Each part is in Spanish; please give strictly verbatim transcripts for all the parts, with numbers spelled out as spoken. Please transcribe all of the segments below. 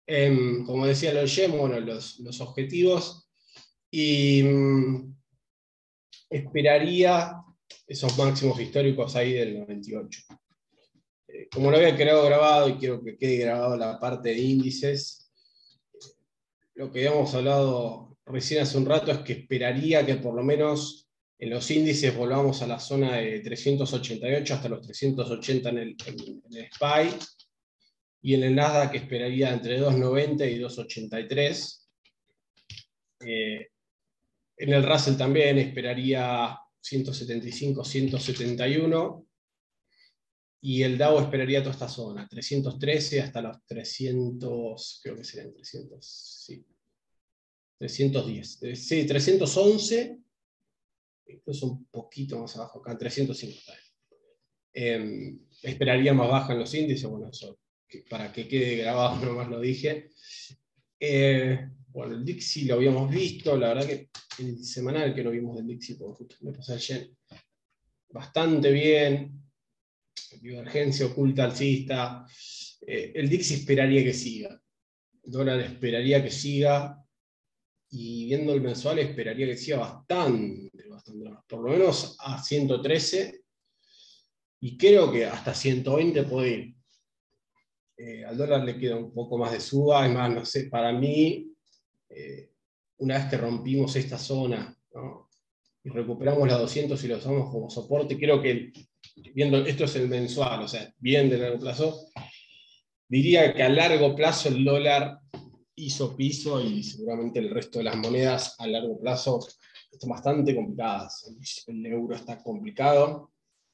Eh, como decía Loyen, bueno, los, los objetivos, y mm, esperaría esos máximos históricos ahí del noventa y ocho. Eh, como lo había quedado grabado y quiero que quede grabado la parte de índices, lo que habíamos hablado recién hace un rato es que esperaría que por lo menos en los índices volvamos a la zona de trescientos ochenta y ocho hasta los trescientos ochenta en el, en, en el S P Y, y en el Nasdaq esperaría entre doscientos noventa y doscientos ochenta y tres. Eh, en el Russell también esperaría ciento setenta y cinco, ciento setenta y uno, y el Dow esperaría toda esta zona, trescientos trece hasta los trescientos, creo que serían trescientos, sí, trescientos diez, sí, trescientos once, incluso un poquito más abajo, acá trescientos cincuenta. Eh, esperaría más baja en los índices, bueno, eso que para que quede grabado nomás lo dije. Eh, bueno, el Dixie lo habíamos visto, la verdad que el semanal que lo vimos del Dixie, porque justo me pasé ayer, bastante bien, divergencia oculta alcista. Eh, el Dixie esperaría que siga, el dólar esperaría que siga, y viendo el mensual esperaría que siga bastante, bastante más, por lo menos a ciento trece, y creo que hasta ciento veinte puede ir. Eh, al dólar le queda un poco más de suba, es más, no sé, para mí, eh, una vez que rompimos esta zona, ¿no?, y recuperamos la doscientos y lo usamos como soporte, creo que, viendo, esto es el mensual, o sea, bien de largo plazo, diría que a largo plazo el dólar hizo piso, y seguramente el resto de las monedas a largo plazo están bastante complicadas. El euro está complicado,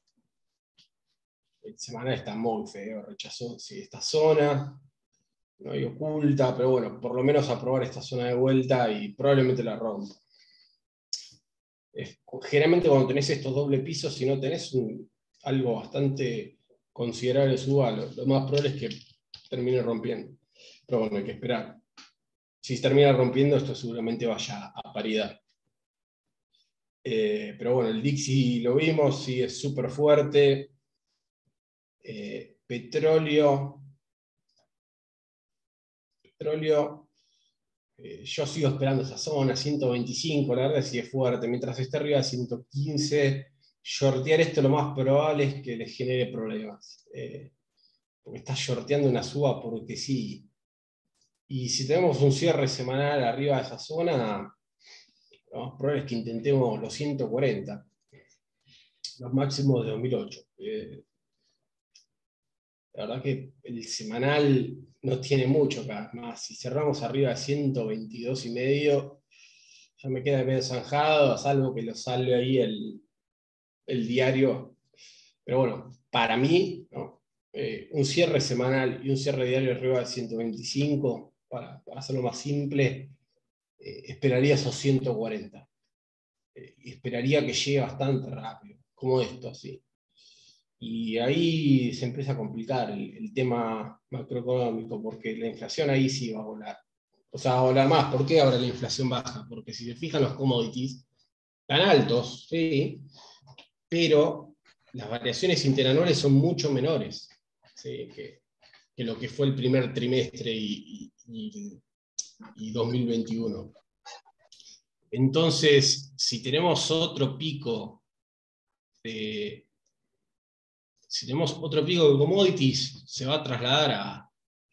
el semanal está muy feo, rechazó sí, esta zona, no hay oculta, pero bueno, por lo menos aprobar esta zona de vuelta y probablemente la rompa. Es, generalmente cuando tenés estos doble pisos, si no tenés un, algo bastante considerable suba, lo, lo más probable es que termine rompiendo. Pero bueno, hay que esperar. Si termina rompiendo, esto seguramente vaya a paridad. Eh, pero bueno, el Dixie lo vimos, sí, es súper fuerte. Eh, petróleo. Petróleo. Eh, yo sigo esperando esa zona, ciento veinticinco, la verdad sí es fuerte. Mientras esté arriba de ciento quince, shortear esto lo más probable es que les genere problemas. Eh, porque está shorteando una suba porque sí. Y si tenemos un cierre semanal arriba de esa zona, lo más probable es que intentemos los ciento cuarenta, los máximos de dos mil ocho. Eh, la verdad que el semanal no tiene mucho acá. Más, si cerramos arriba de ciento veintidós y medio, ya me queda medio zanjado, a salvo que lo salve ahí el, el diario. Pero bueno, para mí, ¿no?, eh, un cierre semanal y un cierre diario arriba de ciento veinticinco, para, para hacerlo más simple, eh, esperaría esos ciento cuarenta. Eh, y esperaría que llegue bastante rápido, como esto, así. Y ahí se empieza a complicar el, el tema macroeconómico, porque la inflación ahí sí va a volar. O sea, va a volar más. ¿Por qué ahora la inflación baja? Porque si se fijan los commodities, están altos, sí, pero las variaciones interanuales son mucho menores, ¿sí?, que, que lo que fue el primer trimestre y, y, y dos mil veintiuno. Entonces, si tenemos otro pico de, si tenemos otro pico de commodities, se va a trasladar a,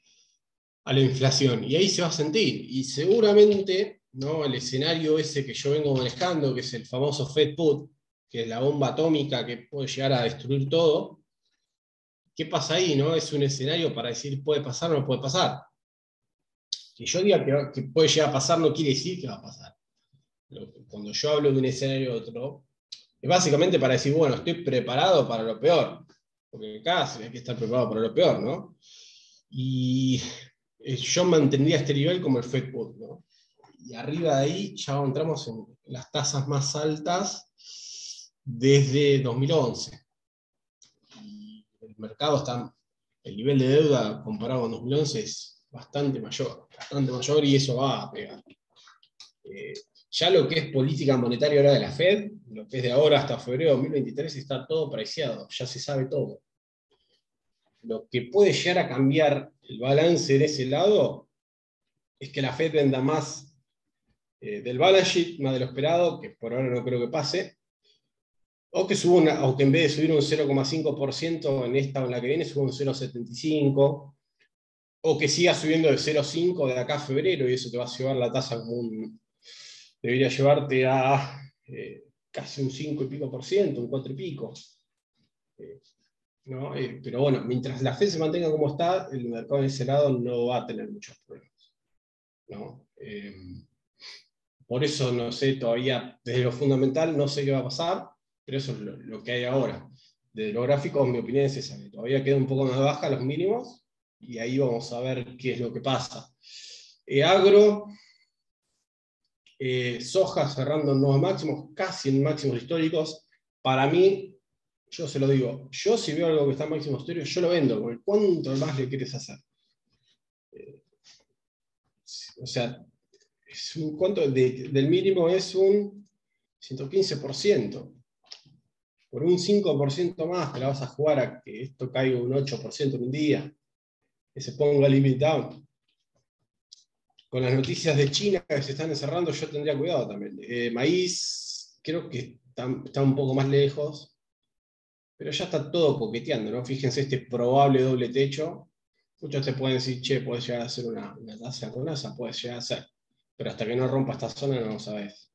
a la inflación, y ahí se va a sentir, y seguramente, ¿no?, el escenario ese que yo vengo manejando, que es el famoso Fed Put, que es la bomba atómica que puede llegar a destruir todo. ¿Qué pasa ahí, no? Es un escenario para decir puede pasar o no puede pasar. Que yo diga que, que puede llegar a pasar no quiere decir que va a pasar. Cuando yo hablo de un escenario otro, es básicamente para decir, bueno, estoy preparado para lo peor. Porque acá hay que estar preparado para lo peor, ¿no? Y yo mantendría este nivel como el Fed Put, ¿no? Y arriba de ahí ya entramos en las tasas más altas desde dos mil once. Y el mercado está, el nivel de deuda comparado con dos mil once es bastante mayor, bastante mayor, y eso va a pegar. Eh, ya lo que es política monetaria ahora de la Fed, lo que es de ahora hasta febrero de dos mil veintitrés, está todo preciado, ya se sabe todo. Lo que puede llegar a cambiar el balance en ese lado es que la Fed venda más eh, del balance sheet, más de lo esperado, que por ahora no creo que pase, o que, suba una, o que en vez de subir un cero coma cinco por ciento en esta o en la que viene, suba un cero coma setenta y cinco por ciento, o que siga subiendo de cero coma cinco de acá a febrero, y eso te va a llevar la tasa como un... debería llevarte a eh, casi un cinco y pico por ciento, un cuatro y pico. Eh, ¿no? Eh, pero bueno, mientras la Fed se mantenga como está, el mercado en ese lado no va a tener muchos problemas, ¿no? Eh, por eso no sé todavía, desde lo fundamental no sé qué va a pasar, pero eso es lo, lo que hay ahora. Desde lo gráfico, mi opinión es esa, que todavía queda un poco más baja los mínimos, y ahí vamos a ver qué es lo que pasa. Eh, agro, eh, soja cerrando en nuevos máximos, casi en máximos históricos. Para mí, yo se lo digo, yo si veo algo que está en máximos históricos, yo lo vendo, porque ¿cuánto más le quieres hacer? Eh, o sea, es un, ¿cuánto de, del mínimo es un ciento quince por ciento? Por un cinco por ciento más te la vas a jugar a que esto caiga un ocho por ciento en un día, que se ponga limit down. Con las noticias de China que se están encerrando, yo tendría cuidado también. Eh, maíz, creo que está, está un poco más lejos, pero ya está todo coqueteando, ¿no? Fíjense este probable doble techo. Muchos te pueden decir, che, puedes llegar a hacer una, una tasa con asa, puedes llegar a hacer. Pero hasta que no rompa esta zona no lo sabes.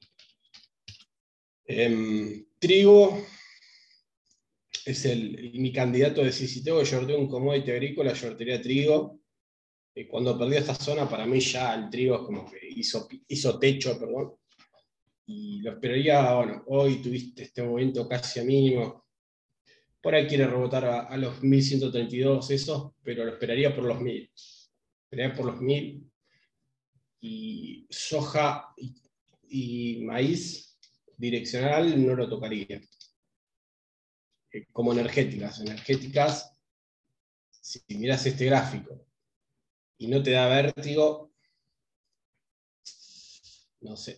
Eh, trigo es el, mi candidato de decir, si tengo que shortear un commodity agrícola, shortearía trigo. Eh, cuando perdió esta zona, para mí ya el trigo es como que hizo, hizo techo, perdón. Y lo esperaría, bueno, hoy tuviste este movimiento casi a mínimo. Por ahí quiere rebotar a, a los mil ciento treinta y dos esos, pero lo esperaría por los mil. Esperaría por los mil. Y soja y, y maíz direccional no lo tocaría. Eh, como energéticas. Energéticas, si miras este gráfico y no te da vértigo, no sé.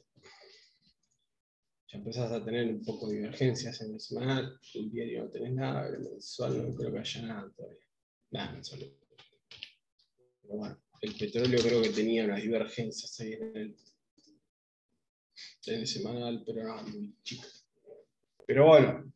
Ya empezás a tener un poco de divergencias en el semanal, el diario no tenés nada, el mensual no creo que haya nada todavía. Nada, mensual. Pero bueno, el petróleo creo que tenía unas divergencias ahí en el, en el semanal, pero no, muy chico. Pero bueno,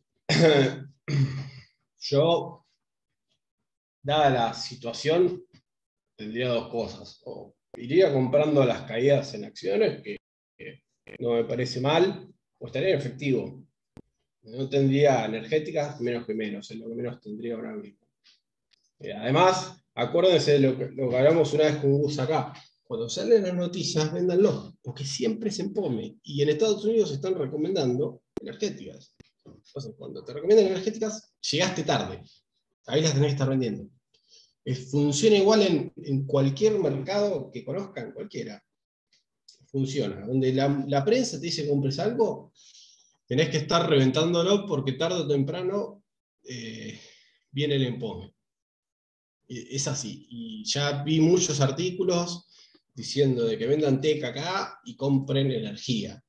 yo, dada la situación, tendría dos cosas. O iría comprando las caídas en acciones, que, que no me parece mal, o estaría en efectivo. No tendría energéticas, menos que menos, es lo que menos tendría ahora mismo. Eh, además, acuérdense de lo que, lo que hablamos una vez con Gus acá. Cuando salen las noticias, véndanlo, porque siempre se empome. Y en Estados Unidos están recomendando energéticas. Entonces, cuando te recomiendan energéticas, llegaste tarde. Ahí las tenés que estar vendiendo. Eh, funciona igual en, en cualquier mercado que conozcan, cualquiera. Funciona. Donde la, la prensa te dice que compres algo, tenés que estar reventándolo porque tarde o temprano eh, viene el empome. Es así. Y ya vi muchos artículos diciendo de que vendan teca acá y compren energía.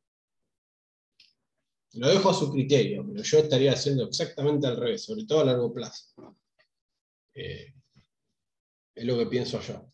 Lo dejo a su criterio, pero yo estaría haciendo exactamente al revés, sobre todo a largo plazo. Eh, es lo que pienso yo.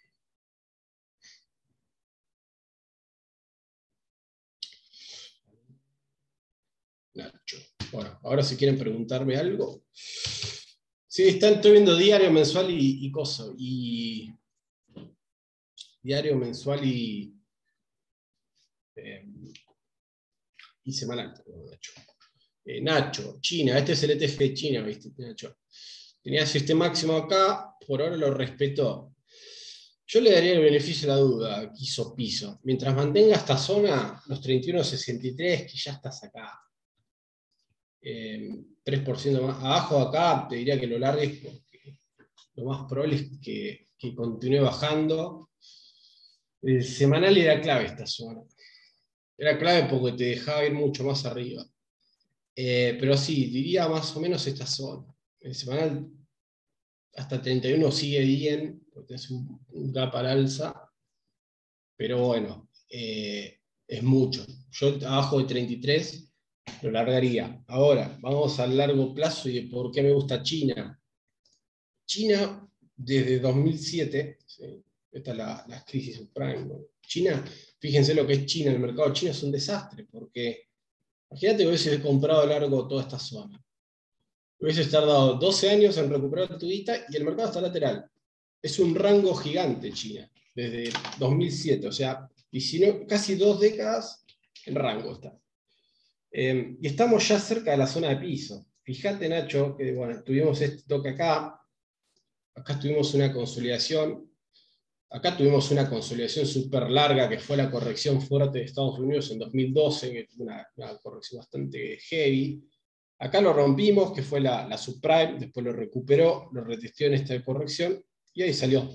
Nacho. Bueno, ahora si quieren preguntarme algo. Sí, están, estoy viendo diario, mensual y, y coso. Y diario, mensual y, eh, y semanal. Nacho. Eh, Nacho, China, este es el E T F de China, ¿viste? Nacho. Tenías este máximo acá, por ahora lo respetó. Yo le daría el beneficio de la duda, que hizo piso. Mientras mantenga esta zona, los treinta y uno sesenta y tres, que ya estás acá. Eh, tres por ciento más abajo de acá, te diría que lo largues porque lo más probable es que, que continúe bajando. El semanal era clave esta zona. Era clave porque te dejaba ir mucho más arriba. Eh, pero sí, diría más o menos esta zona. El semanal hasta treinta y uno sigue bien, porque es un, un gap al alza, pero bueno, eh, es mucho. Yo abajo de treinta y tres lo largaría. Ahora, vamos al largo plazo y de por qué me gusta China. China, desde dos mil siete, ¿sí? esta es la, la crisis subprime. Bueno, China, fíjense lo que es China, el mercado chino es un desastre, porque imagínate que hubiese comprado largo toda esta zona. Hubiese tardado doce años en recuperar tu guita y el mercado está lateral. Es un rango gigante China, desde dos mil siete, o sea, casi dos décadas en rango está. Eh, y estamos ya cerca de la zona de piso. Fíjate, Nacho, que bueno, tuvimos este toque acá, acá tuvimos una consolidación, acá tuvimos una consolidación súper larga, que fue la corrección fuerte de Estados Unidos en dos mil doce, que tuvo una, una corrección bastante heavy. Acá lo rompimos, que fue la, la subprime, después lo recuperó, lo retesteó en esta corrección, y ahí salió.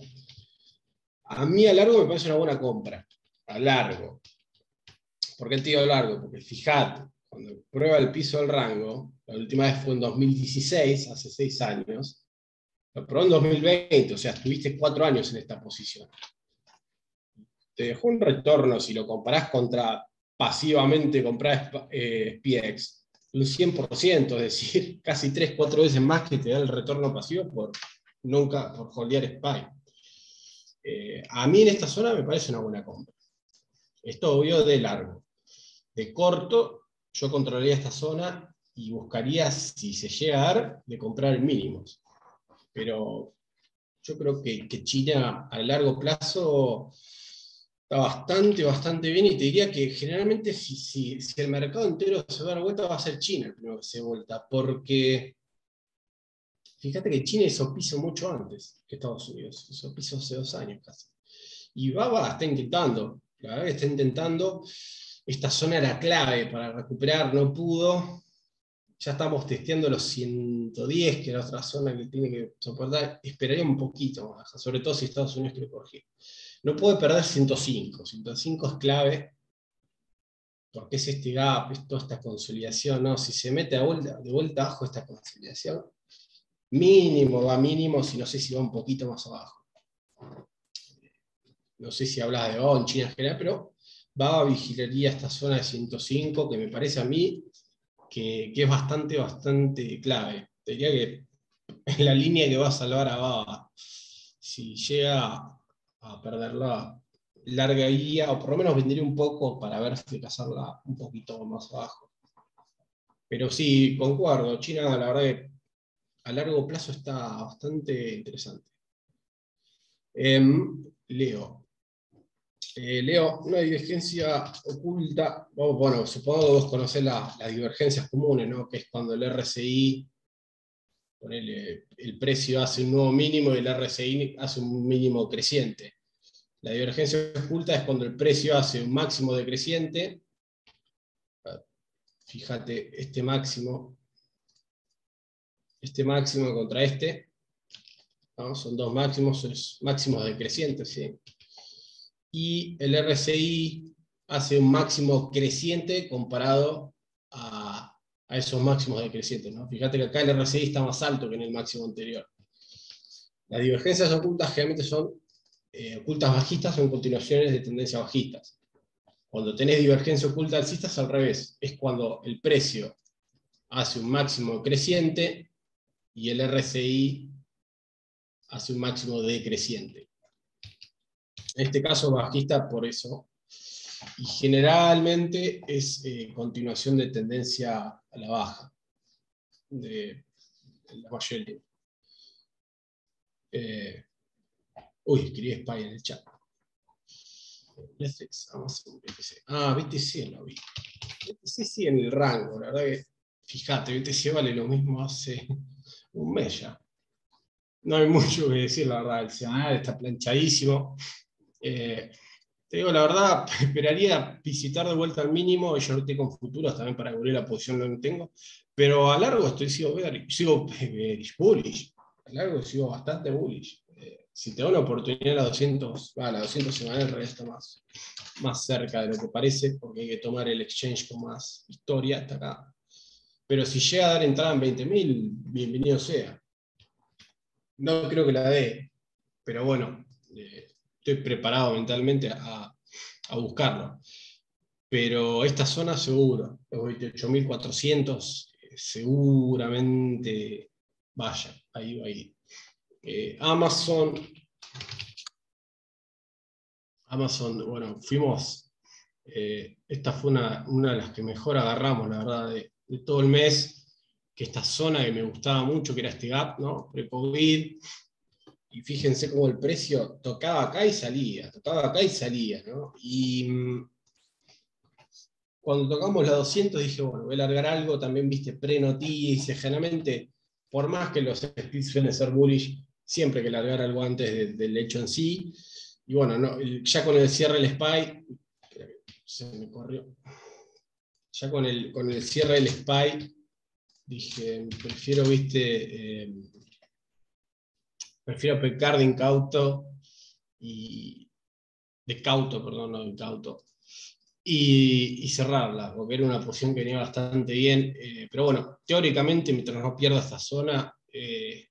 A mí a largo me parece una buena compra, a largo. ¿Por qué te digo largo? Porque fíjate, cuando prueba el piso del rango, la última vez fue en dos mil dieciséis, hace seis años, lo probó en dos mil veinte, o sea, estuviste cuatro años en esta posición. Te dejó un retorno, si lo comparás contra pasivamente comprar eh, S P X, un cien por ciento, es decir, casi tres, cuatro veces más que te da el retorno pasivo por nunca por holdear S P Y. Eh, a mí en esta zona me parece una buena compra. Esto obvio de largo. De corto, yo controlaría esta zona y buscaría, si se llega a dar, de comprar en mínimos. Pero yo creo que, que China a largo plazo está bastante, bastante bien, y te diría que generalmente si, si, si el mercado entero se va a dar vuelta, va a ser China el primero que se dé vuelta, porque fíjate que China hizo piso mucho antes que Estados Unidos, hizo piso hace dos años casi. Y Baba está intentando, la verdad que está intentando, esta zona era clave para recuperar, no pudo. Ya estamos testeando los ciento diez, que es la otra zona que tiene que soportar. Esperaría un poquito más, sobre todo si Estados Unidos quiere corregir. No puede perder ciento cinco. ciento cinco es clave, porque es este gap, es toda esta consolidación, ¿no? Si se mete a vuelta, de vuelta abajo esta consolidación, mínimo, va mínimo, si no sé si va un poquito más abajo. No sé si hablas de O en China en general, pero va a vigilaría esta zona de ciento cinco, que me parece a mí que, que es bastante, bastante clave. Te diría que es la línea que va a salvar a Baba. Si llega a perderla, larga guía, o por lo menos vendería un poco para ver si casarla un poquito más abajo. Pero sí, concuerdo, China la verdad que a largo plazo está bastante interesante. Eh, Leo. Eh, Leo, una divergencia oculta, bueno, supongo que vos conocés la, las divergencias comunes, ¿no? Que es cuando el R S I, ponele, el precio hace un nuevo mínimo y el R S I hace un mínimo creciente. La divergencia oculta es cuando el precio hace un máximo decreciente. Fíjate, este máximo, este máximo contra este, ¿no? Son dos máximos, es máximos decrecientes, ¿sí? Y el R S I hace un máximo creciente comparado a, a esos máximos decrecientes, ¿no? Fíjate que acá el R S I está más alto que en el máximo anterior. Las divergencias ocultas generalmente son eh, ocultas bajistas, son continuaciones de tendencia bajistas. Cuando tenés divergencia oculta alcista es al revés, es cuando el precio hace un máximo creciente y el R S I hace un máximo decreciente. En este caso bajista por eso. Y generalmente es eh, continuación de tendencia a la baja, de, de la mayoría. Eh, uy, escribí Spy en el chat. Netflix, Amazon, B T C. Ah, B T C no vi. B T C sí en el rango, la verdad que, fíjate, B T C vale lo mismo hace un mes ya. No hay mucho que decir, la verdad, el semanal está planchadísimo. Eh, Te digo la verdad, esperaría visitar de vuelta al mínimo, y yo lo tengo con futuros también para cubrir la posición que tengo, pero a largo estoy sigo, sigo bearish, bullish, a largo sigo bastante bullish. Eh, si te da una oportunidad a la doscientos, a la doscientos semanal en realidad está más, más cerca de lo que parece, porque hay que tomar el exchange con más historia hasta acá. Pero si llega a dar entrada en veinte mil, bienvenido sea. No creo que la dé, pero bueno, eh, estoy preparado mentalmente a, a buscarlo. Pero esta zona seguro, los veintiocho mil cuatrocientos, eh, seguramente vaya, ahí va a ir. Eh, Amazon, Amazon, bueno, fuimos, eh, esta fue una, una de las que mejor agarramos, la verdad, de, de todo el mes, que esta zona que me gustaba mucho, que era este gap, ¿no? Pre-COVID, y fíjense cómo el precio tocaba acá y salía, tocaba acá y salía, ¿no? Y mm, cuando tocamos la doscientos dije, bueno, voy a largar algo, también viste pre-noticias, generalmente, por más que los splits suelen ser bullish, siempre hay que largar algo antes de, del hecho en sí. Y bueno, no, ya con el cierre del SPY, se me corrió, ya con el, con el cierre del SPY, dije, prefiero, viste, eh, prefiero pecar de incauto, y, de cauto, perdón, no de incauto, y, y cerrarla, porque era una posición que venía bastante bien. Eh, pero bueno, teóricamente, mientras no pierda esta zona, eh,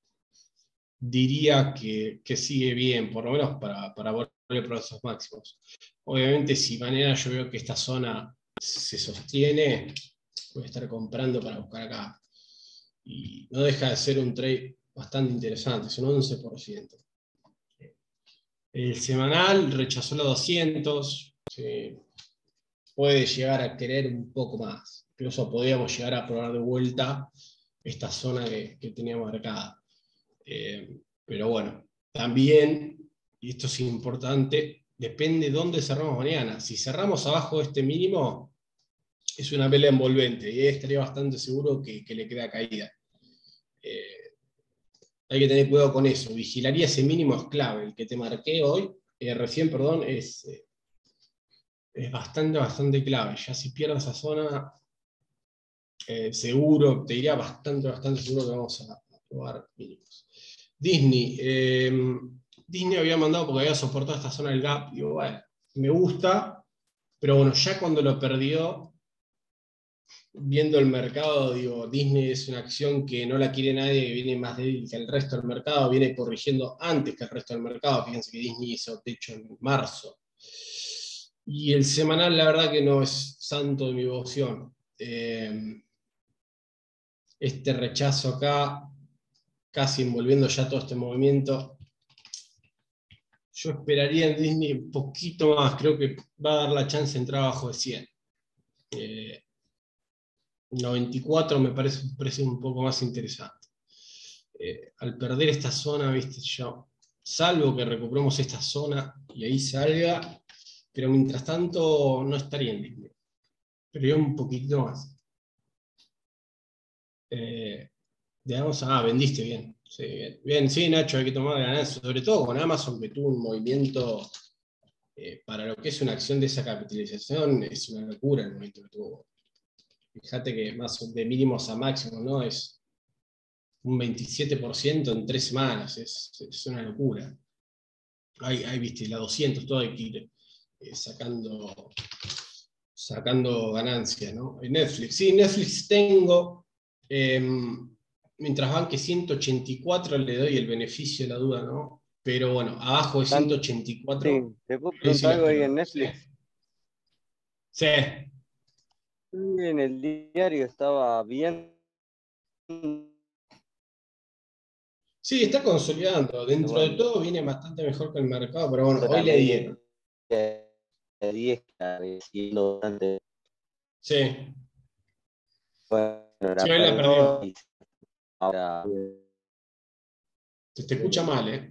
diría que, que sigue bien, por lo menos para, para volver por esos máximos. Obviamente, si mañana yo veo que esta zona se sostiene, voy a estar comprando para buscar acá. Y no deja de ser un trade bastante interesante, es un once por ciento. El semanal rechazó los doscientos, sí, puede llegar a querer un poco más. Incluso podríamos llegar a probar de vuelta esta zona que, que tenía marcada. Eh, pero bueno, también, y esto es importante, depende dónde cerramos mañana. Si cerramos abajo de este mínimo, es una vela envolvente y estaría bastante seguro que, que le queda caída. Eh, hay que tener cuidado con eso. Vigilaría ese mínimo, es clave. El que te marqué hoy, eh, recién, perdón, es, eh, es bastante, bastante clave. Ya si pierdes esa zona, eh, seguro, te diría bastante, bastante seguro que vamos a, a probar mínimos. Disney. Eh, Disney había mandado porque había soportado esta zona del gap. Digo, bueno, me gusta, pero bueno, ya cuando lo perdió, viendo el mercado, digo, Disney es una acción que no la quiere nadie, que viene más débil que el resto del mercado, viene corrigiendo antes que el resto del mercado. Fíjense que Disney hizo techo en marzo. Y el semanal, la verdad que no es santo de mi devoción. Eh, este rechazo acá, casi envolviendo ya todo este movimiento, yo esperaría en Disney un poquito más, creo que va a dar la chance de entrar abajo de cien. Eh, noventa y cuatro me parece un precio un poco más interesante. Eh, al perder esta zona, viste, yo, salvo que recuperemos esta zona y ahí salga, pero mientras tanto no estaría en Disney. Pero yo un poquito más. Eh, digamos, ah, vendiste bien. Sí, bien. Bien, sí, Nacho, hay que tomar ganancias, sobre todo con Amazon, que tuvo un movimiento, eh, para lo que es una acción de esa capitalización, es una locura el movimiento que tuvo. Fíjate que más de mínimos a máximos, ¿no? Es un veintisiete por ciento en tres semanas, es, es una locura. Ahí, ahí viste, la doscientos, todo hay que ir eh, sacando, sacando ganancias, ¿no? En Netflix, sí, Netflix tengo, eh, mientras banque ciento ochenta y cuatro le doy el beneficio de la duda, ¿no? Pero bueno, abajo de ciento Tan- ochenta y cuatro, Sí, ¿te puedo sí, sí preguntar lo algo ahí en espero. Sí, Netflix? sí, Sí, en el diario estaba bien. sí, está consolidando. Dentro de Bueno, todo viene bastante mejor que el mercado, pero bueno, hoy la le media dieron. de diez que está siendo bastante Sí, bueno, sí, la hoy la perdió perdió. y ahora Se te escucha mal, ¿eh?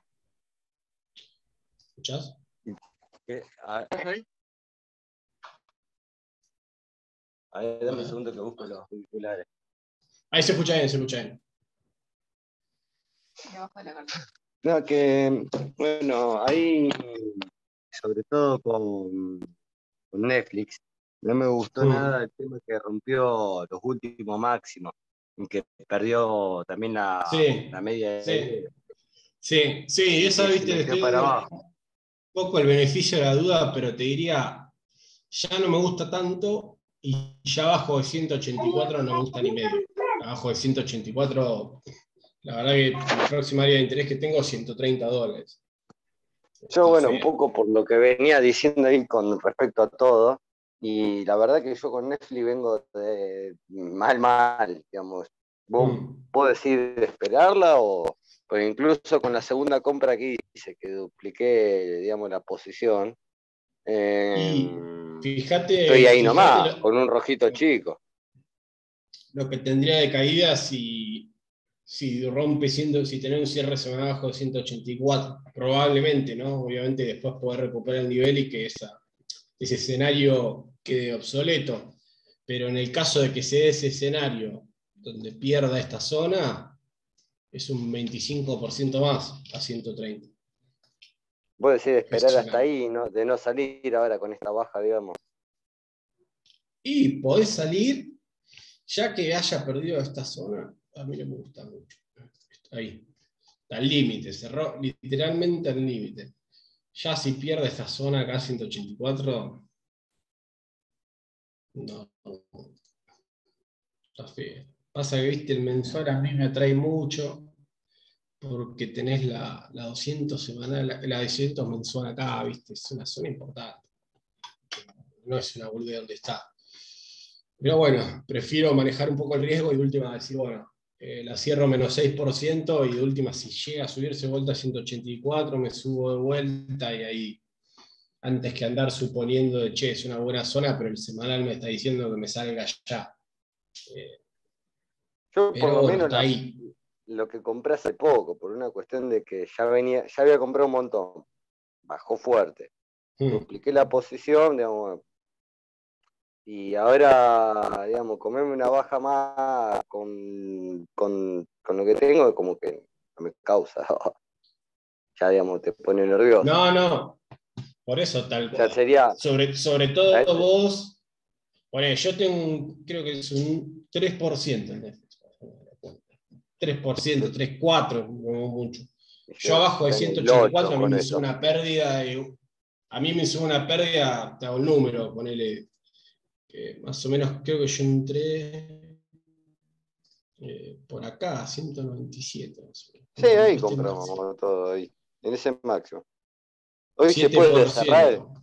¿Escuchás? ¿qué? A a ver, A dame un ver. segundo que busco los auriculares. Ahí se escucha bien, se escucha bien. No, que bueno, ahí sobre todo con, con Netflix, no me gustó Mm. nada el tema que rompió los últimos máximos, y que perdió también la, la Sí, media de diez sí, sí, sí, y esa, que se viste, le metió estoy para dando un abajo. poco el beneficio de la duda, pero te diría, ya no me gusta tanto y ya abajo de ciento ochenta y cuatro no me gusta ni medio. Abajo de ciento ochenta y cuatro, la verdad que el próximo área de interés que tengo es ciento treinta dólares. Yo, Está bueno, un feo. poco por lo que venía diciendo ahí con respecto a todo, y la verdad que yo con Netflix vengo de mal, mal, digamos. ¿Vos Mm. podés decir de esperarla o...? Pues incluso con la segunda compra que hice, que dupliqué, digamos, la posición, eh, Y estoy fíjate, ahí fíjate nomás, lo, con un rojito chico. lo que tendría de caída si, si rompe, ciento, si tiene un cierre semana bajo de ciento ochenta y cuatro, probablemente, ¿no? Obviamente después poder recuperar el nivel y que esa, ese escenario quede obsoleto. Pero en el caso de que se dé ese escenario donde pierda esta zona, es un veinticinco por ciento más a ciento treinta. Vos decís Es esperar hasta una... ahí, ¿no? De no salir ahora con esta baja, digamos. Y podés salir, ya que haya perdido esta zona, a mí no me gusta mucho. Ahí, al límite, cerró literalmente al límite. Ya si pierde esta zona acá, ciento ochenta y cuatro, no, está feo. Pasa que, viste, el mensual a mí me atrae mucho, porque tenés la, la doscientos semanal, la, la doscientos mensual acá, viste, es una zona importante. No es una boludez donde está. Pero bueno, prefiero manejar un poco el riesgo y de última decir, bueno, eh, la cierro menos seis por ciento y de última, si llega a subirse vuelta a ciento ochenta y cuatro, me subo de vuelta y ahí, antes que andar suponiendo de, che, es una buena zona, pero el semanal me está diciendo que me salga ya. Eh, Yo por pero lo bueno, menos está la, ahí. lo que compré hace poco, por una cuestión de que ya venía, ya había comprado un montón, bajó fuerte, Mm. dupliqué la posición, digamos, y ahora, digamos, comerme una baja más con, con, con lo que tengo, como que no me causa, ya digamos, te pone nervioso. No, no, por eso tal O sea, cual. sería, Sobre, sobre a todo este, vos, bueno, yo tengo un, creo que es un tres por ciento en Netflix. tres por ciento, tres, cuatro, no mucho. Yo yo abajo de en ciento el ochenta y ocho cuatro a mí con me hizo eso. una pérdida de, a mí me hizo una pérdida, te hago el número, ponele, que más o menos creo que yo entré eh, por acá, ciento noventa y siete, más o menos, Sí, cuando ahí rompió este compramos máximo. todo ahí, en ese máximo. Hoy se siete puede por cerrar. ciento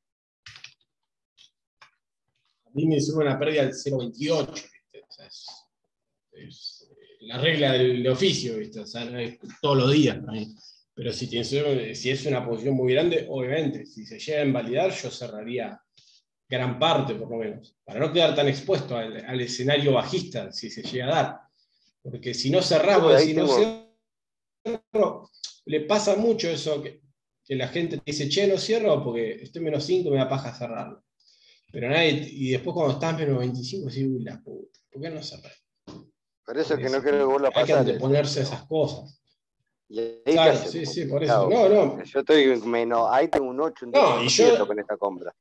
A mí me hizo una pérdida del cero coma veintiocho, ¿viste? O sea, es, es, eh, la regla del, del oficio, ¿viste? O sea, no es todos los días para mí. Pero si, tienes, si es una posición muy grande, obviamente, si se llega a invalidar, yo cerraría gran parte, por lo menos, para no quedar tan expuesto al, al escenario bajista, si se llega a dar. Porque si no cerrás, Yo vos por ahí decís, no tengo, cierro, le pasa mucho eso que, que la gente te dice, che, no cierro porque estoy menos cinco y me da paja cerrarlo. Pero nadie, y después cuando estás menos veinticinco, decís, uy, la puta, ¿por qué no cerré? por eso Porque que no si creo que vuelva a hay que pasar eso. anteponerse a Digamos. esas cosas. Y ahí qué Claro, hacemos, sí, sí, por ¿qué eso. hago? No, Porque no. yo estoy menos, ahí tengo un ocho, un diez No, y por ciento yo, con esta compra.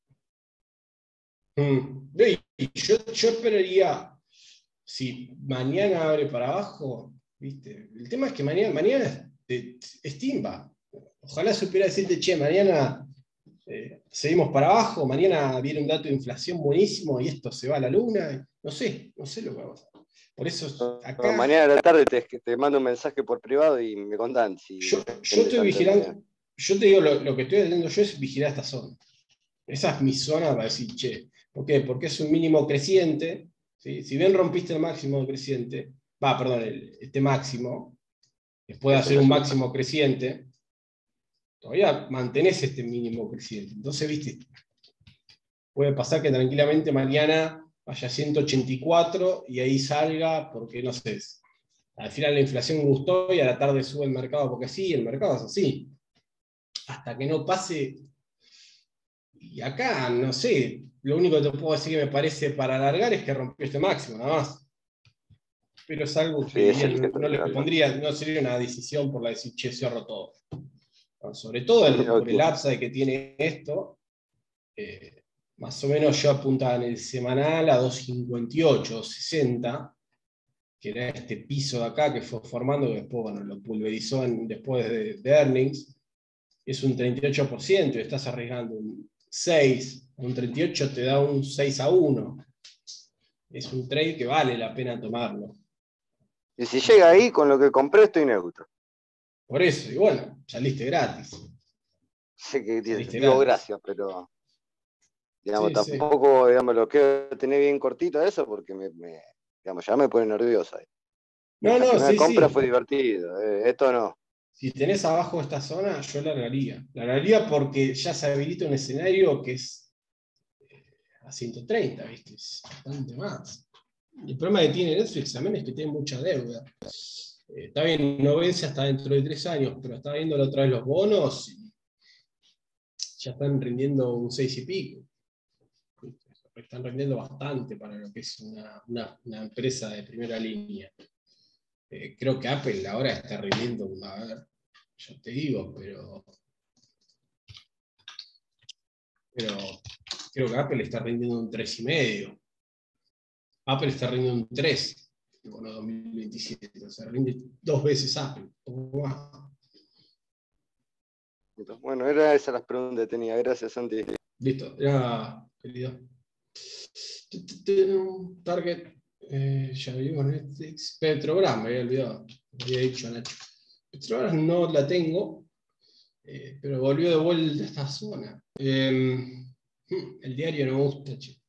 mm, y yo, yo esperaría, si mañana abre para abajo, ¿viste? El tema es que mañana, mañana es, es timba. Ojalá supiera decirte, che, mañana eh, seguimos para abajo, mañana viene un dato de inflación buenísimo y esto se va a la luna. No sé, no sé lo que va a pasar. Por eso No, acá mañana a la tarde te, te mando un mensaje por privado y me contan si yo, yo depende estoy tanto de mañana. vigilando, yo te digo, lo, lo que estoy haciendo yo es vigilar esta zona. Esa es mi zona para decir, che, ¿por qué? Porque es un mínimo creciente. ¿Sí? Si bien rompiste el máximo creciente, va, perdón, el, este máximo, después de Eso hacer me un asusta. máximo creciente, todavía mantenés este mínimo creciente. Entonces, viste, puede pasar que tranquilamente mañana vaya a ciento ochenta y cuatro y ahí salga, porque no sé, al final la inflación gustó y a la tarde sube el mercado porque sí, el mercado es así. Hasta que no pase. Y acá, no sé, lo único que te puedo decir que me parece para alargar es que rompió este máximo, nada más. Pero es algo que Sí, es diría, el que no, estoy no le esperando. pondría, no sería una decisión por la de decir, che, cierro todo. No, sobre todo el, por el Ok. upside que tiene esto, eh, más o menos yo apuntaba en el semanal a dos cincuenta y ocho, sesenta, que era este piso de acá que fue formando, que después bueno, lo pulverizó en, después de, de earnings, es un treinta y ocho por ciento y estás arriesgando un seis, un treinta y ocho te da un seis a uno. Es un trade que vale la pena tomarlo. Y si llega ahí, con lo que compré estoy neutro. Por eso, y bueno, saliste gratis. Sé que Saliste digo gratis. gracias, pero digamos, Sí, sí. tampoco, digamos, lo quiero tener bien cortito eso porque me, me, digamos, ya me pone nervioso ahí. No, La no, primera sí, compra sí. fue divertido, eh, esto no. Si tenés abajo esta zona, yo la largaría. La largaría porque ya se habilita un escenario que es a ciento treinta, ¿viste? Es bastante más. El problema que tiene Netflix también es que tiene mucha deuda. Eh, está bien, no vence hasta dentro de tres años, pero estaba viendo la otra vez los bonos y ya están rindiendo un seis y pico. Están rindiendo bastante para lo que es una, una, una empresa de primera línea. Eh, creo que Apple ahora está rindiendo, a ver, yo te digo, pero, pero creo que Apple está rindiendo un tres y medio. Apple está rindiendo un tres en el bono dos mil veintisiete. O sea, rinde dos veces Apple. Wow. Entonces, bueno, era esas las preguntas que tenía. Gracias, Santi. Listo, ya, querido. Target, eh, ya vimos Netflix. Petrobras, me había olvidado. Me había dicho Nacho. Petrobras no la tengo, eh, pero volvió de vuelta a esta zona. Eh, el diario no me gusta, che.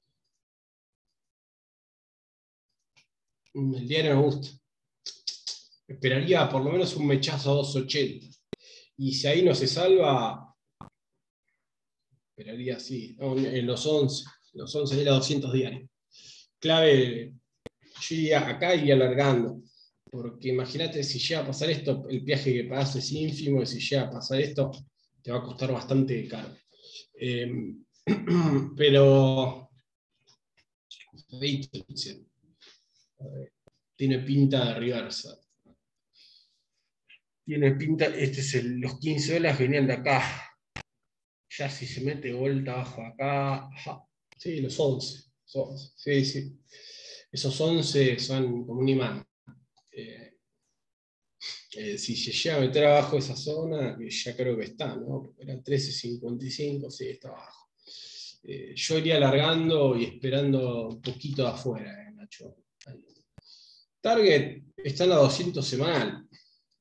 El diario no me gusta. Esperaría por lo menos un mechazo a dos ochenta. Y si ahí no se salva, esperaría así, no, en los once. Los once era doscientos diarios. Clave, yo iría acá y alargando. Porque imagínate, si llega a pasar esto, el viaje que pagas es ínfimo, y si llega a pasar esto, te va a costar bastante caro. Eh, pero tiene pinta de reversa. Tiene pinta, este es el, los quince dólares venían de acá. Ya si se mete vuelta abajo acá, ajá. Sí, los once. once. Sí, sí. Esos once son como un imán. Eh, eh, si se llega a meter abajo esa zona, que ya creo que está, ¿no? Era trece cincuenta y cinco, sí, está abajo. Eh, yo iría alargando y esperando un poquito de afuera, eh, Nacho. Ahí. Target está en la doscientos semanal.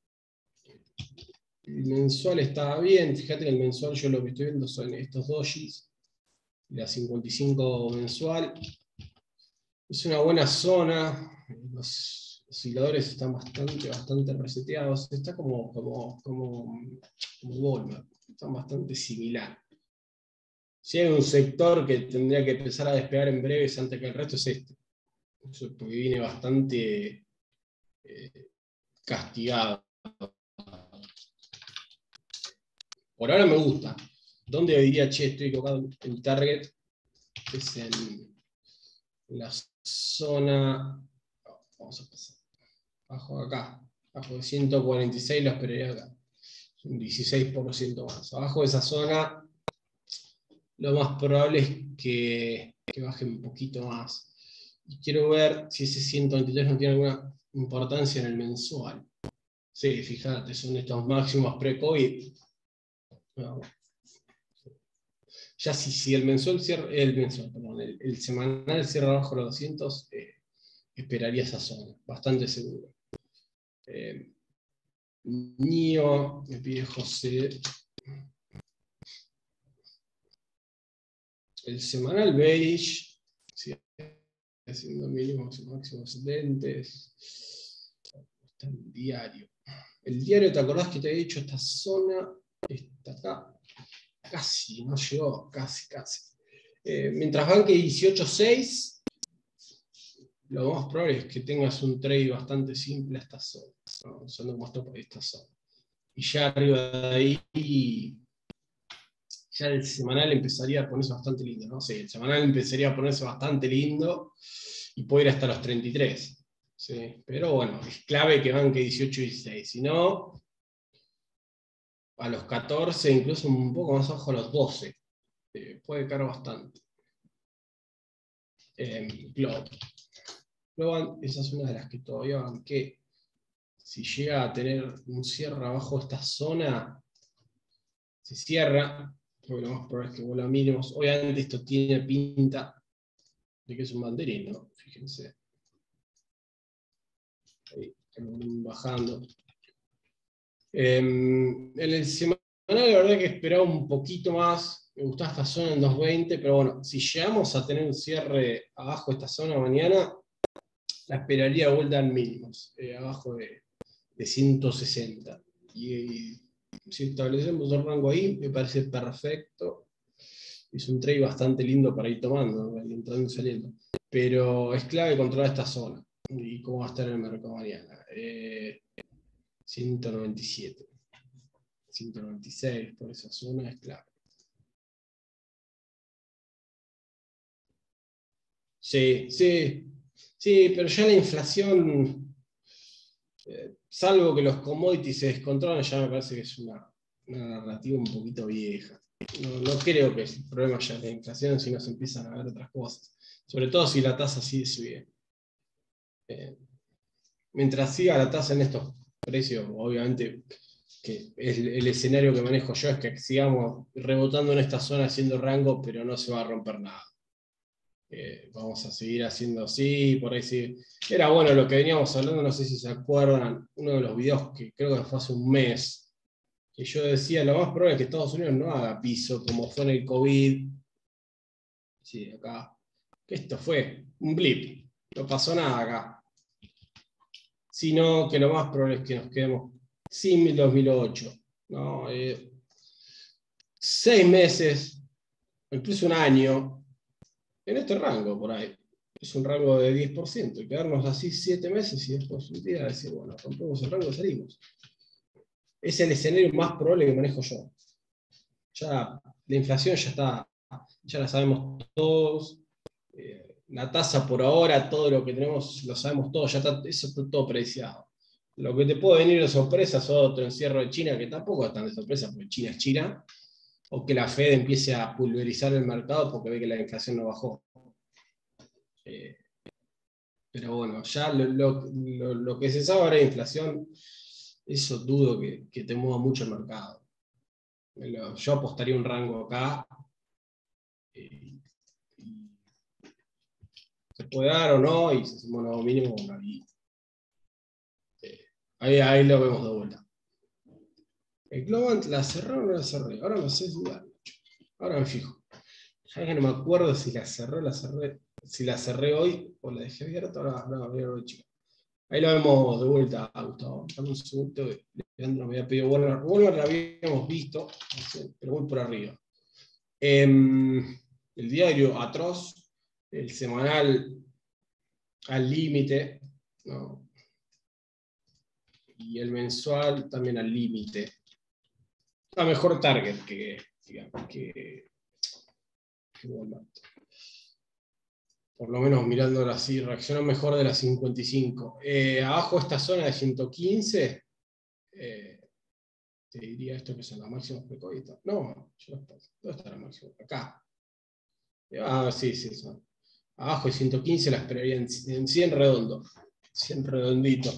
El mensual estaba bien, fíjate que el mensual yo lo que estoy viendo son estos dojis, la cincuenta y cinco mensual. Es una buena zona, los osciladores están bastante, bastante reseteados, está como, como, como, como Walmart, están bastante similar. Si hay un sector que tendría que empezar a despegar en breves antes que el resto es este, porque viene bastante eh, castigado. Por ahora me gusta. ¿Dónde diría, che, estoy equivocado? El target es en la zona. Vamos a pasar. Bajo acá. Bajo de ciento cuarenta y seis lo esperaría acá. Un dieciséis por ciento más. Abajo de esa zona, lo más probable es que, que baje un poquito más. Y quiero ver si ese ciento veintitrés no tiene alguna importancia en el mensual. Sí, fíjate, son estos máximos pre-COVID. No. Ya si, si el mensual cierra, el mensual, perdón, el, el semanal cierra bajo los doscientos, eh, esperaría esa zona, bastante seguro. Eh, Nio, me pide José. El semanal beige, sí, haciendo mínimos y máximos lentes. Está el diario. El diario, ¿te acordás que te había dicho esta zona? Está acá. Casi, no llegó, casi, casi. Eh, mientras banque dieciocho seis, lo más probable es que tengas un trade bastante simple a esta zona, ¿no? Usando como stop esta zona. Y ya arriba de ahí, ya el semanal empezaría a ponerse bastante lindo, ¿no? Sí, el semanal empezaría a ponerse bastante lindo y puede ir hasta los treinta y tres. ¿Sí? Pero bueno, es clave que banque dieciocho y dieciséis. Si no, a los catorce, incluso un poco más abajo a los doce. Eh, puede caer bastante. Eh, Globe. Globe, esa es una de las que todavía banqué. Si llega a tener un cierre abajo de esta zona, se cierra, porque lo más probable es que vuelva mínimos. Obviamente esto tiene pinta de que es un banderín, ¿no? Fíjense. Ahí, bajando. Eh, en el semanal, la verdad que esperaba un poquito más. Me gustaba esta zona en dos veinte, pero bueno, si llegamos a tener un cierre abajo de esta zona mañana, la esperaría de vuelta en mínimos, eh, abajo de, de ciento sesenta. Y, y si establecemos un rango ahí, me parece perfecto. Es un trade bastante lindo para ir tomando, ¿no? Entrando y saliendo. Pero es clave controlar esta zona. ¿Y cómo va a estar el mercado mañana? Eh, ciento noventa y siete. ciento noventa y seis por esa zona es clave. Sí, sí, sí, pero ya la inflación, eh, salvo que los commodities se descontrolan, ya me parece que es una, una narrativa un poquito vieja. No, no creo que el problema ya es la inflación, sino se empiezan a ver otras cosas. Sobre todo si la tasa sigue subiendo. Eh, mientras siga la tasa en estos precios, obviamente que el, el escenario que manejo yo es que sigamos rebotando en esta zona haciendo rango, pero no se va a romper nada. Eh, vamos a seguir haciendo así, por ahí sí. Era bueno lo que veníamos hablando, no sé si se acuerdan, uno de los videos que creo que fue hace un mes, que yo decía, lo más probable es que Estados Unidos no haga piso como fue en el COVID. Sí, acá. Esto fue un blip, no pasó nada acá. Sino que lo más probable es que nos quedemos sin dos mil ocho. ¿No? Eh, seis meses, incluso un año, en este rango por ahí. Es un rango de diez por ciento. Y quedarnos así siete meses y después un día decir, bueno, rompemos el rango y salimos. Es el escenario más probable que manejo yo. Ya la inflación ya está, ya la sabemos todos. Eh, la tasa por ahora, todo lo que tenemos, lo sabemos todos, ya está, eso está todo prediciado. Lo que te puede venir de sorpresa es otro encierro de China, que tampoco es tan de sorpresa, porque China es China, o que la Fed empiece a pulverizar el mercado porque ve que la inflación no bajó. Eh, pero bueno, ya lo, lo, lo, lo que se sabe ahora de inflación, eso dudo que, que te mueva mucho el mercado. Yo apostaría un rango acá. Eh, y se puede dar o no, y si hacemos un nuevo mínimo, bueno, ahí, eh, ahí, ahí lo vemos de vuelta. El Globant la cerré o no la cerré, ahora me sé dudar. Ahora me fijo. Ya que no me acuerdo si la cerré o la cerré, si la cerré hoy o la dejé abierta, ahora no, abierta, chico. Ahí lo vemos de vuelta, Gustavo. Dame un segundo. Leandro me había pedido Walmart. Walmart la habíamos visto, pero voy por arriba. Eh, el diario atroz, el semanal al límite, ¿no? Y el mensual también al límite. A mejor target que, digamos, que, que Walmart. Por lo menos mirándolo así, reaccionó mejor de las cincuenta y cinco. Eh, abajo esta zona de ciento quince, eh, te diría esto que son las máximas pre-COVID. No, ¿dónde está la máxima? Acá. Ah, sí, sí, son. Abajo de ciento quince la esperaría en, en cien redondo. cien redondito.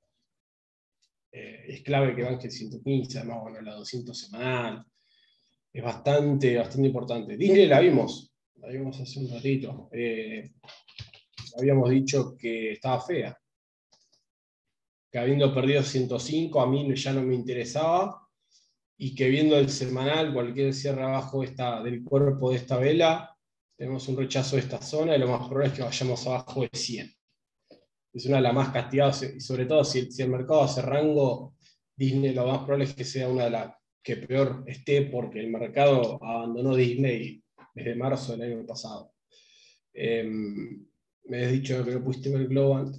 Eh, es clave que banque el ciento quince, además, bueno, la doscientos semanal. Es bastante, bastante importante. Disney la vimos, la vimos hace un ratito. Eh, habíamos dicho que estaba fea. Que habiendo perdido ciento cinco, a mí ya no me interesaba. Y que viendo el semanal, cualquier cierre abajo de esta, del cuerpo de esta vela, tenemos un rechazo de esta zona y lo más probable es que vayamos abajo de cien. Es una de las más castigadas, y sobre todo si, si el mercado hace rango, Disney lo más probable es que sea una de las que peor esté porque el mercado abandonó Disney desde marzo del año pasado. Eh, me has dicho que no pudiste ver Globant.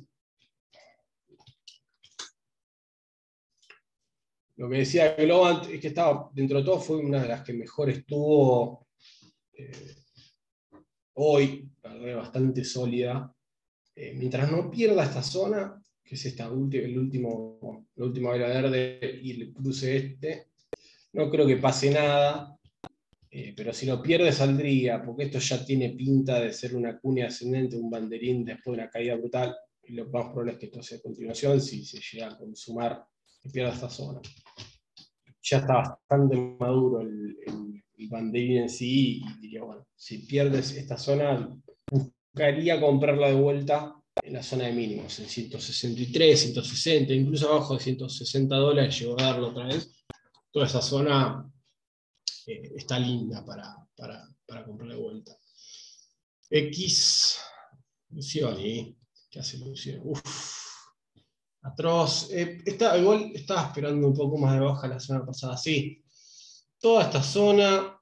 Lo que decía Globant es que estaba, dentro de todo, fue una de las que mejor estuvo eh, hoy, bastante sólida. Eh, mientras no pierda esta zona, que es esta ulti, el último, la última vela verde y el cruce este, no creo que pase nada. Eh, pero si lo pierde saldría, porque esto ya tiene pinta de ser una cuña ascendente, un banderín después de una caída brutal, y lo más probable es que esto sea a continuación, si se llega a consumar y pierda esta zona. Ya está bastante maduro el, el, el banderín en sí, y diría, bueno, si pierdes esta zona, buscaría comprarla de vuelta en la zona de mínimos, en ciento sesenta y tres, ciento sesenta, incluso abajo de ciento sesenta dólares, llegó a darlo otra vez. Toda esa zona Eh, está linda para, para, para comprar de vuelta. X, Cioni, ¿Qué hace Luciano? Uf, atroz. Eh, está, igual estaba esperando un poco más de baja la semana pasada. Sí, toda esta zona,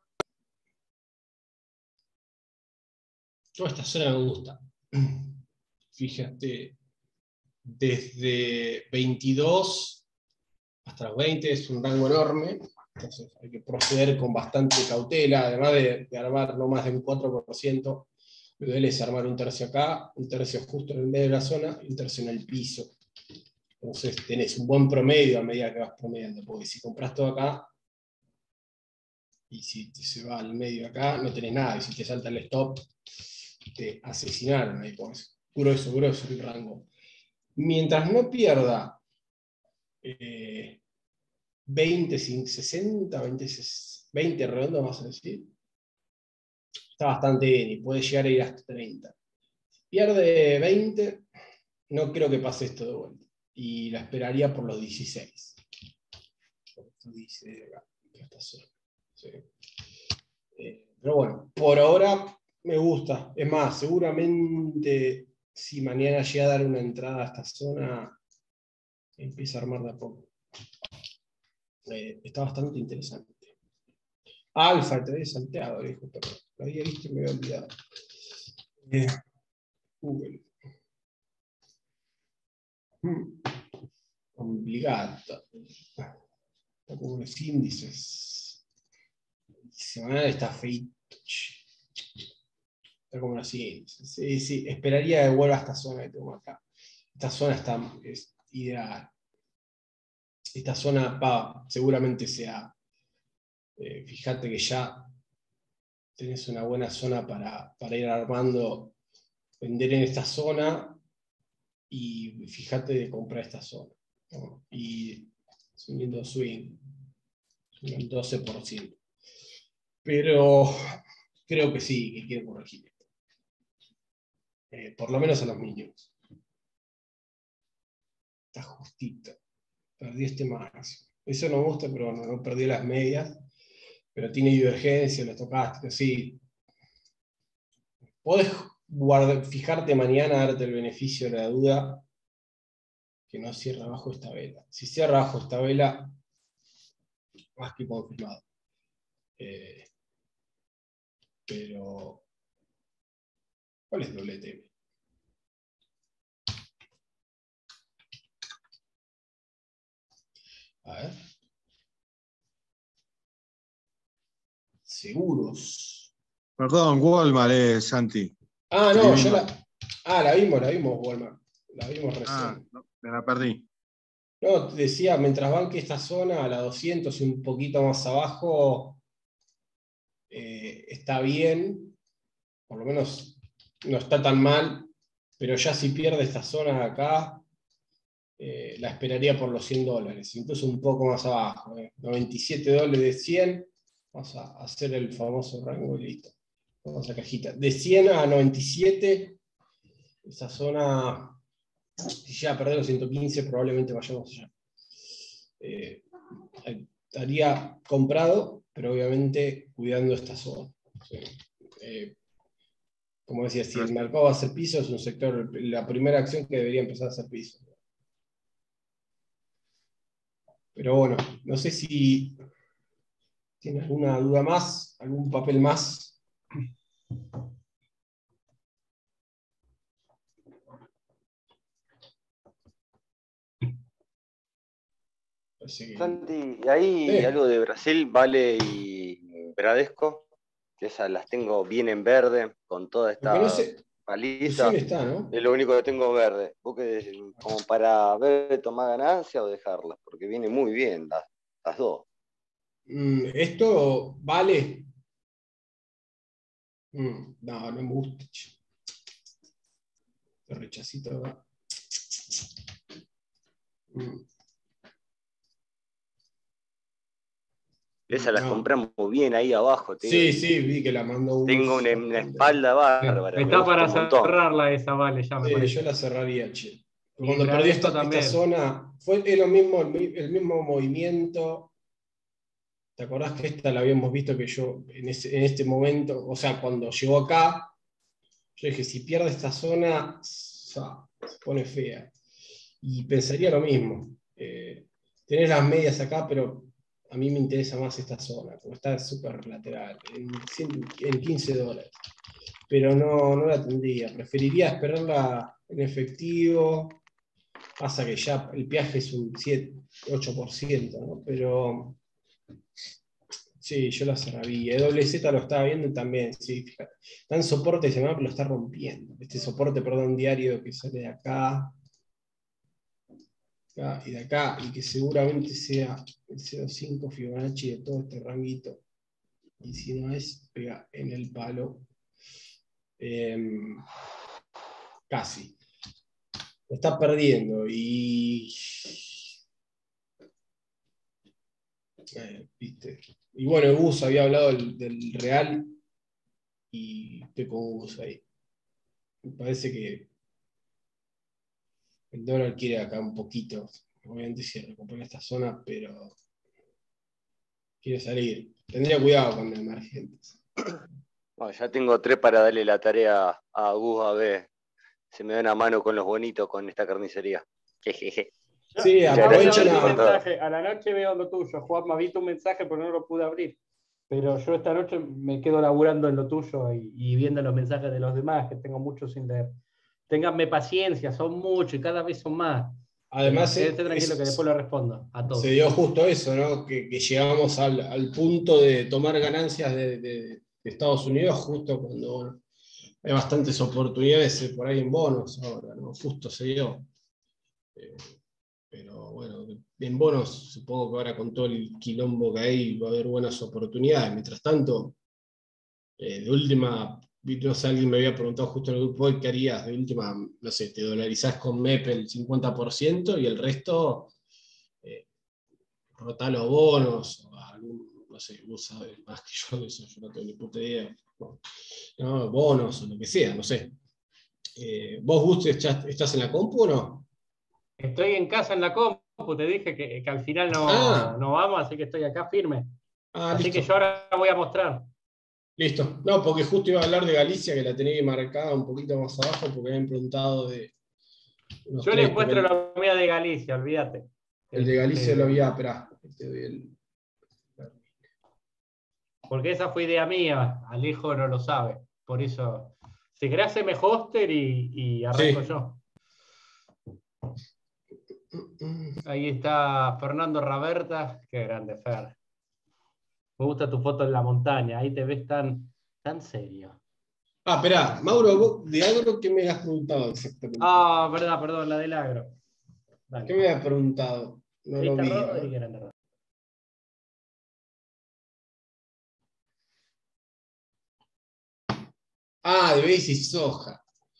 toda esta zona me gusta. Fíjate, desde veintidós hasta los veinte es un rango enorme. Entonces hay que proceder con bastante cautela, además de, de armar no más de un cuatro por ciento. Lo ideal es armar un tercio acá, un tercio justo en el medio de la zona y un tercio en el piso. Entonces tenés un buen promedio a medida que vas promediando, porque si compras todo acá, y si te se va al medio acá, no tenés nada, y si te salta el stop, te asesinaron ahí, pues. Grueso, grueso el rango. Mientras no pierda eh, veinte, sesenta, veinte, veinte redondo, vamos a decir, está bastante bien y puede llegar a ir hasta treinta. Si pierde veinte, no creo que pase esto de vuelta. Y la esperaría por los dieciséis. Por estos dieciséis de acá, de esta zona. Sí. Eh, pero bueno, por ahora me gusta. Es más, seguramente si mañana llega a dar una entrada a esta zona, empieza a armar de a poco. Eh, está bastante interesante. Alfa, te había salteado, viejo, pero lo había visto y me había olvidado. Eh, Google. Hmm. Complicado. Como los índices. Semanal está feito. Está como los índices. Sí, sí, esperaría que vuelva a esta zona que tengo acá. Esta zona está es ideal. Esta zona, pa, seguramente sea. Eh, fíjate que ya tenés una buena zona para, para ir armando, vender en esta zona y fíjate de comprar esta zona, ¿no? Y es un lindo swing, un doce por ciento. Pero creo que sí, que quiere corregir esto. Eh, por lo menos a los mínimos. Está justito. Perdí este máximo. Eso no me gusta, pero no, no perdí las medias. Pero tiene divergencia, los estocásticos, sí. Podés guardar, fijarte mañana, darte el beneficio de la duda, que no cierra abajo esta vela. Si cierra abajo esta vela, más que confirmado. Eh, pero, ¿cuál es doble T V? A ver. Seguros. Perdón, Walmart, eh, Santi. Ah, Estoy no, yo viendo. la. Ah, la vimos, la vimos, Walmart. La vimos Ah, recién. no, me la perdí. No, te decía, mientras banque esta zona, a la doscientos y un poquito más abajo, eh, está bien. Por lo menos no está tan mal. Pero ya si pierde esta zona de acá, eh, la esperaría por los cien dólares. Incluso un poco más abajo. Eh. noventa y siete dólares de cien. Vamos a hacer el famoso rango y listo. Vamos a cajita. De cien a noventa y siete, esa zona, si llega a perder los ciento quince, probablemente vayamos allá. Eh, estaría comprado, pero obviamente cuidando esta zona. Sí. Eh, como decía, si el mercado va a hacer piso, es un sector, la primera acción que debería empezar a hacer piso. Pero bueno, no sé si tiene alguna duda más, algún papel más. Santi, ¿y ahí Sí. algo de Brasil, Vale y Bradesco? Que esas las tengo bien en verde, con toda Lo que no esta sé, paliza. fusión está, ¿no? Es lo único que tengo verde. ¿Vos qué, como para ver, tomar ganancia o dejarlas? Porque viene muy bien las, las dos. Mm, esto vale. Mm, no, no me gusta. El rechacito acá. Mm, Esas las no. compramos bien ahí abajo, te digo. Sí, sí, vi que la mandó Tengo Gus una, una bastante. espalda bárbara, me Está gusta para un montón. cerrarla esa, vale, ya me Sí, parece. yo la cerraría, che. Y Cuando perdió Bradesco esta, esta también. zona, fue es lo mismo, el, mi- el mismo movimiento. ¿Te acordás que esta la habíamos visto que yo en, ese- en este momento, o sea, cuando llegó acá, yo dije, si pierde esta zona, sa, se pone fea. Y pensaría lo mismo. Eh, tenés las medias acá, pero a mí me interesa más esta zona, porque está súper lateral, en, en quince dólares. Pero no, no la tendría. Preferiría esperarla en efectivo. Pasa que ya el peaje es un siete, ocho por ciento, ¿no? Pero sí, yo la cerraría. W Z lo estaba viendo también, sí, fíjate. Está en soporte semanal, pero lo está rompiendo. Este soporte, perdón, diario que sale de acá, acá y de acá, y que seguramente sea el cero coma cinco Fibonacci de todo este ranguito. Y si no es, pega en el palo. Eh, casi. Lo está perdiendo y. Eh, ¿viste? Y bueno, Gus había hablado del, del Real y estoy con Gus ahí. Me parece que el dólar quiere acá un poquito. Obviamente se recupera esta zona, pero quiere salir. Tendría cuidado con el emergentes. Bueno, ya tengo tres para darle la tarea a Gus a ver. Se me da una mano con los bonitos con esta carnicería. Jejeje. Sí, Ya aprovechen veo tu a. mensaje. A la noche veo lo tuyo, Juanma. Vi tu mensaje, pero no lo pude abrir. Pero yo esta noche me quedo laburando en lo tuyo y, y viendo los mensajes de los demás, que tengo muchos sin leer. Ténganme paciencia, son muchos y cada vez son más. Además, Quédate tranquilo es, que después lo respondo a todos. se dio justo eso, ¿no? Que, que llegamos al, al punto de tomar ganancias de, de, de Estados Unidos justo cuando bueno, hay bastantes oportunidades por ahí en bonos ahora, ¿no? Justo se dio. Eh, pero bueno, en bonos supongo que ahora con todo el quilombo que hay va a haber buenas oportunidades. Mientras tanto, eh, de última, no sé, alguien me había preguntado justo en el grupo hoy qué harías, de última, no sé, te dolarizás con M E P el cincuenta por ciento y el resto, eh, rotá los bonos, o algún, no sé, vos sabés más que yo de eso, yo no tengo ni puta idea. No, no, bonos o lo que sea, no sé. Eh, ¿Vos, Gus, estás en la compu o no? Estoy en casa en la compu, te dije que, que al final no, Ah. no vamos, así que estoy acá firme. Ah, así listo. que yo ahora voy a mostrar. Listo. No, porque justo iba a hablar de Galicia, que la tenía marcada un poquito más abajo, porque habían preguntado de. Yo les muestro la mía de Galicia, olvídate. El de Galicia este, lo había, esperá. Te doy el... Porque esa fue idea mía, Alejo no lo sabe. Por eso, si querés hacerme hoster y, y arranco Sí. yo. Ahí está Fernando Raberta, qué grande, Fer. Me gusta tu foto en la montaña, ahí te ves tan, tan serio. Ah, esperá, Mauro, vos de agro, ¿qué me has preguntado exactamente? Ah, verdad, perdón, la del agro. Dale. ¿Qué me has preguntado? No Ahí lo está vi. Rodri, ¿eh? que grande. Ah, de Basis Soja.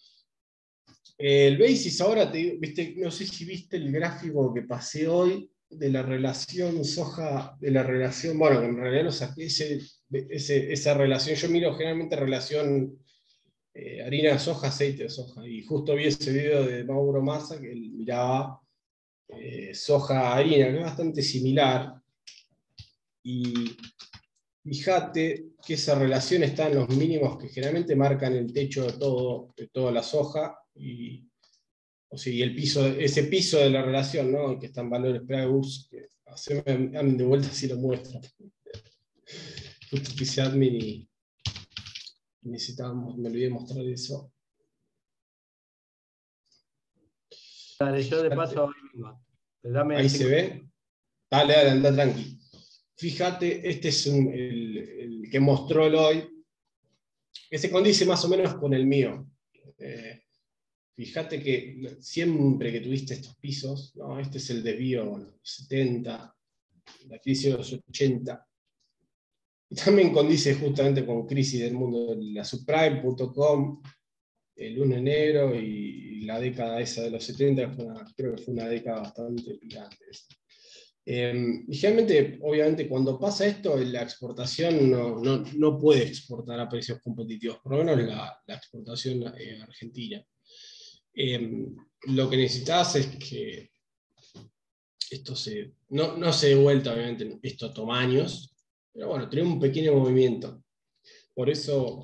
El Basis ahora, te, viste, no sé si viste el gráfico que pasé hoy de la relación soja, de la relación, bueno, en realidad no saqué ese, ese, esa relación, yo miro generalmente relación eh, harina de soja, aceite de soja, y justo vi ese video de Mauro Massa que él miraba eh, soja harina, que es bastante similar, y fíjate que esa relación está en los mínimos que generalmente marcan el techo de, todo, de toda la soja, y, o sea, y el piso, ese piso de la relación, ¿no? Que está en valores Pragus, que haceme de vuelta si lo muestra. Justo que hice admin y necesitábamos, me olvidé mostrar eso. Dale, yo de paso hoy vengo. Dame Ahí cinco... se ve. Dale, dale, anda tranqui. Fíjate, este es un, el, el que mostró el hoy, que se condice más o menos con el mío. Eh, fíjate que siempre que tuviste estos pisos, ¿no? Este es el desvío los setenta, la crisis de los ochenta, y también condice justamente con crisis del mundo de la subprime punto com, el uno de enero y la década esa de los setenta, fue una, creo que fue una década bastante picante. Eh, y generalmente, obviamente, cuando pasa esto, la exportación no, no, no puede exportar a precios competitivos, por lo menos la, la exportación eh, argentina. Eh, lo que necesitas es que esto se, no, no se dé vuelta, obviamente, esto toma años, pero bueno, tiene un pequeño movimiento. Por eso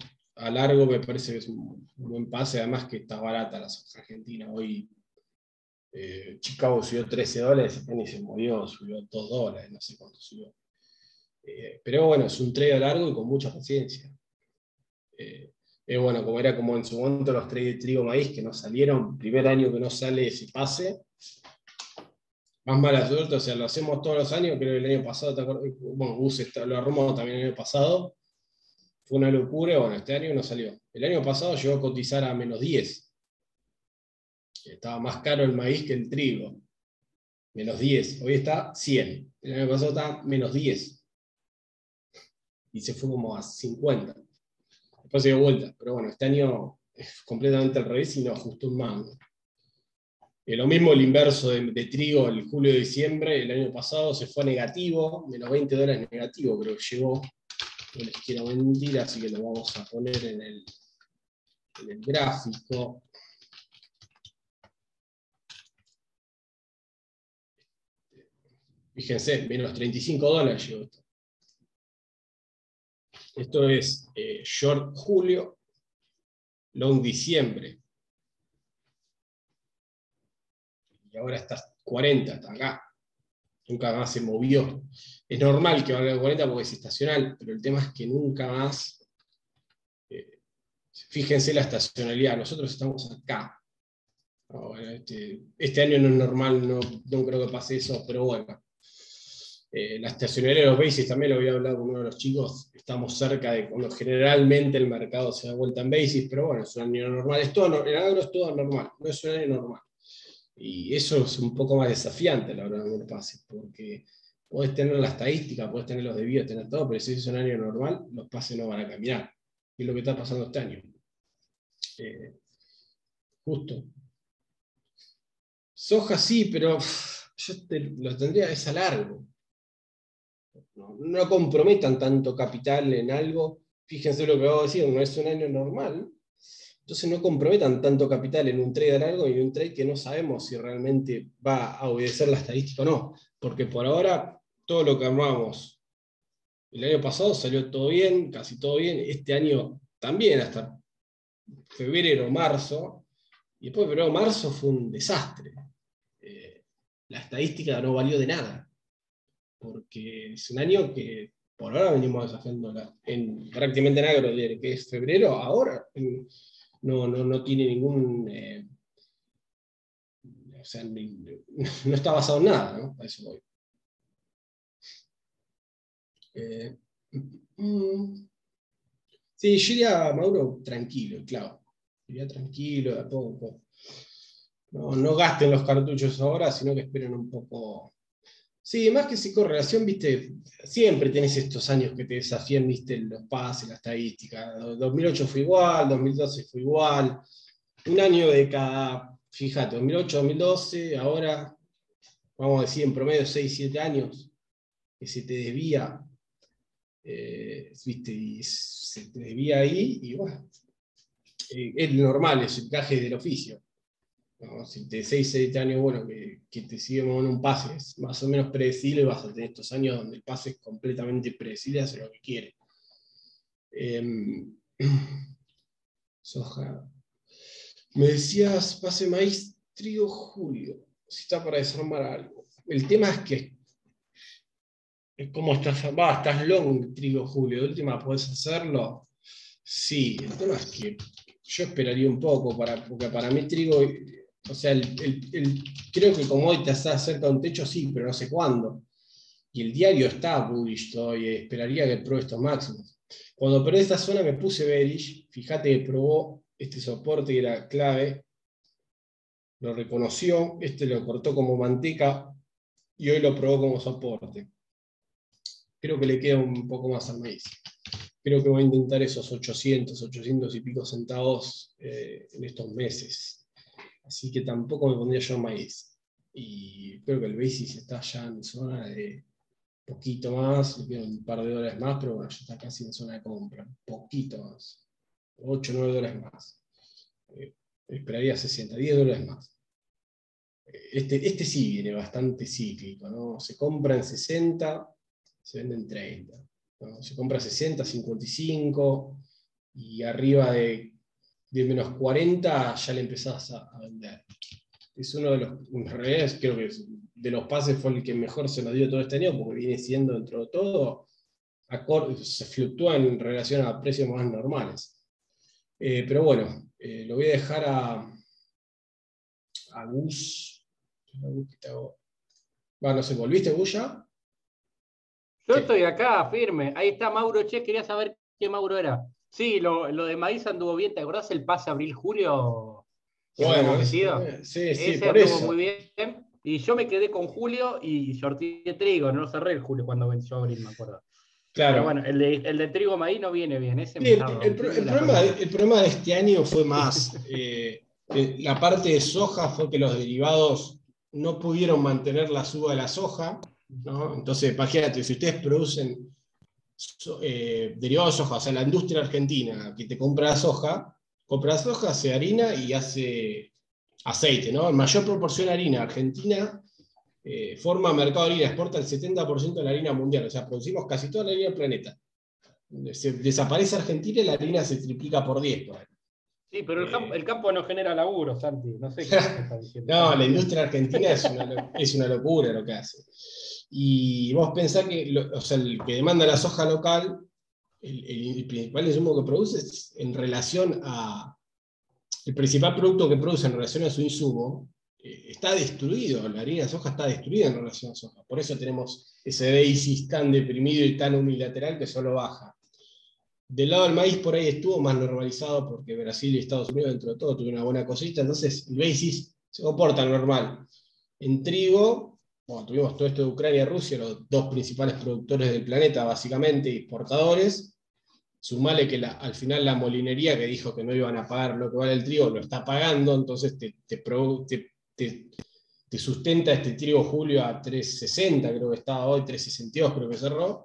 a largo me parece que es un buen pase, además que está barata la soja argentina. Hoy eh, Chicago subió trece dólares, y se movió, subió dos dólares, no sé cuánto subió. Eh, pero bueno, es un trade a largo y con mucha paciencia. Eh, eh, bueno, como era como en su momento los trades de trigo maíz que no salieron, primer año que no sale ese pase, más mala suerte, o sea, lo hacemos todos los años, creo que el año pasado, ¿te acuerdas? Bueno, Gus lo armó también el año pasado, fue una locura, bueno, este año no salió. El año pasado llegó a cotizar a menos diez, estaba más caro el maíz que el trigo, menos diez, hoy está cien, el año pasado está menos diez, y se fue como a cincuenta, después se dio vuelta, pero bueno, este año es completamente al revés y no ajustó un mango. Eh, lo mismo el inverso de, de trigo, el julio-diciembre, el año pasado se fue a negativo, menos veinte dólares negativo, creo que llegó, no les quiero mentir, así que lo vamos a poner en el, en el gráfico. Fíjense, menos treinta y cinco dólares llegó esto. Esto es eh, short julio, long diciembre. Y ahora está cuarenta, está acá. Nunca más se movió. Es normal que valga cuarenta porque es estacional, pero el tema es que nunca más. Eh, fíjense la estacionalidad, nosotros estamos acá. No, bueno, este, este año no es normal, no, no creo que pase eso, pero bueno. Eh, la estacionalidad de los bases también lo había hablado con uno de los chicos, estamos cerca de cuando generalmente el mercado se da vuelta en bases, pero bueno, es un año normal, es todo, el agro es todo normal, no es un año normal. Y eso es un poco más desafiante a la hora de un pase, porque podés tener la estadística, podés tener los debidos, tener todo, pero si es un año normal, los pases no van a caminar. Y es lo que está pasando este año. Eh, justo. Soja sí, pero uf, yo te, lo tendría es a largo. No, no comprometan tanto capital en algo. Fíjense lo que acabo de decir, no es un año normal. Entonces no comprometan tanto capital en un trade a largo y un trade que no sabemos si realmente va a obedecer la estadística o no. Porque por ahora todo lo que armamos el año pasado salió todo bien, casi todo bien. Este año también, hasta febrero, marzo. Y después de febrero, marzo fue un desastre. Eh, la estadística no valió de nada. Porque es un año que por ahora venimos desafiando en, prácticamente en agro, que es febrero, ahora en, no, no, no tiene ningún... Eh, o sea, ni, no está basado en nada, ¿no? A eso voy. Eh, mm, sí, yo iría, Mauro, tranquilo, claro. Iría tranquilo, de a poco. No, no gasten los cartuchos ahora, sino que esperen un poco. Sí, más que si correlación, viste, siempre tenés estos años que te desafían, viste, los pases, la estadística. dos mil ocho fue igual, dos mil doce fue igual. Un año de cada, fíjate, dos mil ocho, dos mil doce, ahora, vamos a decir, en promedio seis, siete años, que se te desvía, eh, viste, y se te desvía ahí, y bueno, eh, es normal, es el caje del oficio. ¿No? Si de seis, siete años, bueno, que, que te sigue moviendo un pase, es más o menos predecible, vas a tener estos años donde el pase es completamente predecible, hace lo que quiere. Eh, soja. Me decías, pase maíz, trigo, julio, si está para desarmar algo. El tema es que, ¿cómo estás? Va, estás long, trigo, julio, de última, ¿podés hacerlo? Sí, el tema es que yo esperaría un poco, para, porque para mí trigo, o sea, el, el, el, creo que como hoy te está cerca de un techo, sí, pero no sé cuándo. Y el diario está bullish todavía, esperaría que pruebe estos máximos. Cuando perdí esta zona me puse bearish, fíjate que probó este soporte que era clave, lo reconoció, este lo cortó como manteca y hoy lo probó como soporte. Creo que le queda un poco más al maíz. Creo que voy a intentar esos ochocientos, ochocientos y pico centavos eh, en estos meses. Así que tampoco me pondría yo en maíz. Y creo que el basis está ya en zona de poquito más, le quedan un par de dólares más, pero bueno, ya está casi en zona de compra. Poquito más. ocho o nueve dólares más. Eh, esperaría sesenta, diez dólares más. Este, este sí viene bastante cíclico, ¿no? Se compra en sesenta, se vende en treinta. ¿No? Se compra sesenta, cincuenta y cinco, y arriba de, de menos cuarenta ya le empezás a, a vender. Es uno de los, en realidad creo que es, de los pases fue el que mejor se nos dio todo este año, porque viene siendo dentro de todo, acorde, se fluctúa en relación a precios más normales. Eh, pero bueno, eh, lo voy a dejar a, a Gus. Bueno, no sé, ¿volviste Gus ya? Yo Sí. estoy acá, firme. Ahí está Mauro Che, quería saber qué Mauro era. Sí, lo, lo de Maíz anduvo bien. ¿Te acordás el pase abril-julio que Bueno, habíamos es- metido? sí, sí, Ese por anduvo eso. muy bien. Y yo me quedé con Julio y sorteé trigo. No cerré el Julio cuando venció abril, me acuerdo. Pero Claro. bueno, el de, el de trigo maíz no viene bien. Ese Sí, me el, está el pro- el rompiendo la problema, columna. el problema de este año fue más, eh, que la parte de soja fue que los derivados no pudieron mantener la suba de la soja, ¿no? Entonces, imagínate, si ustedes producen so- eh, derivados de soja, o sea, la industria argentina que te compra la soja, compra la soja, hace harina y hace aceite, ¿no? En mayor proporción harina, Argentina eh, forma mercado de harina, exporta el setenta por ciento de la harina mundial, o sea, producimos casi toda la harina del planeta. Se desaparece Argentina y la harina se triplica por diez. Por ahí. Sí, pero el campo, Eh, el campo no genera laburo, Santi. No sé qué me estás diciendo. ¿Estás no, la mintiendo? industria argentina es una, lo- es una locura lo que hace. Y vos pensás que, lo- o sea, el que demanda la soja local, el, el- el principal insumo que produce es en relación a, el principal producto que produce en relación a su insumo, eh, está destruido, la harina de soja está destruida en relación a soja. Por eso tenemos ese basis tan deprimido y tan unilateral que solo baja. Del lado del maíz por ahí estuvo más normalizado porque Brasil y Estados Unidos dentro de todo tuvieron una buena cosita, entonces el basis se comporta normal. En trigo, bueno, tuvimos todo esto de Ucrania y Rusia, los dos principales productores del planeta básicamente, exportadores. Sumale que la, al final la molinería que dijo que no iban a pagar lo que vale el trigo, lo está pagando, entonces te, te, te, te, te sustenta este trigo julio a tres sesenta, creo que estaba hoy, tres sesenta y dos creo que cerró.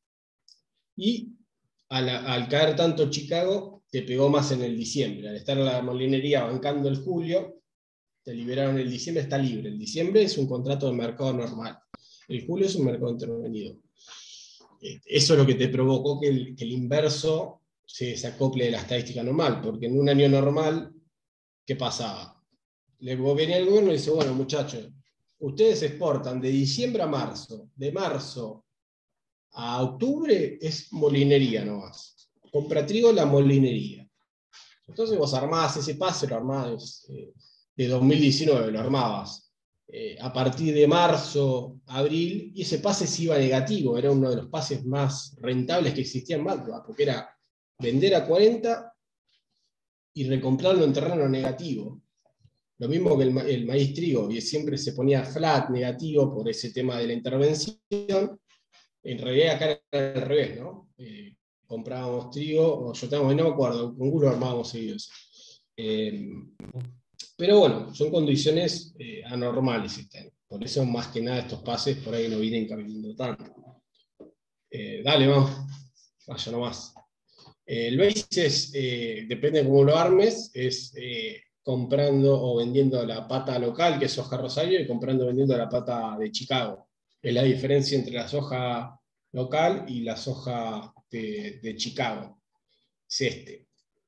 Y al, al caer tanto Chicago, te pegó más en el diciembre. Al estar la molinería bancando el julio, te liberaron el diciembre, está libre. El diciembre es un contrato de mercado normal. El julio es un mercado intervenido. Eso es lo que te provocó que el, que el inverso se, se acople de la estadística normal, porque en un año normal, ¿qué pasaba? Le venía el gobierno y dice, bueno, muchachos, ustedes exportan de diciembre a marzo, de marzo a octubre es molinería nomás. Compra trigo la molinería. Entonces vos armabas ese pase, lo armabas eh, de dos mil diecinueve, lo armabas eh, a partir de marzo, abril, y ese pase se iba negativo, era uno de los pases más rentables que existían en Malta, porque era vender a cuarenta y recomprarlo en terreno negativo. Lo mismo que el, ma el maíz trigo, y siempre se ponía flat negativo por ese tema de la intervención. En realidad acá era al revés, ¿no? Eh, comprábamos trigo, o yo tengo, no me acuerdo, con Google armábamos seguidos. Eh, pero bueno, son condiciones eh, anormales este año. Por eso, más que nada, estos pases por ahí no vienen caminando tanto. Eh, dale, vamos, vaya nomás. Eh, el basis es, eh, depende de cómo lo armes, es eh, comprando o vendiendo la pata local, que es soja Rosario, y comprando o vendiendo la pata de Chicago. Es la diferencia entre la soja local y la soja de, de Chicago. Es este.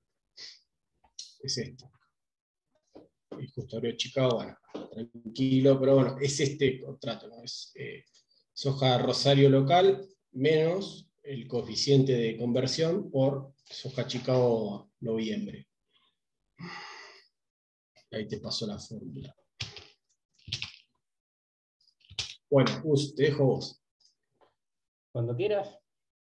Es este. Y justo abrió Chicago, bueno, tranquilo, pero bueno, es este contrato, ¿no? Es eh, soja Rosario local menos el coeficiente de conversión por soja Chicago noviembre. Ahí te pasó la fórmula. Bueno, Gus, te dejo vos. Cuando quieras.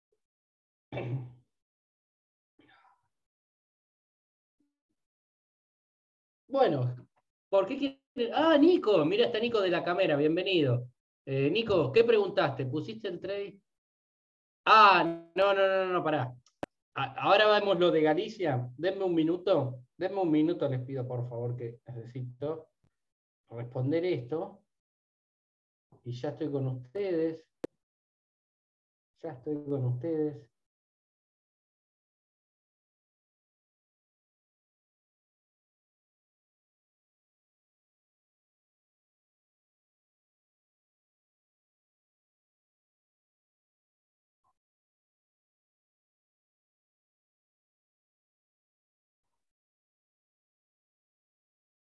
Bueno, ¿por qué quieres? Ah, Nico, mira, está Nico de la cámara, bienvenido. Eh, Nico, ¿qué preguntaste? ¿Pusiste el trade? Ah, no, no, no, no, pará. A- Ahora vemos lo de Galicia. Denme un minuto. Denme un minuto, les pido por favor que necesito responder esto. Y ya estoy con ustedes. Ya estoy con ustedes.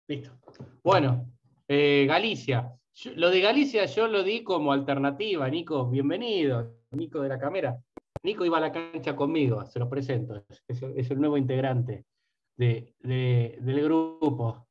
Listo. Bueno, eh, Galicia. Yo, lo de Galicia yo lo di como alternativa, Nico. Bienvenido, Nico de la Cámara. Nico iba a la cancha conmigo, se los presento. Es, es el nuevo integrante de, de, del grupo.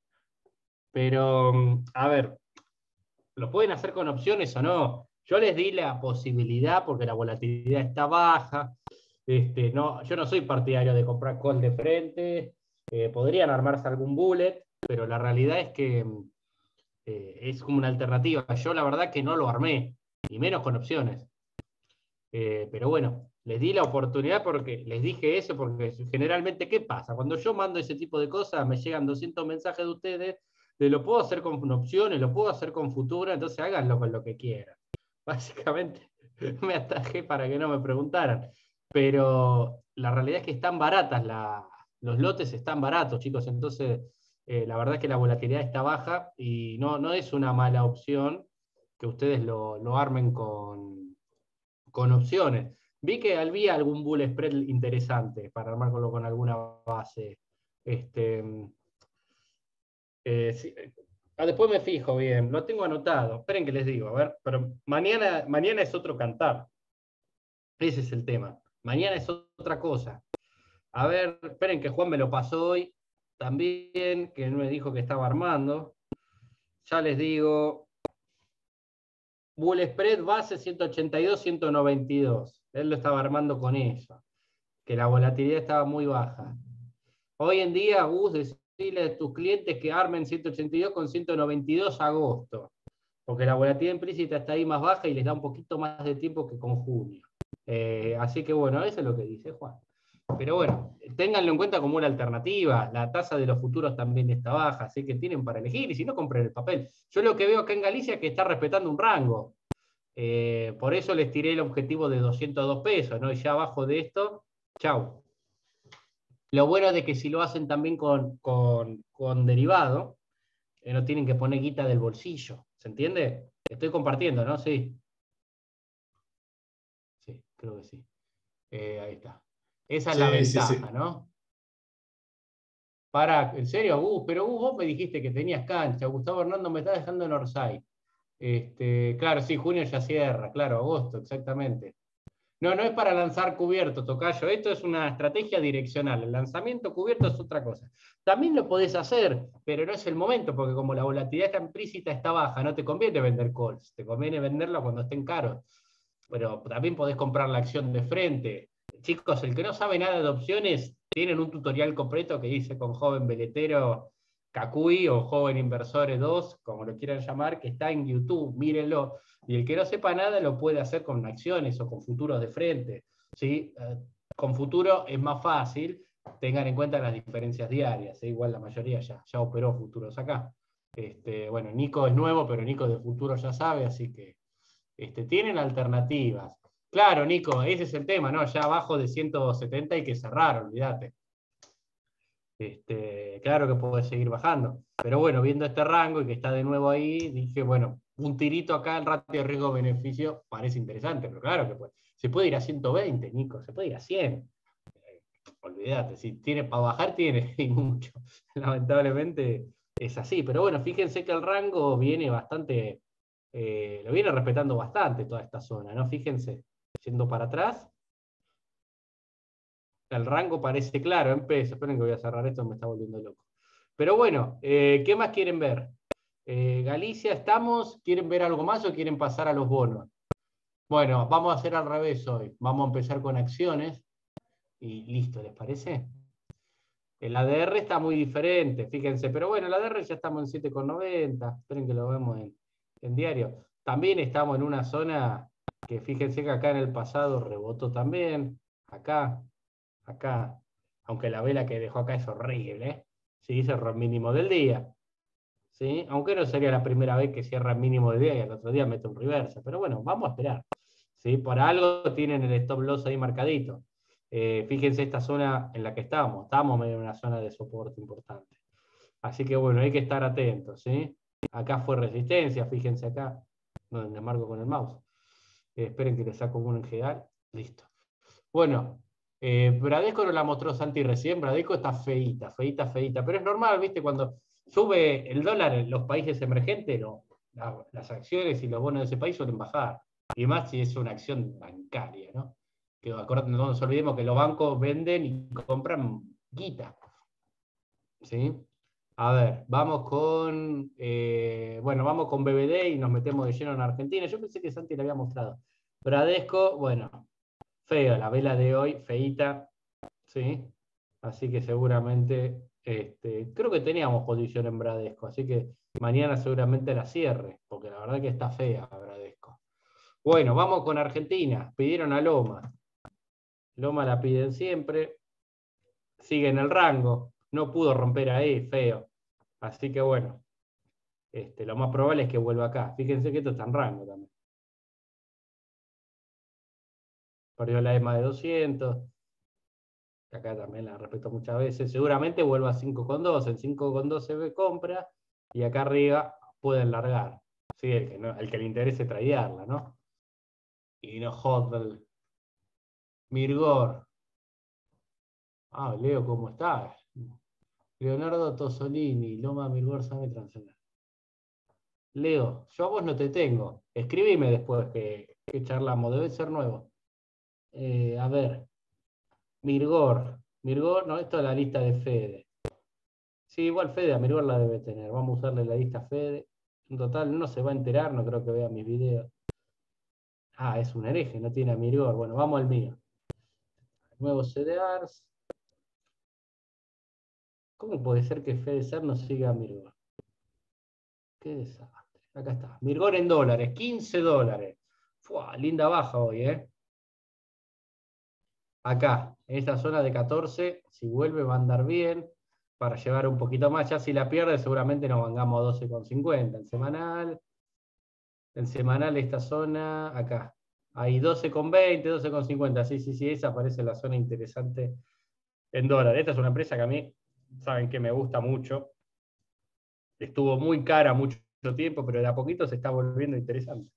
Pero, a ver, ¿lo pueden hacer con opciones o no? Yo les di la posibilidad porque la volatilidad está baja. Este, no, yo no soy partidario de comprar call de frente. Eh, podrían armarse algún bullet, pero la realidad es que eh, es como una alternativa. Yo la verdad que no lo armé, y menos con opciones. Eh, pero bueno, les di la oportunidad porque les dije eso, porque generalmente, ¿qué pasa? Cuando yo mando ese tipo de cosas, me llegan doscientos mensajes de ustedes, de lo puedo hacer con opciones, lo puedo hacer con futura, entonces háganlo con lo que quieran. Básicamente me atajé para que no me preguntaran. Pero la realidad es que están baratas, la, los lotes están baratos, chicos, entonces eh, la verdad es que la volatilidad está baja y no, no es una mala opción que ustedes lo, lo armen con, con opciones. Vi que había algún bull spread interesante para armarlo con alguna base. Este, eh, sí, ah, después me fijo bien, lo tengo anotado. Esperen que les digo, a ver, pero mañana, mañana es otro cantar. Ese es el tema. Mañana es otra cosa. A ver, esperen que Juan me lo pasó hoy también, que me dijo que estaba armando. Ya les digo, bull spread base ciento ochenta y dos, ciento noventa y dos. Él lo estaba armando con eso, que la volatilidad estaba muy baja. Hoy en día, Gus, decirle a tus clientes que armen ciento ochenta y dos con ciento noventa y dos agosto, porque la volatilidad implícita está ahí más baja y les da un poquito más de tiempo que con junio. Eh, así que bueno, eso es lo que dice Juan. Pero bueno, ténganlo en cuenta como una alternativa. La tasa de los futuros también está baja, así que tienen para elegir, y si no, compren el papel. Yo lo que veo acá en Galicia es que está respetando un rango. Eh, por eso les tiré el objetivo de doscientos dos pesos, ¿no? Y ya abajo de esto, chau. Lo bueno de que si lo hacen también con, con, con derivado, eh, no tienen que poner guita del bolsillo. ¿Se entiende? Estoy compartiendo, ¿no? Sí. Sí, creo que sí. Eh, ahí está. Esa es Sí, la sí, ventaja, sí. ¿no? Para, en serio, Gus, pero Gus, vos me dijiste que tenías cancha. Gustavo Hernando me está dejando en Orsay. Este, claro, sí, junio ya cierra, claro, agosto, exactamente. No, no es para lanzar cubierto, tocayo. Esto es una estrategia direccional. El lanzamiento cubierto es otra cosa. También lo podés hacer, pero no es el momento, porque como la volatilidad está implícita, está baja, no te conviene vender calls, te conviene venderla cuando estén caros. Pero también podés comprar la acción de frente. Chicos, el que no sabe nada de opciones, tienen un tutorial completo que dice con Joven Veletero Cacuy o Joven Inversores dos, como lo quieran llamar, que está en YouTube, mírenlo. Y el que no sepa nada lo puede hacer con acciones o con futuros de frente. ¿Sí? Eh, con futuro es más fácil, tengan en cuenta las diferencias diarias. ¿Sí? Igual la mayoría ya, ya operó futuros acá. Este, bueno, Nico es nuevo, pero Nico de futuro ya sabe, así que este, tienen alternativas. Claro, Nico, ese es el tema, ¿no? Ya abajo de ciento setenta hay que cerrar, olvídate. Este, claro que puede seguir bajando. Pero bueno, viendo este rango y que está de nuevo ahí, dije, bueno, un tirito acá, el ratio de riesgo-beneficio parece interesante, pero claro que puede. Se puede ir a ciento veinte, Nico, se puede ir a cien. Eh, olvídate, si tiene para bajar, tiene y mucho. Lamentablemente es así. Pero bueno, fíjense que el rango viene bastante, eh, lo viene respetando bastante toda esta zona, ¿no? Fíjense, yendo para atrás. El rango parece claro en pesos. Esperen que voy a cerrar esto, me está volviendo loco. Pero bueno, eh, ¿qué más quieren ver? Eh, Galicia, ¿estamos? ¿Quieren ver algo más o quieren pasar a los bonos? Bueno, vamos a hacer al revés hoy. Vamos a empezar con acciones y listo, ¿les parece? El A D R está muy diferente, fíjense. Pero bueno, el A D R ya estamos en siete con noventa. Esperen que lo vemos en, en diario. También estamos en una zona que fíjense que acá en el pasado rebotó también. Acá. Acá, aunque la vela que dejó acá es horrible, ¿eh? Sí, cerró el mínimo del día. ¿Sí? Aunque no sería la primera vez que cierra el mínimo del día y el otro día mete un reversa. Pero bueno, vamos a esperar. ¿Sí? Por algo tienen el stop loss ahí marcadito. Eh, fíjense esta zona en la que estamos. Estamos en una zona de soporte importante. Así que bueno, hay que estar atentos. ¿Sí? Acá fue resistencia, fíjense acá, donde marco con el mouse. Eh, esperen que le saco uno en general. Listo. Bueno. Eh, Bradesco no la mostró Santi recién, Bradesco está feíta, feíta, feíta, pero es normal, ¿viste? Cuando Sube el dólar en los países emergentes, no, la- las acciones y los bonos de ese país suelen bajar. Y más si es una acción bancaria, ¿no? Que acordate, no nos olvidemos que los bancos venden y compran guita. ¿Sí? A ver, vamos con. Eh, bueno, vamos con B B D y nos metemos de lleno en Argentina. Yo pensé que Santi le había mostrado. Bradesco, bueno, feo, la vela de hoy, feíta, ¿sí? Así que seguramente. Este, creo que teníamos posición en Bradesco, así que mañana seguramente la cierre, porque la verdad que está fea Bradesco. Bueno, vamos con Argentina. Pidieron a Loma. Loma la piden siempre. Sigue en el rango. No pudo romper ahí, feo. Así que bueno, este, lo más probable es que vuelva acá. Fíjense que esto está en rango también. Perdió la E M A de doscientos. Acá también la respeto muchas veces. Seguramente vuelva a cinco coma dos. En cinco coma dos se ve compra. Y acá arriba pueden largar. ¿Sí? El, que no, el que le interese tradearla, ¿no? Y no hodl. Mirgor. Ah, Leo, ¿cómo estás? Leonardo Tosolini, Loma Mirgor sabe transitar. Leo, yo a vos no te tengo. Escribime después que, que charlamos, debe ser nuevo. Eh, a ver, Mirgor. Mirgor, no, esto es la lista de Fede. Sí, igual Fede a Mirgor la debe tener. Vamos a usarle la lista Fede. En total no se va a enterar, no creo que vea mis videos. Ah, es un hereje, no tiene a Mirgor. Bueno, vamos al mío. Nuevo C D Rs. ¿Cómo puede ser que Fede Ser no siga a Mirgor? Qué desastre. Acá está. Mirgor en dólares, quince dólares. Fua, linda baja hoy, ¿eh? Acá, en esta zona de catorce, si vuelve va a andar bien, para llevar un poquito más. Ya si la pierde, seguramente nos vengamos a doce coma cincuenta. El semanal, el semanal esta zona, acá. Hay doce coma veinte, doce coma cincuenta. Sí, sí, sí, esa parece la zona interesante en dólar. Esta es una empresa que a mí, saben que me gusta mucho. Estuvo muy cara mucho tiempo, pero de a poquito se está volviendo interesante.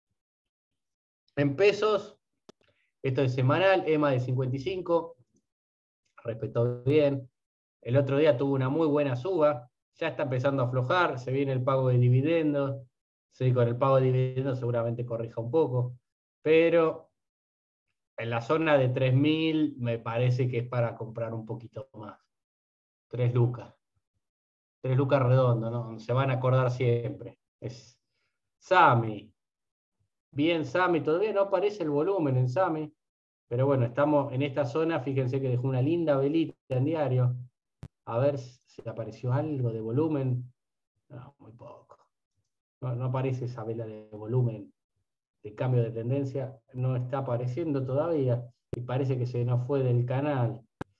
En pesos, esto es semanal, E M A de cincuenta y cinco, respetó bien. El otro día tuvo una muy buena suba, ya está empezando a aflojar, se viene el pago de dividendos, sí, con el pago de dividendos seguramente corrija un poco, pero en la zona de tres mil me parece que es para comprar un poquito más. tres lucas. tres lucas redondo, ¿no? Se van a acordar siempre. Es Sami. Bien Sami, todavía no aparece el volumen en Sami, pero bueno, estamos en esta zona, fíjense que dejó una linda velita en diario. A ver si apareció algo de volumen. No, muy poco. No, no aparece esa vela de volumen de cambio de tendencia. No está apareciendo todavía. Y parece que se nos fue del canal.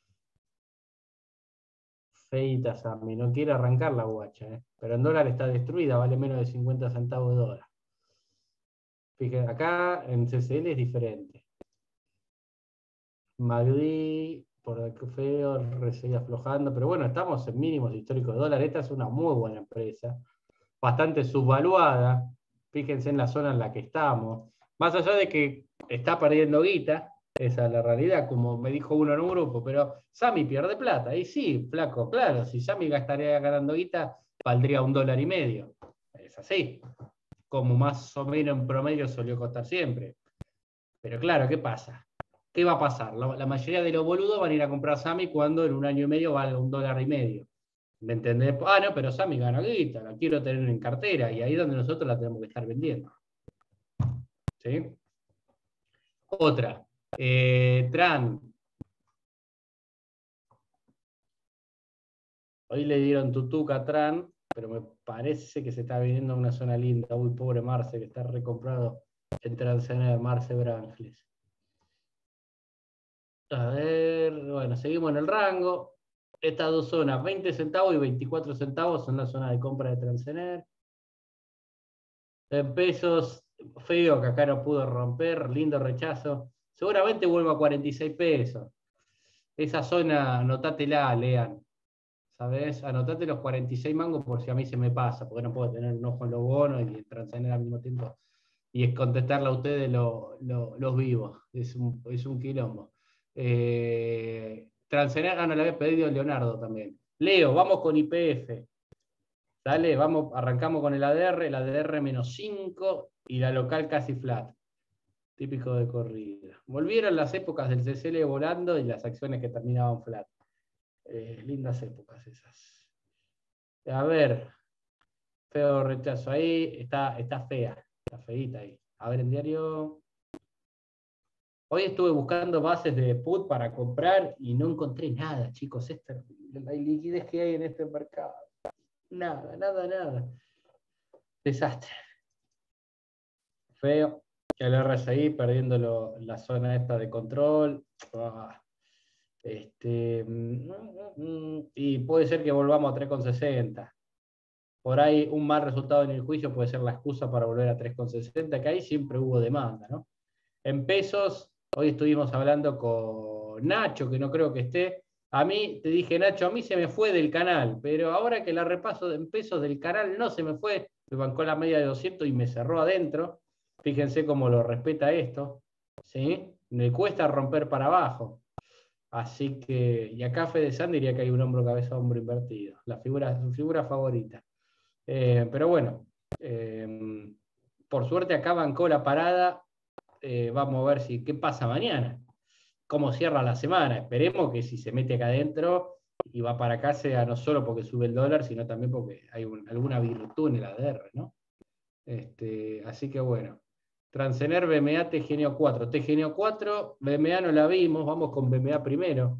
Feita Sami. No quiere arrancar la guacha. ¿eh? Pero en dólar está destruida. Vale menos de cincuenta centavos de dólar. Fíjense, acá en C C L es diferente. Magdi, por el que feo, sigue aflojando. Pero bueno, estamos en mínimos históricos de dólar. Esta es una muy buena empresa. Bastante subvaluada, fíjense en la zona en la que estamos, más allá de que está perdiendo guita, esa es la realidad, como me dijo uno en un grupo, pero Sami pierde plata, y sí, flaco, claro, si Sami gastaría ganando guita, valdría un dólar y medio, es así, como más o menos en promedio solió costar siempre, pero claro, ¿qué pasa? ¿Qué va a pasar? La, la mayoría de los boludos van a ir a comprar Sami cuando en un año y medio valga un dólar y medio. ¿Me entendés? Ah, no, pero Sami gana guita, la quiero tener en cartera, y ahí es donde nosotros la tenemos que estar vendiendo. ¿Sí? Otra. Eh, Tran. Hoy le dieron tutuca a Tran, pero me parece que se está viniendo a una zona linda. Uy, pobre Marce, que está recomprado en Transener, Marce Brangles. A ver, bueno, seguimos en el rango. Estas dos zonas, veinte centavos y veinticuatro centavos, son la zona de compra de Transener. En pesos, feo que acá no pudo romper, lindo rechazo. Seguramente vuelva a cuarenta y seis pesos. Esa zona, anotátela, Lean. ¿Sabes? Anotate los cuarenta y seis mangos por si a mí se me pasa, porque no puedo tener un ojo en los bonos y Transener al mismo tiempo. Y es contestarle a ustedes lo, lo, los vivos. Es un, es un quilombo. Eh, Transener, ah, no le había pedido Leonardo también. Leo, vamos con Y P F. Dale, vamos, arrancamos con el A D R, el A D R menos cinco y la local casi flat. Típico de corrida. Volvieron las épocas del C C L volando y las acciones que terminaban flat. Eh, lindas épocas esas. A ver, feo rechazo ahí, está, está fea, está feíta ahí. A ver en diario. Hoy estuve buscando bases de put para comprar y no encontré nada, chicos. Es terrible la liquidez que hay en este mercado. Nada, nada, nada. Desastre. Feo. El R S I perdiendo lo, la zona esta de control. Ah, este, y puede ser que volvamos a tres coma sesenta. Por ahí un mal resultado en el juicio puede ser la excusa para volver a tres coma sesenta, que ahí siempre hubo demanda, ¿no? En pesos, hoy estuvimos hablando con Nacho, que no creo que esté. A mí, te dije, Nacho, a mí se me fue del canal, pero ahora que la repaso en pesos del canal no se me fue, me bancó la media de doscientos y me cerró adentro. Fíjense cómo lo respeta esto, ¿sí? Me cuesta romper para abajo. Así que, y acá Fede San diría que hay un hombro, cabeza, hombro invertido. La figura, su figura favorita. Eh, pero bueno, eh, por suerte acá bancó la parada. Eh, vamos a ver si qué pasa mañana. Cómo cierra la semana. Esperemos que si se mete acá adentro y va para acá sea no solo porque sube el dólar, sino también porque hay un, alguna virtud en el A D R, ¿no? Este, así que bueno. Transener, B M A, T G N O cuatro. T G N O cuatro, B M A no la vimos, vamos con B M A primero.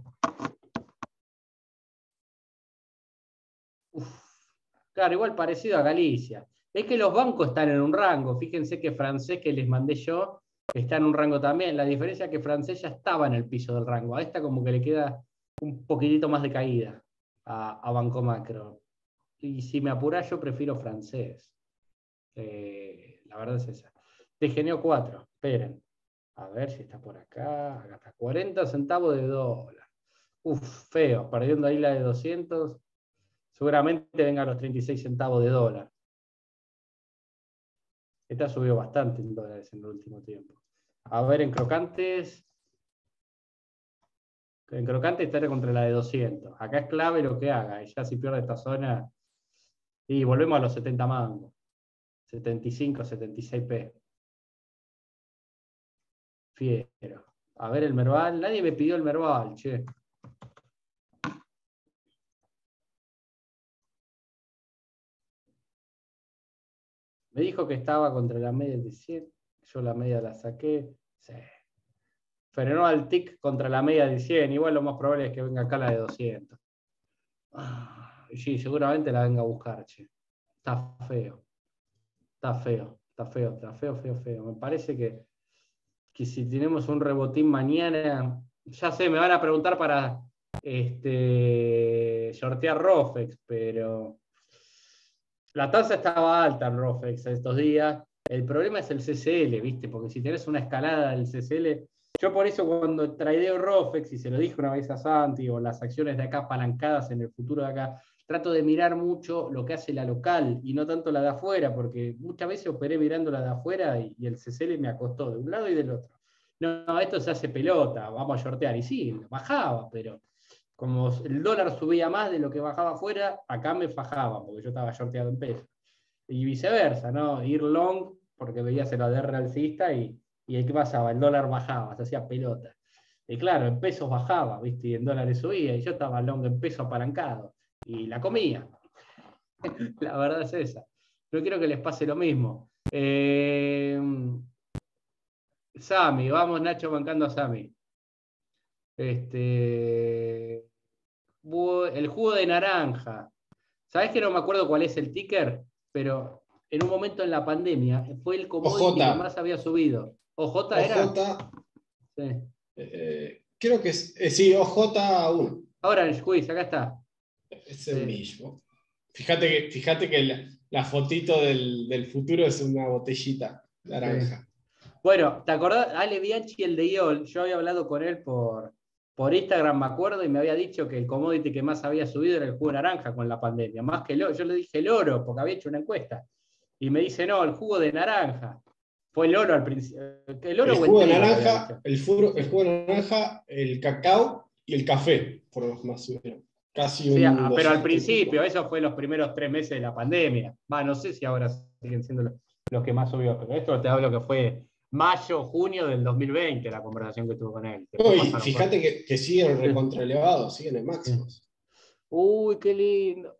Uf. Claro, igual parecido a Galicia. Es que los bancos están en un rango. Fíjense que Francés, que les mandé yo, está en un rango también. La diferencia es que Francés ya estaba en el piso del rango. A esta como que le queda un poquitito más de caída a, a Banco Macro. Y si me apurás, yo prefiero Francés. Eh, la verdad es esa. T G N O cuatro, esperen. A ver si está por acá. Acá está, cuarenta centavos de dólar. Uf, feo. Perdiendo ahí la de doscientos. Seguramente venga a los treinta y seis centavos de dólar. Esta subió bastante en dólares en el último tiempo. A ver, en crocantes. En crocantes está contra la de doscientos. Acá es clave lo que haga. Y ya si pierde esta zona. Y volvemos a los setenta mangos. setenta y cinco, setenta y seis p. Fiero. A ver el Merval. Nadie me pidió el Merval, che. Me dijo que estaba contra la media de cien. Yo la media la saqué. Sí. Frenó al tic contra la media de cien. Igual lo más probable es que venga acá la de doscientos. Ah, sí, seguramente la venga a buscar, che. Está feo. Está feo. Está feo. Está feo, feo, feo. Me parece que, que si tenemos un rebotín mañana. Ya sé, me van a preguntar para este, sortear Rofex, pero. La tasa estaba alta en Rofex estos días. El problema es el C C L, ¿viste? Porque si tenés una escalada del C C L. Yo por eso cuando tradeo Rofex, y se lo dije una vez a Santi, o las acciones de acá apalancadas en el futuro de acá, trato de mirar mucho lo que hace la local y no tanto la de afuera, porque muchas veces operé mirando la de afuera y, y el C C L me acostó de un lado y del otro. No, no, esto se hace pelota, vamos a shortear. Y sí, bajaba, pero como el dólar subía más de lo que bajaba afuera, acá me fajaba, porque yo estaba shorteado en pesos. Y viceversa, ¿no? Ir long, porque veías el A D R alcista y, y ¿qué pasaba? El dólar bajaba, se hacía pelota. Y claro, en pesos bajaba, ¿viste? Y en dólares subía, y yo estaba long en peso apalancado. Y la comía. La verdad es esa. No quiero que les pase lo mismo. Eh, Sami, vamos Nacho bancando a Sami. Este, el jugo de naranja. ¿Sabés que no me acuerdo cuál es el ticker? Pero en un momento en la pandemia fue el commodity que más había subido. ¿O J era? O J. Sí. Eh, creo que es, eh, sí, O J uno. Ahora en Squeeze, acá está. Es el sí. mismo. Fíjate que, fíjate que la, la fotito del, del futuro es una botellita naranja. Sí. Bueno, ¿te acordás? Ale Bianchi, el de I O L, yo había hablado con él por, por Instagram, me acuerdo, y me había dicho que el commodity que más había subido era el jugo de naranja con la pandemia. Más que el oro. Yo le dije el oro, porque había hecho una encuesta. Y me dice, no, el jugo de naranja. Fue el oro al principio. El, oro el jugo de naranja, el, furo, el jugo de naranja, el cacao y el café, por los más subieron. casi Sí, un... ah, pero al doscientos y principio, pico. eso fue los primeros tres meses de la pandemia. Va, no sé si ahora siguen siendo los, los que más subió, pero esto te hablo que fue mayo, junio del dos mil veinte la conversación que tuve con él. No, Después y pasaron cosas. fíjate que, que siguen Sí. recontraelevados, siguen en Sí. máximos. Uy, qué lindo.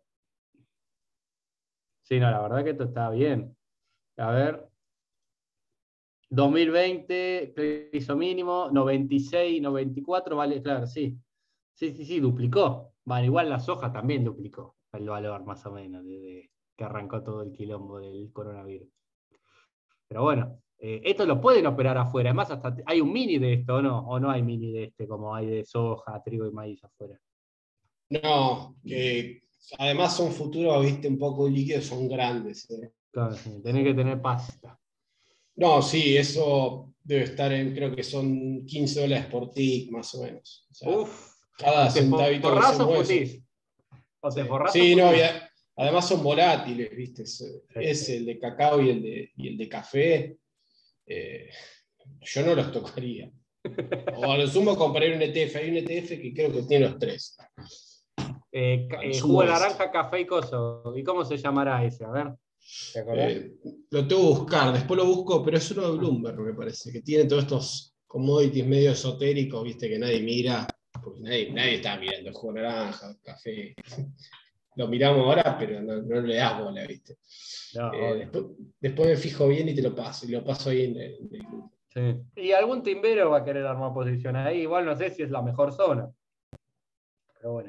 Sí, no, la verdad que esto está bien. A ver. dos mil veinte, piso mínimo, noventa y seis, noventa y cuatro, vale, claro, sí. Sí, sí, sí, duplicó. Vale, igual la soja también duplicó el valor, más o menos, desde que arrancó todo el quilombo del coronavirus. Pero bueno, eh, esto lo pueden operar afuera. Además, hasta hay un mini de esto, ¿o no? ¿O no hay mini de este, como hay de soja, trigo y maíz afuera? No, que además son futuros, viste, un poco líquidos, son grandes. ¿eh? Claro, sí, tenés que tener pasta. No, sí, eso debe estar en, creo que son quince dólares por tick, más o menos. O sea, Uf, cada ¿y te centavito que forrás se o mueve. son- futís? ¿O te Sí, forrás o sí, no, y futís? a- además son volátiles, viste. Es, Sí, es sí. el de cacao y el de, y el de café. eh, yo no los tocaría. O a lo sumo compraría un E T F. Hay un E T F que creo que tiene los tres. Eh, ca- A lo eh, sumo jugo de ese. naranja, café y coso. ¿Y cómo se llamará ese? A ver, ¿te acordás? Eh, lo tengo que buscar, después lo busco, pero es uno de Bloomberg, me parece, que tiene todos estos commodities medio esotéricos, viste, que nadie mira, porque nadie, nadie está mirando el jugo de naranja, café. Lo miramos ahora, pero no, no le das bola, viste. No, Eh, obvio. después, después me fijo bien y te lo paso, y lo paso ahí en el, en el grupo. Sí. Y algún timbero va a querer armar posición ahí. Igual no sé si es la mejor zona. Pero bueno.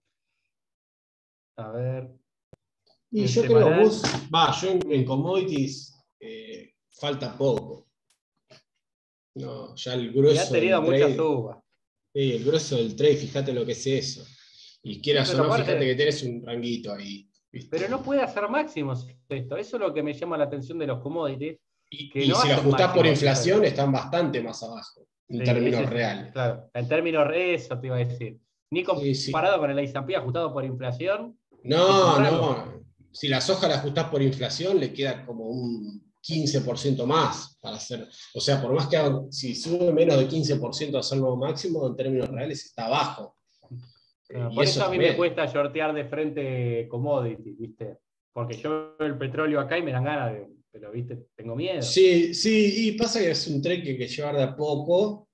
A ver. Y En yo creo, semanal. vos, va, yo en, en commodities eh, falta poco. No, ya el Y ha grueso tenido del mucha trade, suba. sí, el grueso del trade, fíjate lo que es eso. Y Sí, quieras o pero no, fíjate aparte. que tenés un ranguito ahí. ¿viste? Pero no puede hacer máximos esto. Eso es lo que me llama la atención de los commodities. Y, Que y no si lo hacen ajustás por máximos inflación, históricos. están bastante más abajo, Sí, en ese términos es, reales. claro. En términos, eso te iba a decir. Ni Sí, sí. comparado con el S and P ajustado por inflación, ni No, compararlo. no. Si la soja la ajustás por inflación, le queda como un quince por ciento más para hacer. O sea, por más que haga, si sube menos de quince por ciento a hacer nuevo máximo, en términos reales está abajo. Eh, Claro, y por eso eso a mí me también. cuesta shortear de frente commodity, ¿viste? Porque yo veo el petróleo acá y me dan ganas de. Pero, ¿viste? Tengo miedo. Sí, sí, y pasa que es un trade que hay que llevar de a poco.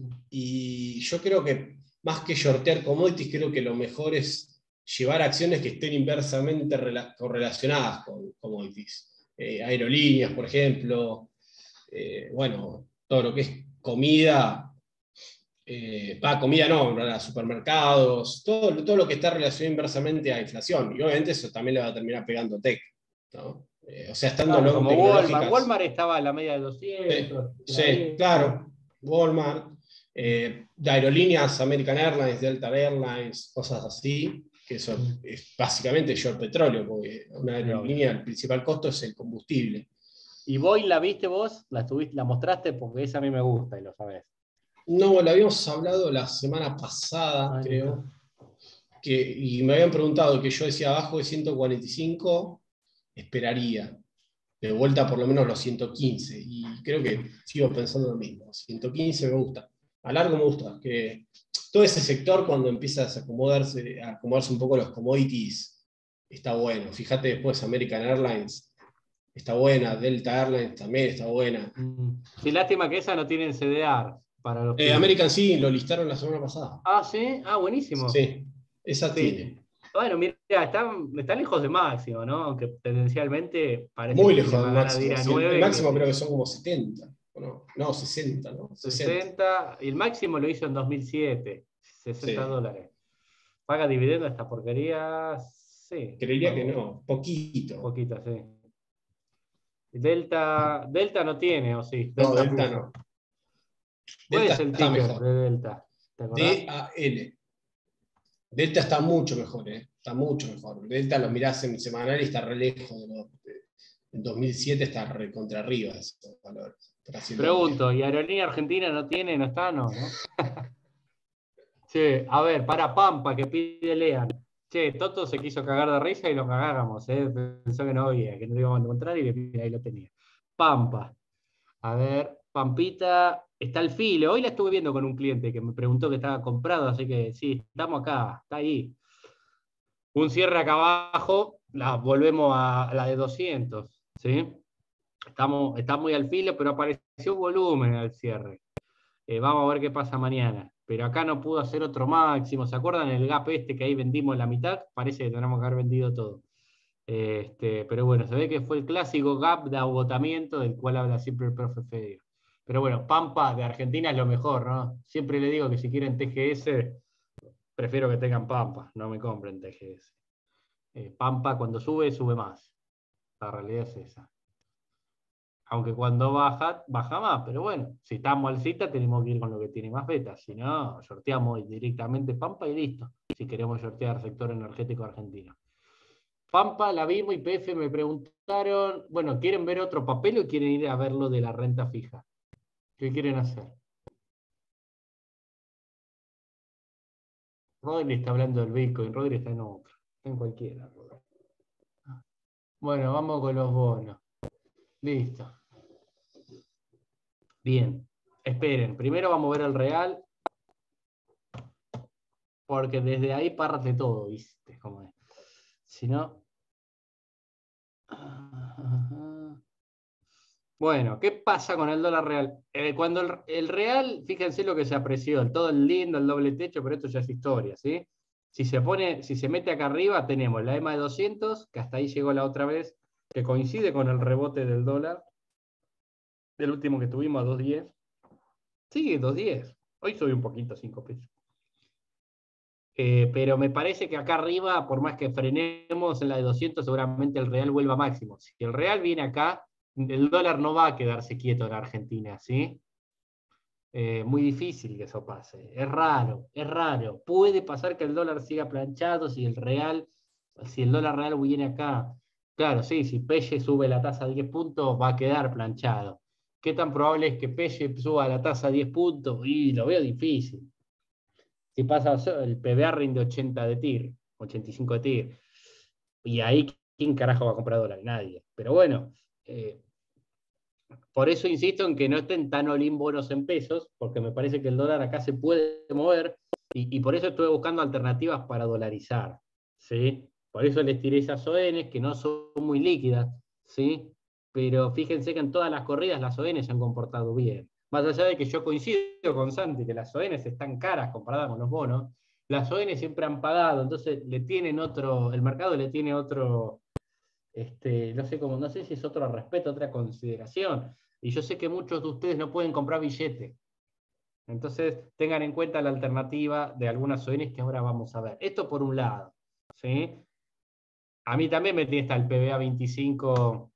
Y yo creo que más que shortear commodities, creo que lo mejor es llevar acciones que estén inversamente rela- correlacionadas con commodities. Eh, aerolíneas, por ejemplo. Eh, bueno, todo lo que es comida. Eh, va, comida no, ¿verdad? Supermercados, todo, todo lo que está relacionado inversamente a inflación. Y obviamente eso también le va a terminar pegando tech. ¿no? Eh, o sea, estando Claro, long como Walmart. tecnológicas. Walmart estaba a la media de Sí, doscientos, por sí, ahí. claro. Walmart, eh, de aerolíneas, American Airlines, Delta Airlines, cosas así, que eso es básicamente short petróleo, porque una Sí, obvio. aerolínea, el principal costo es el combustible. ¿Y Boeing la viste vos? ¿La, estuviste, la mostraste? Porque esa a mí me gusta y lo sabés. No, lo habíamos hablado la semana pasada, Ay, creo, que, y me habían preguntado que yo decía abajo de ciento cuarenta y cinco, esperaría. De vuelta por lo menos los ciento quince, y creo que sigo pensando lo mismo. ciento quince me gusta. A largo me gusta. Que todo ese sector, cuando empiezas a acomodarse, a acomodarse un poco los commodities, está bueno. Fíjate después American Airlines, está buena. Delta Airlines también está buena. Mm. Sí, lástima que esa no tienen C D R para los Eh, pibes. American sí, lo listaron la semana pasada. Ah, sí. Ah, buenísimo. Sí, esa Sí. tiene. Bueno, mira, están, están lejos de máximo, ¿no? Aunque tendencialmente parece Muy que lejos tiene del más ganas de ir máximo. a Sí, el, el nueve que máximo creo que de son como setenta. ¿o No, no, sesenta, ¿no? sesenta. sesenta. Y el máximo lo hizo en dos mil siete, sesenta Sí. dólares. ¿Paga dividendo esta porquería? Sí. Creería que Vamos, no, poquito. poquito, sí. Delta, Delta no tiene, ¿o sí? No, Delta Delta puso. no. ¿Cuál Delta es el está ticker mejor. de Delta? ¿Te acordás? D A L. Delta está mucho mejor, ¿eh? Está mucho mejor. Delta lo mirás en semanal y está re lejos de lo, de- en dos mil siete está re contra arriba de esos valores. Está así el doble. Pregunto, ¿y Aerolínea Argentina no tiene? ¿No está? No, ¿no? Sí, a ver, para Pampa, que pide Lean. Che, Toto se quiso cagar de risa y lo cagáramos, ¿eh? Pensó que no había, que no lo íbamos a encontrar y mira, ahí lo tenía. Pampa. A ver, Pampita, está el filo. Hoy la estuve viendo con un cliente que me preguntó que estaba comprado, así que sí, estamos acá, está ahí. Un cierre acá abajo, la, volvemos a la de doscientos, ¿sí? Estamos, está muy al filo, pero apareció volumen al cierre. Eh, vamos a ver qué pasa mañana. Pero acá no pudo hacer otro máximo. ¿Se acuerdan el gap este que ahí vendimos la mitad? Parece que tenemos que haber vendido todo. Este, pero bueno, se ve que fue el clásico gap de agotamiento del cual habla siempre el profe Fedio. Pero bueno, Pampa de Argentina es lo mejor, ¿no? Siempre le digo que si quieren T G S, prefiero que tengan Pampa, no me compren T G S. Eh, Pampa cuando sube, sube más. La realidad es esa. Aunque cuando baja, baja más, pero bueno, si estamos alcista tenemos que ir con lo que tiene más beta, si no, sorteamos directamente Pampa y listo, si queremos sortear sector energético argentino. Pampa, la vimos, y P F me preguntaron, bueno, ¿quieren ver otro papel o quieren ir a ver lo de la renta fija? ¿Qué quieren hacer? Rodri está hablando del Bitcoin, Rodri está en otro, está en cualquiera. Bueno, vamos con los bonos. Listo. Bien, esperen, primero vamos a ver el real, porque desde ahí parte todo, ¿viste? Como es. Si no... Bueno, ¿qué pasa con el dólar real? Eh, cuando el, el real, fíjense lo que se apreció, el todo el lindo, el doble techo, pero esto ya es historia, ¿sí? Si se pone, si se mete acá arriba, tenemos la E M A de doscientos, que hasta ahí llegó la otra vez, que coincide con el rebote del dólar, del último que tuvimos a dos diez. Sigue dos diez. Hoy sube un poquito, cinco pesos. Eh, pero me parece que acá arriba, por más que frenemos en la de doscientos, seguramente el real vuelva máximo. Si el real viene acá, el dólar no va a quedarse quieto en Argentina, ¿sí? Eh, muy difícil que eso pase. Es raro, es raro. Puede pasar que el dólar siga planchado si el real, si el dólar real viene acá. Claro, sí, si Pelle sube la tasa a diez puntos, va a quedar planchado. ¿Qué tan probable es que Pelle suba la tasa a diez puntos? Y lo veo difícil. Si pasa el P B A rinde ochenta de T I R, ochenta y cinco de T I R. Y ahí, ¿quién carajo va a comprar dólares? Nadie. Pero bueno, eh, por eso insisto en que no estén tan all-in bonos en pesos, porque me parece que el dólar acá se puede mover, y, y por eso estuve buscando alternativas para dolarizar, ¿sí? Por eso les tiré esas O Ns, que no son muy líquidas, ¿sí? Pero fíjense que en todas las corridas las O Ns se han comportado bien. Más allá de que yo coincido con Santi, que las O Ns están caras comparadas con los bonos, las O Ns siempre han pagado, entonces le tienen otro, el mercado le tiene otro... Este, no sé cómo, no sé si es otro respeto, otra consideración. Y yo sé que muchos de ustedes no pueden comprar billete. Entonces, tengan en cuenta la alternativa de algunas O Ns que ahora vamos a ver. Esto por un lado, ¿sí? A mí también me tiene hasta el P B A veinticinco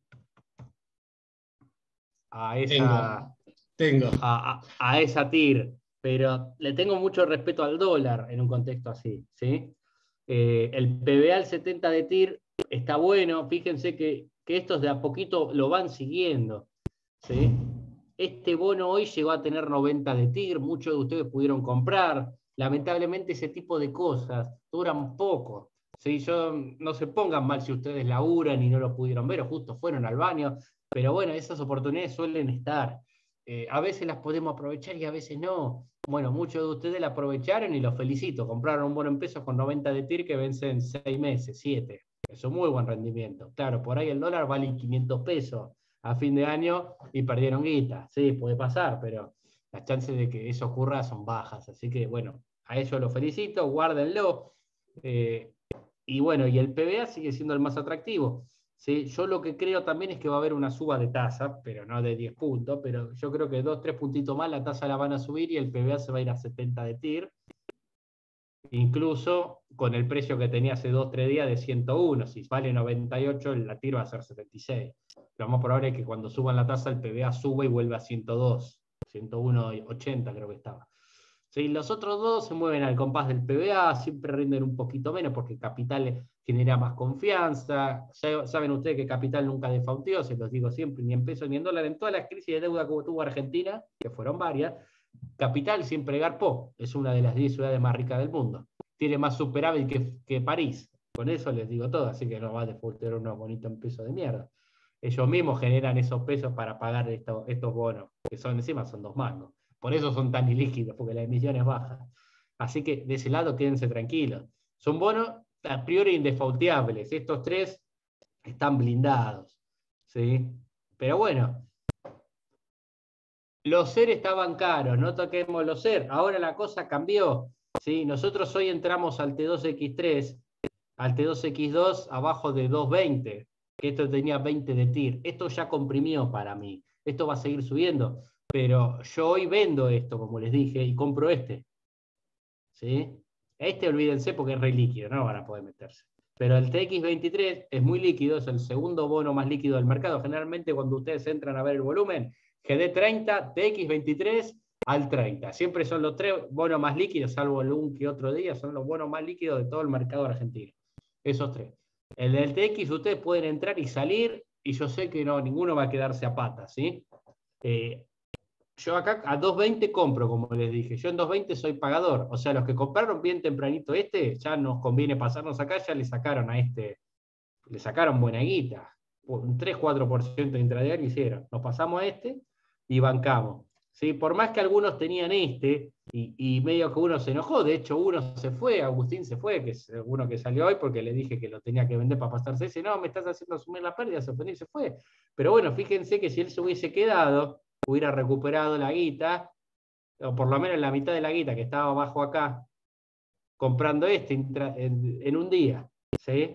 a esa, tengo, tengo. A, a, a esa T I R, pero le tengo mucho respeto al dólar en un contexto así, ¿sí? Eh, el P B A al setenta de T I R está bueno, fíjense que, que estos de a poquito lo van siguiendo, ¿sí? Este bono hoy llegó a tener noventa de T I R, muchos de ustedes pudieron comprar. Lamentablemente ese tipo de cosas duran poco, ¿sí? Yo, no se pongan mal si ustedes laburan y no lo pudieron ver o justo fueron al baño, pero bueno, esas oportunidades suelen estar. Eh, a veces las podemos aprovechar y a veces no. Bueno, muchos de ustedes la aprovecharon y los felicito. Compraron un bono en pesos con noventa de T I R que vence en seis meses, siete. Es un muy buen rendimiento. Claro, por ahí el dólar vale quinientos pesos a fin de año y perdieron guita. Sí, puede pasar, pero las chances de que eso ocurra son bajas. Así que, bueno, a ellos los felicito, guárdenlo. Eh, y bueno, y el P B A sigue siendo el más atractivo. ¿Sí? Yo lo que creo también es que va a haber una suba de tasa, pero no de diez puntos, pero yo creo que dos, tres puntitos más la tasa la van a subir y el P B A se va a ir a setenta de T I R, incluso con el precio que tenía hace dos, tres días de ciento uno, si vale noventa y ocho, la T I R va a ser setenta y seis. Lo más probable es que cuando suban la tasa el P B A suba y vuelva a ciento dos, ciento uno ochenta creo que estaba. Sí, los otros dos se mueven al compás del P B A, siempre rinden un poquito menos porque Capital genera más confianza. Ya saben ustedes que Capital nunca defaulteó, se los digo siempre, ni en pesos ni en dólar. En todas las crisis de deuda que tuvo Argentina, que fueron varias, Capital siempre garpó. Es una de las diez ciudades más ricas del mundo. Tiene más superávit que, que París. Con eso les digo todo, así que no va a defaultear unos bonitos en pesos de mierda. Ellos mismos generan esos pesos para pagar esto, estos bonos, que son encima son dos mangos. Por eso son tan ilíquidos, porque la emisión es baja. Así que de ese lado quédense tranquilos. Son bonos, a priori indefaulteables. Estos tres están blindados, ¿sí? Pero bueno, los S E R estaban caros, no toquemos los S E R. Ahora la cosa cambió, ¿sí? Nosotros hoy entramos al T dos X tres, al T dos X dos abajo de dos veinte, que esto tenía veinte de T I R. Esto ya comprimió para mí. Esto va a seguir subiendo. Pero yo hoy vendo esto, como les dije, y compro este. ¿Sí? Este olvídense porque es re líquido, no van a poder meterse. Pero el T X veintitrés es muy líquido, es el segundo bono más líquido del mercado. Generalmente cuando ustedes entran a ver el volumen, G D treinta, T X veintitrés al treinta. Siempre son los tres bonos más líquidos, salvo el un que otro día, son los bonos más líquidos de todo el mercado argentino. Esos tres. El del T X ustedes pueden entrar y salir, y yo sé que no, ninguno va a quedarse a patas, ¿sí? Eh, Yo acá a dos veinte compro, como les dije. Yo en dos veinte soy pagador. O sea, los que compraron bien tempranito este, ya nos conviene pasarnos acá, ya le sacaron a este, le sacaron buena guita. Un tres cuatro por ciento de intradiario hicieron. Nos pasamos a este y bancamos. ¿Sí? Por más que algunos tenían este, y, y medio que uno se enojó, de hecho uno se fue, Agustín se fue, que es uno que salió hoy porque le dije que lo tenía que vender para pasarse ese, no, me estás haciendo asumir la pérdida, se ofendió y se fue. Pero bueno, fíjense que si él se hubiese quedado, hubiera recuperado la guita, o por lo menos la mitad de la guita que estaba abajo acá, comprando este en, en un día, ¿sí?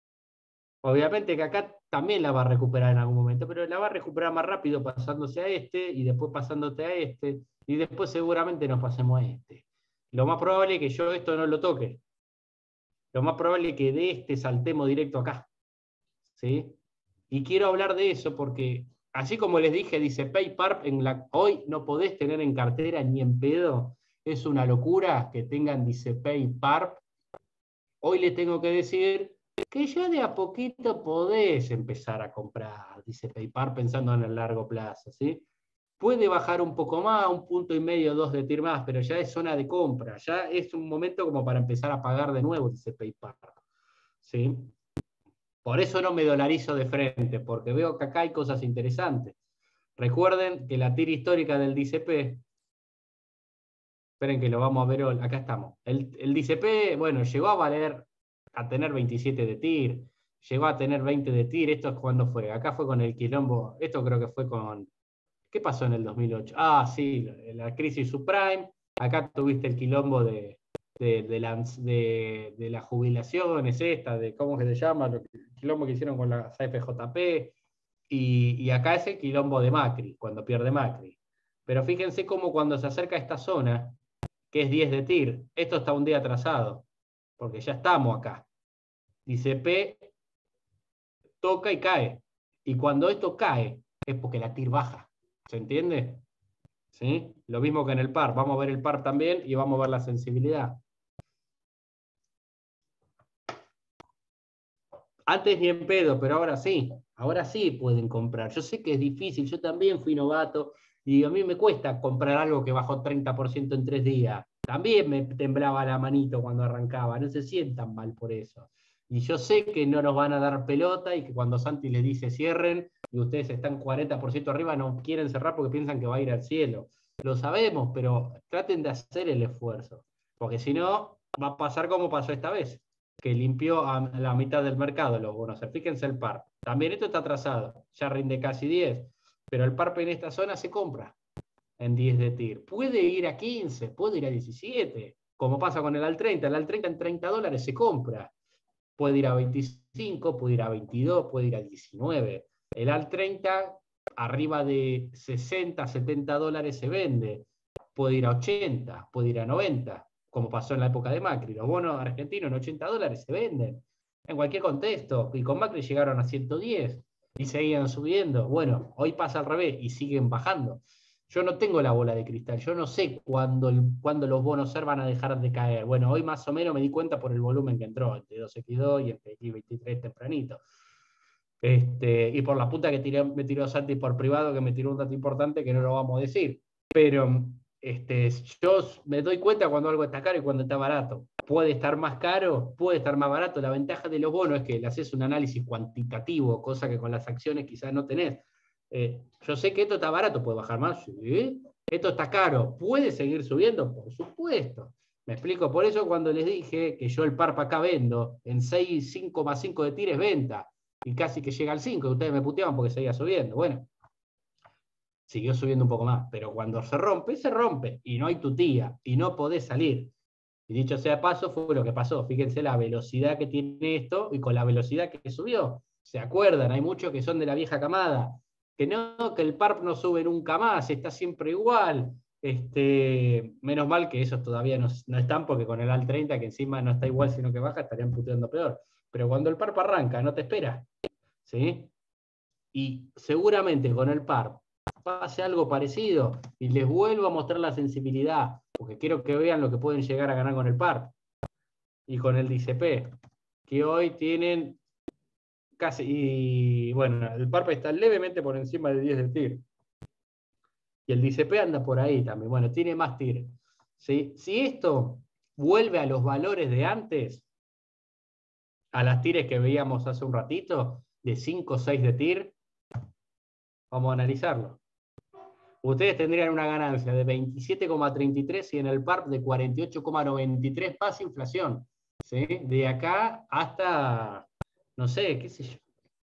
Obviamente que acá también la va a recuperar en algún momento, pero la va a recuperar más rápido pasándose a este, y después pasándote a este, y después seguramente nos pasemos a este. Lo más probable es que yo esto no lo toque. Lo más probable es que de este saltemos directo acá, ¿sí? Y quiero hablar de eso porque, así como les dije, dice PayParp, en la, hoy no podés tener en cartera ni en pedo. Es una locura que tengan dice PayParp. Hoy les tengo que decir que ya de a poquito podés empezar a comprar, dice PayParp, pensando en el largo plazo, ¿sí? Puede bajar un poco más, un punto y medio, dos de T I R más, pero ya es zona de compra. Ya es un momento como para empezar a pagar de nuevo, dice PayParp, ¿sí? Por eso no me dolarizo de frente, porque veo que acá hay cosas interesantes. Recuerden que la T I R histórica del D C P, esperen que lo vamos a ver hoy, acá estamos. El, el D C P, bueno, llegó a valer, a tener veintisiete de T I R, llegó a tener veinte de T I R, esto es cuando fue, acá fue con el quilombo, esto creo que fue con, ¿qué pasó en el dos mil ocho? Ah, sí, la crisis subprime, acá tuviste el quilombo de, de, de, la, de, de las jubilaciones, esta, de cómo que se llama, lo que, el quilombo que hicieron con las A F J P, y, y acá es el quilombo de Macri, cuando pierde Macri. Pero fíjense cómo cuando se acerca a esta zona, que es diez de T I R, esto está un día atrasado, porque ya estamos acá. D C P toca y cae. Y cuando esto cae, es porque la T I R baja. ¿Se entiende? ¿Sí? Lo mismo que en el par. Vamos a ver el par también y vamos a ver la sensibilidad. Antes ni en pedo, pero ahora sí. Ahora sí pueden comprar. Yo sé que es difícil. Yo también fui novato y a mí me cuesta comprar algo que bajó treinta por ciento en tres días. También me temblaba la manito cuando arrancaba. No se sientan mal por eso. Y yo sé que no nos van a dar pelota y que cuando Santi les dice cierren y ustedes están cuarenta por ciento arriba, no quieren cerrar porque piensan que va a ir al cielo. Lo sabemos, pero traten de hacer el esfuerzo. Porque si no, va a pasar como pasó esta vez, que limpió a la mitad del mercado los bonos. Fíjense el par. También esto está atrasado. Ya rinde casi diez. Pero el par en esta zona se compra en diez de T I R. Puede ir a quince, puede ir a diecisiete. Como pasa con el al treinta. El al treinta en treinta dólares se compra. Puede ir a veinticinco, puede ir a veintidós, puede ir a diecinueve. El al treinta, arriba de sesenta, setenta dólares se vende. Puede ir a ochenta, puede ir a noventa, como pasó en la época de Macri. Los bonos argentinos en ochenta dólares se venden. En cualquier contexto. Y con Macri llegaron a ciento diez y seguían subiendo. Bueno, hoy pasa al revés y siguen bajando. Yo no tengo la bola de cristal, yo no sé cuándo, cuándo los bonos S E R van a dejar de caer. Bueno, hoy más o menos me di cuenta por el volumen que entró, el T dos X dos y el T X veintitrés tempranito. Este, y por la puta que tiré, me tiró Santi por privado, que me tiró un dato importante que no lo vamos a decir. Pero este, yo me doy cuenta cuando algo está caro y cuando está barato. Puede estar más caro, puede estar más barato. La ventaja de los bonos es que le haces un análisis cuantitativo, cosa que con las acciones quizás no tenés. Eh, yo sé que esto está barato, puede bajar más, ¿sí? Esto está caro, ¿puede seguir subiendo? Por supuesto. ¿Me explico? Por eso cuando les dije que yo el P A R P acá vendo, en seis, cinco más cinco de TIR es venta, y casi que llega al cinco, y ustedes me puteaban porque seguía subiendo. Bueno, siguió subiendo un poco más, pero cuando se rompe, se rompe, y no hay tutía, y no podés salir. Y dicho sea de paso, fue lo que pasó. Fíjense la velocidad que tiene esto, y con la velocidad que subió. ¿Se acuerdan? Hay muchos que son de la vieja camada, que no, que el P A R P no sube nunca más, está siempre igual. Este, menos mal que esos todavía no, no están, porque con el A L treinta, que encima no está igual sino que baja, estarían puteando peor. Pero cuando el P A R P arranca, no te espera, ¿sí? Y seguramente con el P A R P pase algo parecido, y les vuelvo a mostrar la sensibilidad, porque quiero que vean lo que pueden llegar a ganar con el P A R P y con el D I C P, que hoy tienen casi, y bueno, el P A R P está levemente por encima de diez de TIR. Y el D I C P anda por ahí también. Bueno, tiene más TIR. ¿Sí? Si esto vuelve a los valores de antes, a las TIRes que veíamos hace un ratito, de cinco o seis de TIR, vamos a analizarlo. Ustedes tendrían una ganancia de veintisiete coma treinta y tres y en el P A R P de cuarenta y ocho coma noventa y tres más inflación. ¿Sí? De acá hasta, no sé, qué sé yo.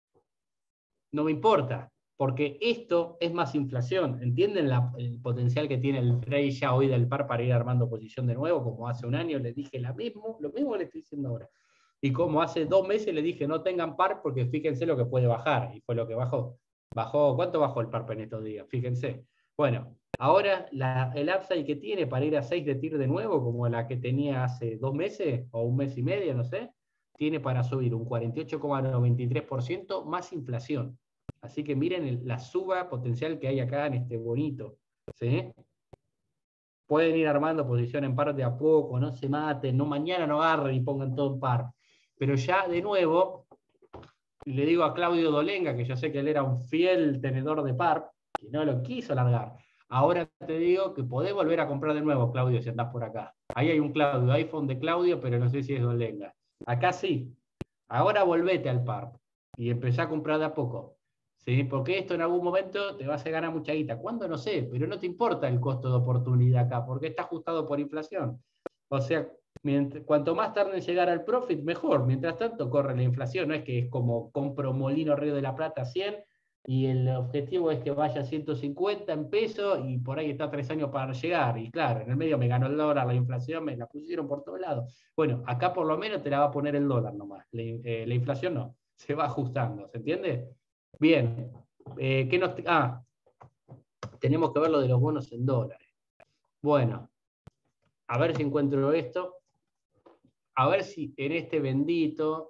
No me importa. Porque esto es más inflación. ¿Entienden la, el potencial que tiene el trade ya hoy del P A R para ir armando posición de nuevo? Como hace un año les dije la mismo, lo mismo que le estoy diciendo ahora. Y como hace dos meses le dije no tengan P A R porque fíjense lo que puede bajar. Y fue lo que bajó. Bajó, ¿cuánto bajó el P A R en estos días? Fíjense. Bueno, ahora la, el upside que tiene para ir a seis de TIR de nuevo, como la que tenía hace dos meses o un mes y medio, no sé, tiene para subir un cuarenta y ocho coma noventa y tres por ciento más inflación. Así que miren el, la suba potencial que hay acá en este bonito. ¿Sí? Pueden ir armando posición en P A R de a poco, no se maten, no mañana no agarren y pongan todo en P A R. Pero ya de nuevo, le digo a Claudio Dolenga, que yo sé que él era un fiel tenedor de P A R, que no lo quiso largar. Ahora te digo que podés volver a comprar de nuevo, Claudio, si andás por acá. Ahí hay un Claudio, iPhone de Claudio, pero no sé si es Dolenga. Acá sí. Ahora volvete al P A R y empezá a comprar de a poco. ¿Sí? Porque esto en algún momento te vas a ganar mucha guita. ¿Cuándo? No sé, pero no te importa el costo de oportunidad acá, porque está ajustado por inflación. O sea, mientras, cuanto más tarde en llegar al profit, mejor. Mientras tanto, corre la inflación. No es que es como compro Molino Río de la Plata a cien y el objetivo es que vaya a ciento cincuenta en pesos y por ahí está tres años para llegar. Y claro, en el medio me ganó el dólar, la inflación me la pusieron por todos lados. Bueno, acá por lo menos te la va a poner el dólar nomás. La, eh, la inflación no, se va ajustando. ¿Se entiende? Bien, eh, ¿qué nos... Ah, tenemos que ver lo de los bonos en dólares. Bueno, a ver si encuentro esto. A ver si en este bendito...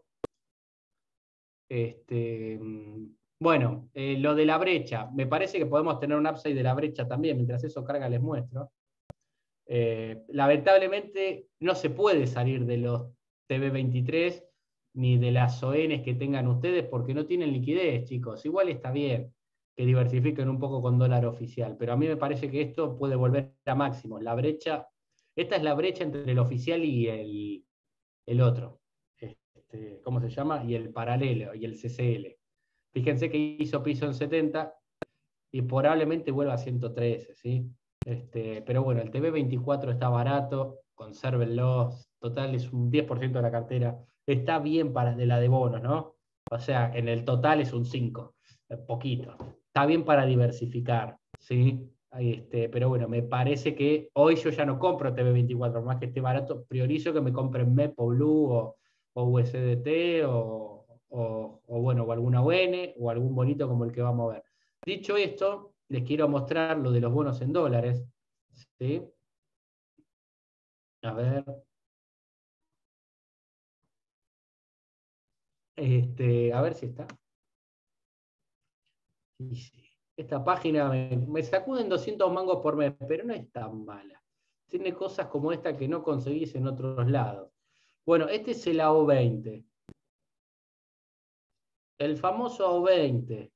Este, bueno, eh, lo de la brecha. Me parece que podemos tener un upside de la brecha también. Mientras eso carga les muestro. Eh, lamentablemente no se puede salir de los T B veintitrés ni de las O Ns que tengan ustedes porque no tienen liquidez, chicos. Igual está bien que diversifiquen un poco con dólar oficial, pero a mí me parece que esto puede volver a máximos. La brecha, esta es la brecha entre el oficial y el, el otro. Este, ¿cómo se llama? Y el paralelo, y el C C L. Fíjense que hizo piso en setenta y probablemente vuelva a ciento trece, ¿sí? Este, pero bueno, el T B veinticuatro está barato, consérvenlo, total es un diez por ciento de la cartera, está bien para de la de bonos, ¿no? O sea, en el total es un cinco, poquito. Está bien para diversificar, ¿sí? Este, pero bueno, me parece que hoy yo ya no compro T B veinticuatro, por más que esté barato, priorizo que me compren M E P o Blue o, o U S D T o, o, o bueno, o alguna O N o algún bonito como el que vamos a ver. Dicho esto, les quiero mostrar lo de los bonos en dólares. ¿Sí? A ver. Este, a ver si está. Sí, sí. Esta página me, me sacuden doscientos mangos por mes, pero no es tan mala. Tiene cosas como esta que no conseguís en otros lados. Bueno, este es el A O veinte. El famoso A O veinte.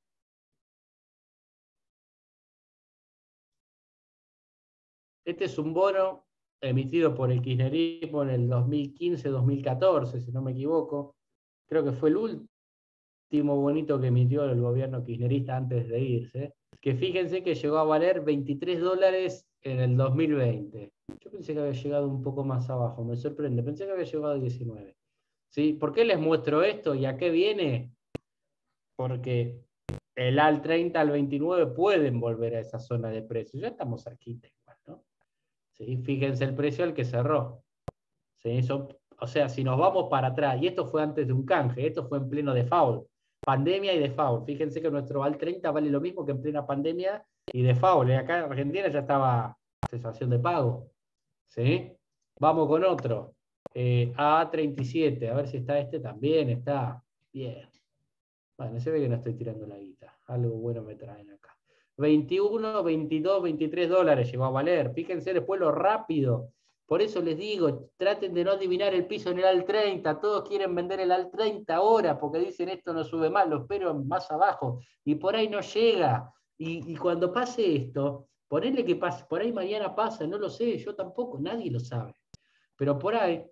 Este es un bono emitido por el kirchnerismo en el dos mil quince dos mil catorce, si no me equivoco. Creo que fue el último bonito que emitió el gobierno kirchnerista antes de irse. Que fíjense que llegó a valer veintitrés dólares en el dos mil veinte. Yo pensé que había llegado un poco más abajo, me sorprende. Pensé que había llegado a diecinueve. ¿Sí? ¿Por qué les muestro esto y a qué viene? Porque el A L treinta al veintinueve pueden volver a esa zona de precio. Ya estamos cerquita igual, ¿no? ¿Sí? Fíjense el precio al que cerró. ¿Sí? Son, o sea, si nos vamos para atrás, y esto fue antes de un canje, esto fue en pleno default, pandemia y default. Fíjense que nuestro A L treinta vale lo mismo que en plena pandemia y default. Y acá en Argentina ya estaba cesación de pago. ¿Sí? Vamos con otro. Eh, A treinta y siete, a ver si está este también, está bien. Bueno, se ve que no estoy tirando la guita. Algo bueno me traen acá. veintiuno, veintidós, veintitrés dólares llegó a valer. Fíjense después lo rápido. Por eso les digo, traten de no adivinar el piso en el A L treinta. Todos quieren vender el A L treinta ahora porque dicen esto no sube más, lo espero más abajo. Y por ahí no llega. Y, y cuando pase esto, ponele que pase, por ahí mañana pasa, no lo sé, yo tampoco, nadie lo sabe. Pero por ahí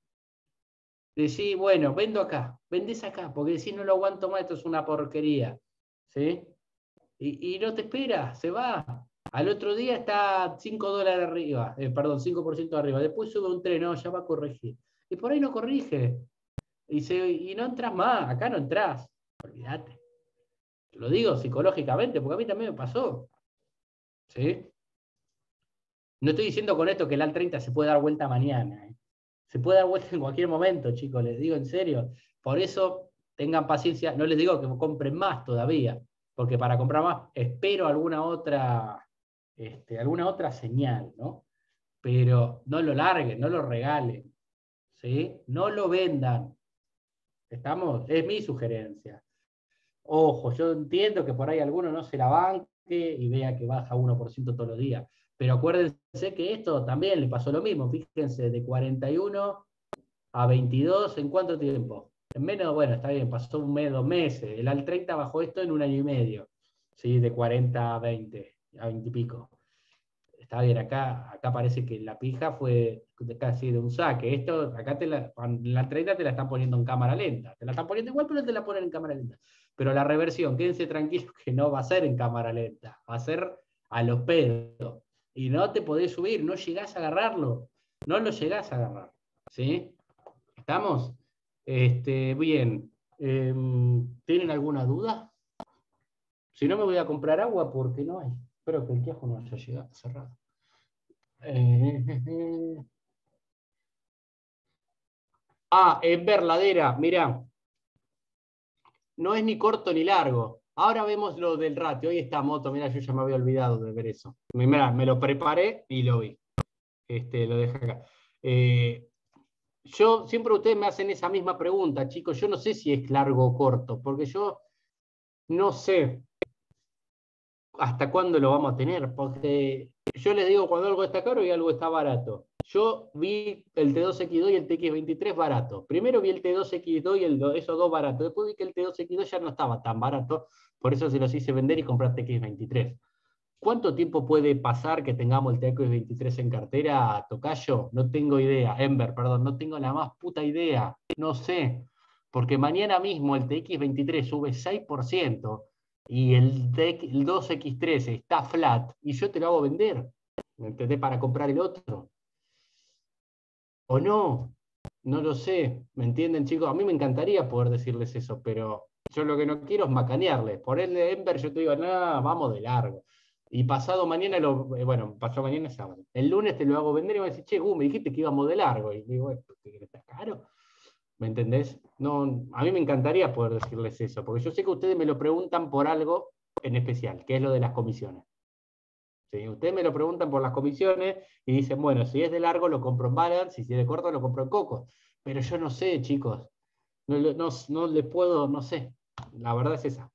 decís, bueno, vendo acá, vendés acá, porque decís no lo aguanto más, esto es una porquería. ¿Sí? Y, y no te espera, se va. Al otro día está cinco dólares arriba, eh, perdón, cinco por ciento arriba. Después sube un tren, no, ya va a corregir. Y por ahí no corrige. Y, se, y no entras más, acá no entras. Olvídate. Te lo digo psicológicamente, porque a mí también me pasó. ¿Sí? No estoy diciendo con esto que el A L treinta se puede dar vuelta mañana. ¿eh? Se puede dar vuelta en cualquier momento, chicos, les digo en serio. Por eso tengan paciencia. No les digo que compren más todavía, porque para comprar más espero alguna otra, este, alguna otra señal, ¿no? Pero no lo larguen, no lo regalen, ¿sí? No lo vendan. ¿Estamos? Es mi sugerencia. Ojo, yo entiendo que por ahí alguno no se la banque y vea que baja uno por ciento todos los días. Pero acuérdense que esto también le pasó lo mismo. Fíjense, de cuarenta y uno a veintidós, ¿en cuánto tiempo? En menos, bueno, está bien, pasó un mes, dos meses. El A L treinta bajó esto en un año y medio. ¿Sí? De cuarenta a veinte, a veinte y pico. Está bien, acá, acá parece que la pija fue de casi de un saque. Esto, acá te la, en la treinta te la están poniendo en cámara lenta. Te la están poniendo igual, pero te la ponen en cámara lenta. Pero la reversión, quédense tranquilos que no va a ser en cámara lenta, va a ser a los pedos. Y no te podés subir, no llegás a agarrarlo. No lo llegás a agarrar. ¿Sí? ¿Estamos? Este, bien. Eh, ¿Tienen alguna duda? Si no, me voy a comprar agua porque no hay. Espero que el kiosco no haya llegado cerrado. Eh, ah, es verdadera, mirá. No es ni corto ni largo. Ahora vemos lo del ratio. Hoy está Moto, mira, yo ya me había olvidado de ver eso. Mirá, me lo preparé y lo vi. Este, lo dejé acá. Eh, yo, siempre ustedes me hacen esa misma pregunta, chicos. Yo no sé si es largo o corto, porque yo no sé hasta cuándo lo vamos a tener, porque yo les digo cuando algo está caro y algo está barato. Yo vi el T dos X dos y el T X veintitrés barato. Primero vi el T dos X dos y el, esos dos baratos. Después vi que el T dos X dos ya no estaba tan barato, por eso se los hice vender y comprar T X veintitrés. ¿Cuánto tiempo puede pasar que tengamos el T X veintitrés en cartera, Tocayo? No tengo idea. Ember, perdón, no tengo la más puta idea. No sé. Porque mañana mismo el T X veintitrés sube seis por ciento y el, el dos X tres está flat y yo te lo hago vender. ¿Me entendés? Para comprar el otro. ¿O no? No lo sé. ¿Me entienden, chicos? A mí me encantaría poder decirles eso, pero yo lo que no quiero es macanearles. Por el de Ember yo te digo, no, vamos de largo. Y pasado mañana, lo, bueno, pasado mañana es sábado. El lunes te lo hago vender y me decís, che, Gu, me dijiste que íbamos de largo. Y digo, ¿qué está caro? ¿Me entendés? No, a mí me encantaría poder decirles eso, porque yo sé que ustedes me lo preguntan por algo en especial, que es lo de las comisiones. ¿Sí? Ustedes me lo preguntan por las comisiones y dicen, bueno, si es de largo lo compro en Balance, y si es de corto lo compro en Coco. Pero yo no sé, chicos. No, no, no les puedo, no sé. La verdad es esa.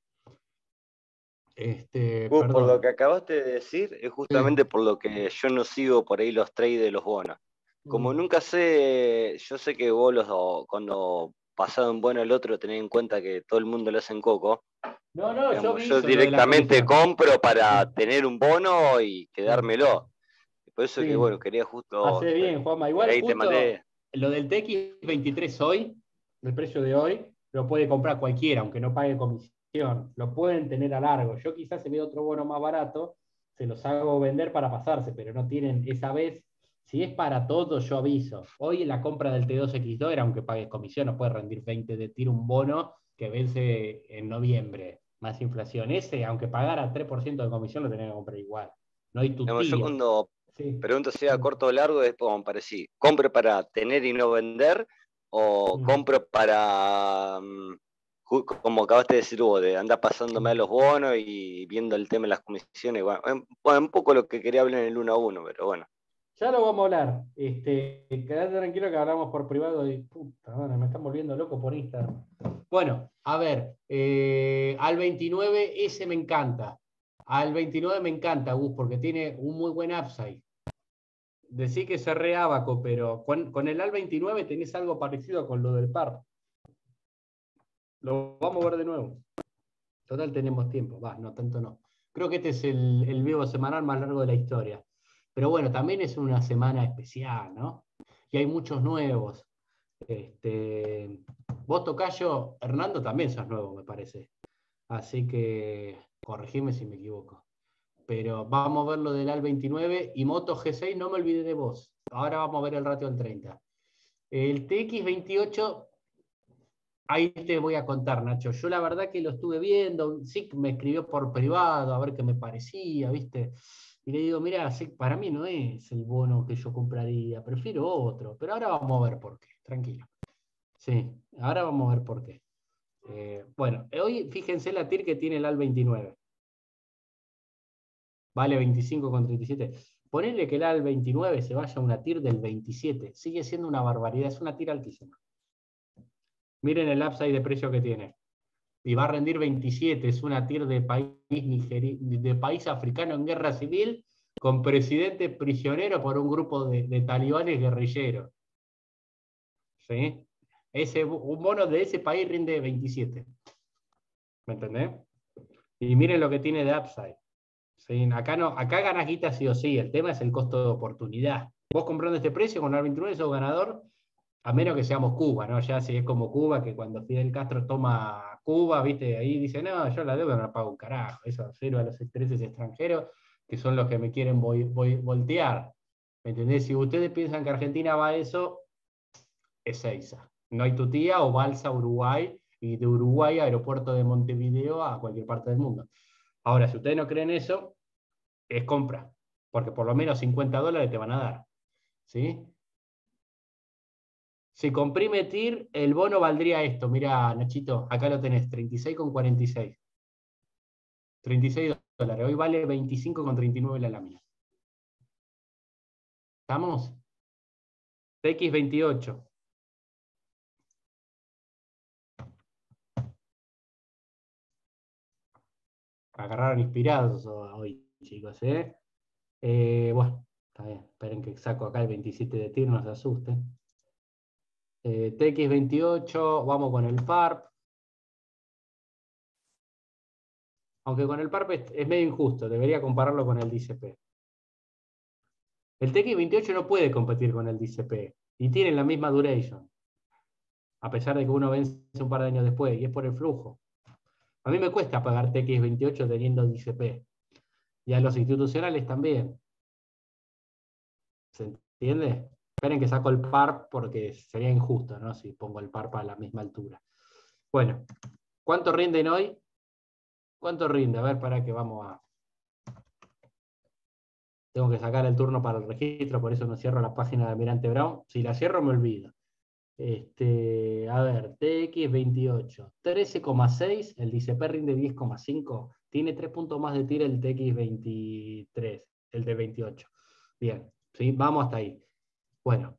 Este, Vos, por lo perdón. que acabaste de decir, es justamente por lo que yo no sigo por ahí los trades de los bonos. Como nunca sé, yo sé que vos los, cuando pasado un bono al otro tenés en cuenta que todo el mundo lo hace en Coco. No, no, Digamos, yo vi yo eso, lo de la directamente comisión. compro para Sí. tener un bono y quedármelo. Por eso Sí. que, bueno, quería justo... Hace bien, Juanma. Por Igual ahí te justo mandé... lo del T X veintitrés hoy, el precio de hoy, lo puede comprar cualquiera, aunque no pague comisión. Lo pueden tener a largo. Yo quizás se ve otro bono más barato, se los hago vender para pasarse, pero no tienen esa vez, Si es para todo, yo aviso. Hoy la compra del T dos X dos era, aunque pagues comisión, no puede rendir veinte de TIR un bono que vence en noviembre, más inflación. Ese, aunque pagara tres por ciento de comisión, lo tenés que comprar igual. No hay tu Digamos, yo tía. cuando Sí. pregunto si a corto o largo es como para decir, ¿compro para tener y no vender? ¿O Mm. compro para, mm, ju- como acabaste de decir vos, de andar pasándome a los bonos y viendo el tema de las comisiones? Bueno, es bueno, un poco lo que quería hablar en el uno a uno, pero bueno. Ya lo vamos a hablar. Este, quedate tranquilo que hablamos por privado y puta madre, me están volviendo loco por Instagram. Bueno, a ver, eh, al veintinueve ese me encanta. Al veintinueve me encanta, Gus, porque tiene un muy buen upside. Decí que se re abaco, pero con, con el al veintinueve tenés algo parecido con lo del par. Lo vamos a ver de nuevo. Total tenemos tiempo. Va, no, tanto no. Creo que este es el, el vivo semanal más largo de la historia. Pero bueno, también es una semana especial, ¿no? Y hay muchos nuevos. Este, vos, Tocayo, Hernando también sos nuevo, me parece. Así que corregime si me equivoco. Pero vamos a ver lo del al veintinueve y Moto G seis, no me olvidé de vos. Ahora vamos a ver el ratio al treinta. El T X veintiocho, ahí te voy a contar, Nacho. Yo la verdad que lo estuve viendo, sí me escribió por privado a ver qué me parecía, ¿viste? Y le digo, mira, sí, para mí no es el bono que yo compraría, prefiero otro. Pero ahora vamos a ver por qué, tranquilo. Sí, ahora vamos a ver por qué. Eh, bueno, hoy fíjense la TIR que tiene el al veintinueve. Vale veinticinco con treinta y siete. Ponele que el al veintinueve se vaya a una TIR del veintisiete. Sigue siendo una barbaridad, es una TIR altísima. Miren el upside de precio que tiene. Y va a rendir veintisiete. Es una TIR de país, nigeri- de país africano en guerra civil con presidente prisionero por un grupo de, de talibanes guerrilleros. ¿Sí? Ese, un bono de ese país rinde veintisiete. ¿Me entendés? Y miren lo que tiene de upside. ¿Sí? Acá, no, acá ganas guita sí o sí. El tema es el costo de oportunidad. Vos comprando este precio con el veintinueve sos ganador, a menos que seamos Cuba, ¿no? Ya si es como Cuba, que cuando Fidel Castro toma Cuba, ¿viste? Ahí dice, no, yo la deuda no la pago un carajo. Eso cero a los intereses extranjeros, que son los que me quieren voy, voy, voltear. ¿Me entendés? Si ustedes piensan que Argentina va a eso, es Ezeiza. No hay tutía o balsa Uruguay, y de Uruguay a aeropuerto de Montevideo a cualquier parte del mundo. Ahora, si ustedes no creen eso, es compra, porque por lo menos cincuenta dólares te van a dar. ¿Sí? Si comprime TIR, el bono valdría esto. Mira, Nachito, acá lo tenés, treinta y seis con cuarenta y seis. treinta y seis dólares. Hoy vale veinticinco con treinta y nueve la lámina. ¿Estamos? T X veintiocho. Agarraron inspirados hoy, chicos, ¿eh? Eh, bueno, está bien. Esperen que saco acá el veintisiete de TIR, no se asusten. Eh, T X veintiocho, vamos con el F A R P. Aunque con el P A R P es, es medio injusto, debería compararlo con el D C P. El T X veintiocho no puede competir con el D C P y tienen la misma duration, a pesar de que uno vence un par de años después, y es por el flujo. A mí me cuesta pagar T X veintiocho teniendo D C P, y a los institucionales también. ¿Se entiende? Esperen que saco el P A R P porque sería injusto, ¿no? Si pongo el P A R P a la misma altura. Bueno, ¿cuánto rinden hoy? ¿Cuánto rinde? A ver, para que vamos a... Tengo que sacar el turno para el registro, por eso no cierro la página de Almirante Brown. Si la cierro, me olvido. Este, a ver, T X veintiocho, trece coma seis, el D C P rinde diez coma cinco, tiene tres puntos más de tira el T X veintitrés, el de veintiocho. Bien, ¿sí? Vamos hasta ahí. Bueno.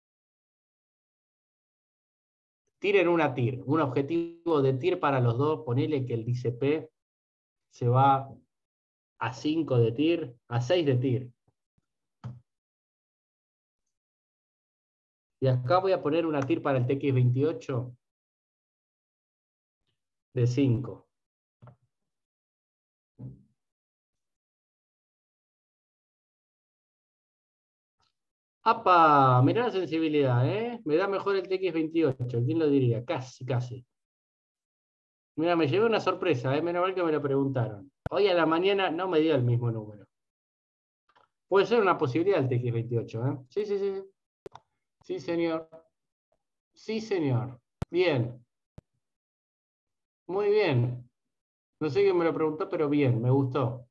Tiren una TIR, un objetivo de TIR para los dos, ponele que el D C P se va a cinco de TIR, a seis de TIR. Y acá voy a poner una TIR para el T X veintiocho de cinco. ¡Apa! Mirá la sensibilidad, ¿eh? Me da mejor el T X veintiocho, ¿quién lo diría? Casi, casi. Mira, me llevé una sorpresa, ¿eh? Menos mal que me lo preguntaron. Hoy a la mañana no me dio el mismo número. Puede ser una posibilidad el T X veintiocho, ¿eh? Sí, sí, sí. Sí, señor. Sí, señor. Bien. Muy bien. No sé quién me lo preguntó, pero bien, me gustó.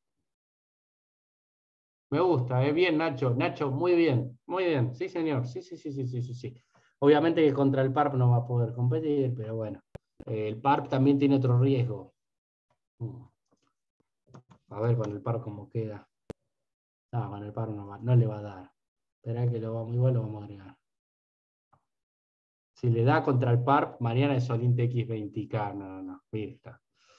Me gusta, ¿eh? Bien, Nacho. Nacho, muy bien. Muy bien. Sí, señor. Sí, sí, sí, sí, sí, sí, sí. Obviamente que contra el P A R P no va a poder competir, pero bueno. Eh, el P A R P también tiene otro riesgo. A ver con el P A R cómo queda. No, con el P A R no, va, no le va a dar. Esperá que lo vamos, igual lo vamos a agregar. Si le da contra el P A R P, mañana es Solín T X veinte K. No, no, no. Mirta.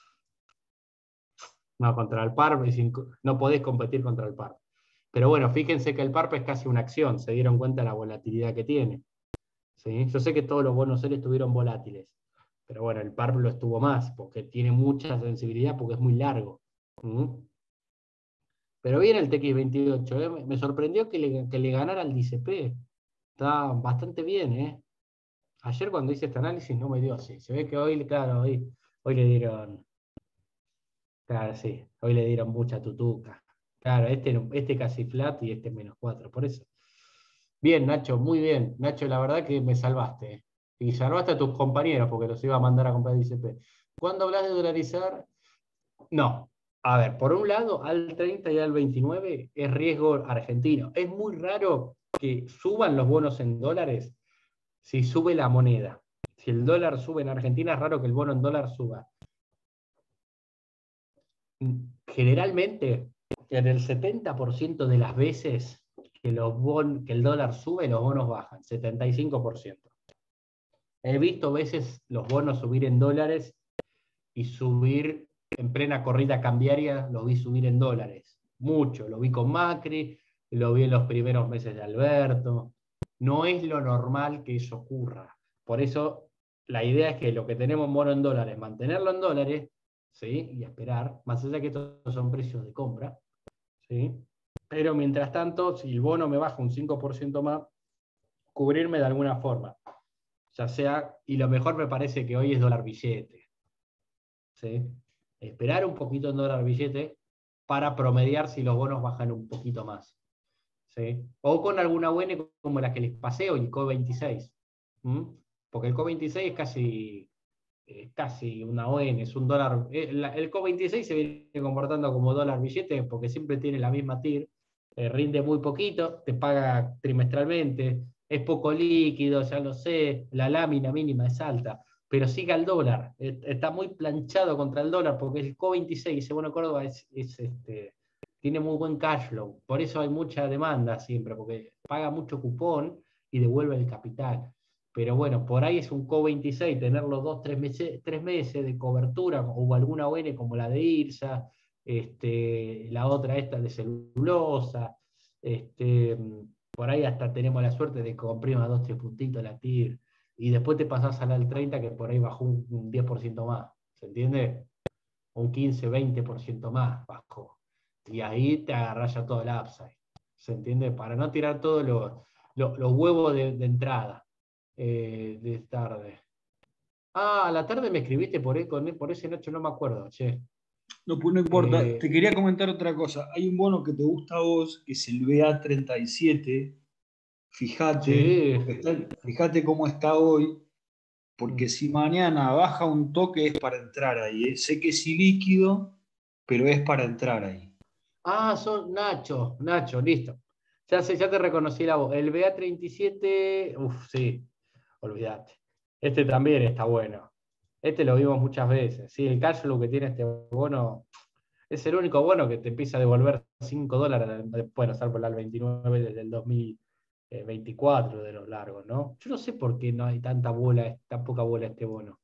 No, contra el P A R P es no podés competir contra el P A R P. Pero bueno, fíjense que el P A R P es casi una acción. Se dieron cuenta de la volatilidad que tiene. ¿Sí? Yo sé que todos los bonos él estuvieron volátiles. Pero bueno, el P A R P lo estuvo más, porque tiene mucha sensibilidad, porque es muy largo. ¿Mm? Pero bien el T X veintiocho, ¿eh? Me sorprendió que le, que le ganara al D C P. Está bastante bien, ¿eh? Ayer cuando hice este análisis no me dio así. Se ve que hoy, claro, hoy, hoy le dieron. Claro, sí. Hoy le dieron mucha tutuca. Claro, este, este casi flat y este menos cuatro, por eso. Bien, Nacho, muy bien. Nacho, la verdad que me salvaste. ¿Eh? Y salvaste a tus compañeros porque los iba a mandar a comprar D C P. ¿Cuándo hablas de dolarizar? No. A ver, por un lado, al treinta y al veintinueve es riesgo argentino. Es muy raro que suban los bonos en dólares si sube la moneda. Si el dólar sube en Argentina, es raro que el bono en dólar suba. Generalmente, en el setenta por ciento de las veces que, los bon, que el dólar sube, los bonos bajan. setenta y cinco por ciento. He visto veces los bonos subir en dólares y subir en plena corrida cambiaria, los vi subir en dólares. Mucho. Lo vi con Macri, lo vi en los primeros meses de Alberto. No es lo normal que eso ocurra. Por eso, la idea es que lo que tenemos mono en dólares, mantenerlo en dólares, ¿sí? Y esperar, más allá que estos son precios de compra, ¿sí? Pero mientras tanto, si el bono me baja un cinco por ciento más, cubrirme de alguna forma. Ya sea, y lo mejor me parece que hoy es dólar billete. ¿Sí? Esperar un poquito en dólar billete para promediar si los bonos bajan un poquito más. ¿Sí? O con alguna buena como la que les pasé hoy, el C O veintiséis. ¿Mm? Porque el C O veintiséis es casi, eh, casi una O N, es un dólar. Eh, la, el C O veintiséis se viene comportando como dólar billete porque siempre tiene la misma T I R, eh, rinde muy poquito, te paga trimestralmente, es poco líquido, ya lo sé, la lámina mínima es alta, pero sigue al dólar, está muy planchado contra el dólar porque el C O veintiséis, ese bono Córdoba, es, es este, tiene muy buen cash flow, por eso hay mucha demanda siempre, porque paga mucho cupón y devuelve el capital. Pero bueno, por ahí es un C O veintiséis, tenerlo dos, tres meses, tres meses de cobertura, o alguna O N como la de IRSA, este, la otra esta de celulosa, este, por ahí hasta tenemos la suerte de que comprima dos, tres puntitos la T I R, y después te pasás a la del treinta que por ahí bajó un, un diez por ciento más, ¿se entiende? Un quince, veinte por ciento más bajó. Y ahí te agarrás ya todo el upside, ¿se entiende? Para no tirar todos los lo, lo huevos de, de entrada. Eh, de tarde. Ah, a la tarde me escribiste por, por ese Nacho, no me acuerdo, che. No, pues no importa. Eh, Te quería comentar otra cosa. Hay un bono que te gusta a vos, que es el B A treinta y siete. Fíjate, sí. porque está- fíjate cómo está hoy, porque si mañana baja un toque es para entrar ahí. ¿eh? Sé que es ilíquido, pero es para entrar ahí. Ah, son Nacho, Nacho, listo. Ya sé, ya te reconocí la voz. El B A treinta y siete, uff, sí, olvídate. Este también está bueno. Este lo vimos muchas veces. Sí, el cash flow que tiene este bono es el único bono que te empieza a devolver cinco dólares, bueno, salvo el veintinueve desde el dos mil veinticuatro de los largos, ¿no? Yo no sé por qué no hay tanta bola, tan poca bola este bono.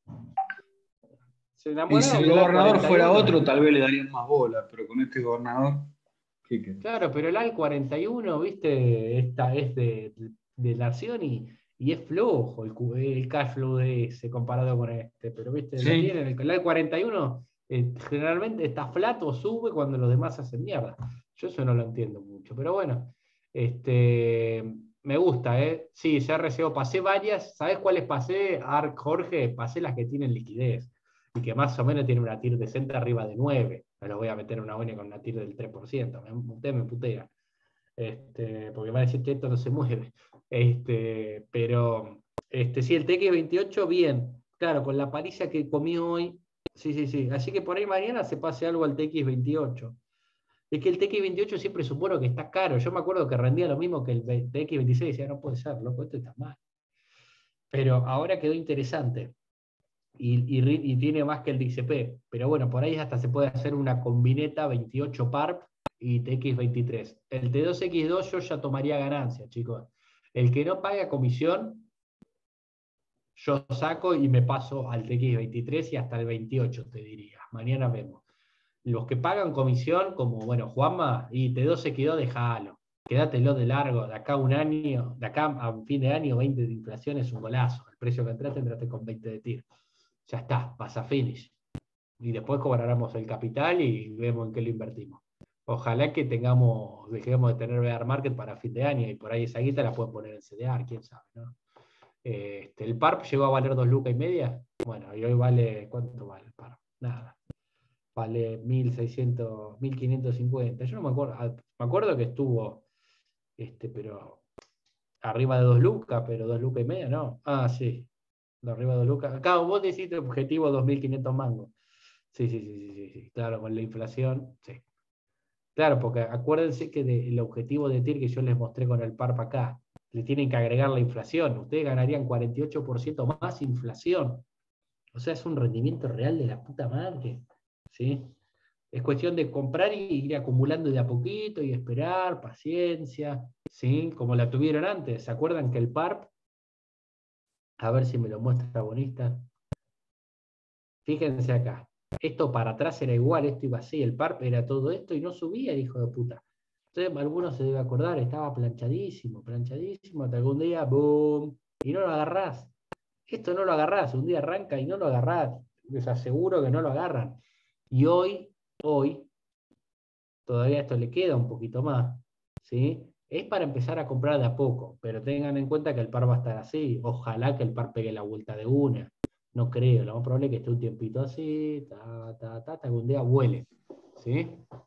Se Y si enamoraron el del A gobernador fuera cuarenta y uno. otro, tal vez le darían más bola, pero con este gobernador, ¿qué querés? Claro, pero el A L cuarenta y uno, viste, esta es de, de, de Nación y, y es flojo el, el cash flow de ese comparado con este, pero viste, lo Sí. tienen, el, el A L cuarenta y uno eh, generalmente está flat o sube cuando los demás hacen mierda. Yo eso no lo entiendo mucho, pero bueno, este, me gusta, ¿eh? Sí, C R C O, pasé varias, ¿sabés cuáles pasé? Arc Jorge, pasé las que tienen liquidez y que más o menos tiene una T I R decente arriba de nueve. Me lo voy a meter en una buena con una T I R del tres por ciento. Me, ustedes me putean. Este, porque van a decir que esto no se mueve. Este, pero este, sí, el T X veintiocho, bien. Claro, con la paliza que comí hoy, sí, sí, sí. Así que por ahí mañana se pase algo al T X veintiocho. Es que el T X veintiocho siempre supongo que está caro. Yo me acuerdo que rendía lo mismo que el T X veintiséis. Decía, no puede ser, loco, esto está mal. Pero ahora quedó interesante. Y, y, y tiene más que el D C P. Pero bueno, por ahí hasta se puede hacer una combineta veintiocho P A R P y T X veintitrés. El T dos X dos yo ya tomaría ganancia, chicos. El que no paga comisión, yo saco y me paso al T X veintitrés y hasta el veintiocho, te diría. Mañana vemos. Los que pagan comisión, como, bueno, Juanma, y T dos X dos, déjalo. Quédatelo de largo. De acá a un año, de acá a fin de año, veinte de inflación es un golazo. El precio que entraste, entraste con veinte de TIR. Ya está, pasa finish. Y después cobraremos el capital y vemos en qué lo invertimos. Ojalá que tengamos, dejemos de tener bear market para fin de año y por ahí esa guita la pueden poner en C D R, quién sabe, ¿no? Este, el P A R P llegó a valer dos lucas y media. Bueno, y hoy vale, ¿cuánto vale el P A R P? Nada. Vale mil seiscientos, mil quinientos cincuenta. Yo no me acuerdo, me acuerdo que estuvo, este, pero arriba de dos lucas, pero dos lucas y media, ¿no? Ah, sí, de arriba de dos lucas. Acá vos decís objetivo dos mil quinientos mangos. Sí, sí, sí, sí, sí, sí, claro, con la inflación, sí. Claro, porque acuérdense que de, el objetivo de TIR que yo les mostré con el P A R P acá, le tienen que agregar la inflación. Ustedes ganarían cuarenta y ocho por ciento más inflación. O sea, es un rendimiento real de la puta madre. ¿Sí? Es cuestión de comprar y ir acumulando de a poquito y esperar, paciencia, ¿sí? Como la tuvieron antes. ¿Se acuerdan que el P A R P, a ver si me lo muestra bonita? Fíjense acá. Esto para atrás era igual, esto iba así, el P A R P era todo esto y no subía el hijo de puta. Entonces, algunos se debe acordar, estaba planchadísimo, planchadísimo, hasta algún día, boom, y no lo agarrás. Esto no lo agarrás, un día arranca y no lo agarrás. Les aseguro que no lo agarran. Y hoy, hoy, todavía esto le queda un poquito más, ¿sí? Es para empezar a comprar de a poco, pero tengan en cuenta que el P A R va a estar así. Ojalá que el P A R pegue la vuelta de una. No creo, lo más probable es que esté un tiempito así, ta, ta, ta, hasta que un día vuele, ¿sí?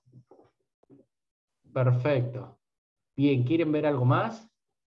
Perfecto. Bien, ¿quieren ver algo más?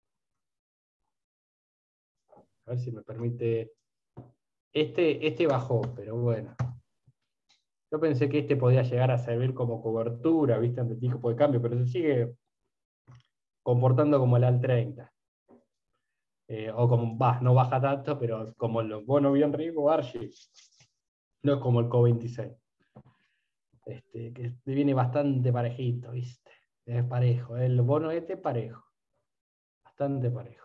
A ver si me permite. Este, este bajó, pero bueno. Yo pensé que este podía llegar a servir como cobertura, ¿viste? Ante tipo de cambio, pero se sigue comportando como el A L treinta. Eh, o como, bah, no baja tanto, pero como los bonos bien riesgo, Archie. No es como el C O veintiséis. Este, que viene bastante parejito, ¿viste? Es parejo. El bono este es parejo. Bastante parejo.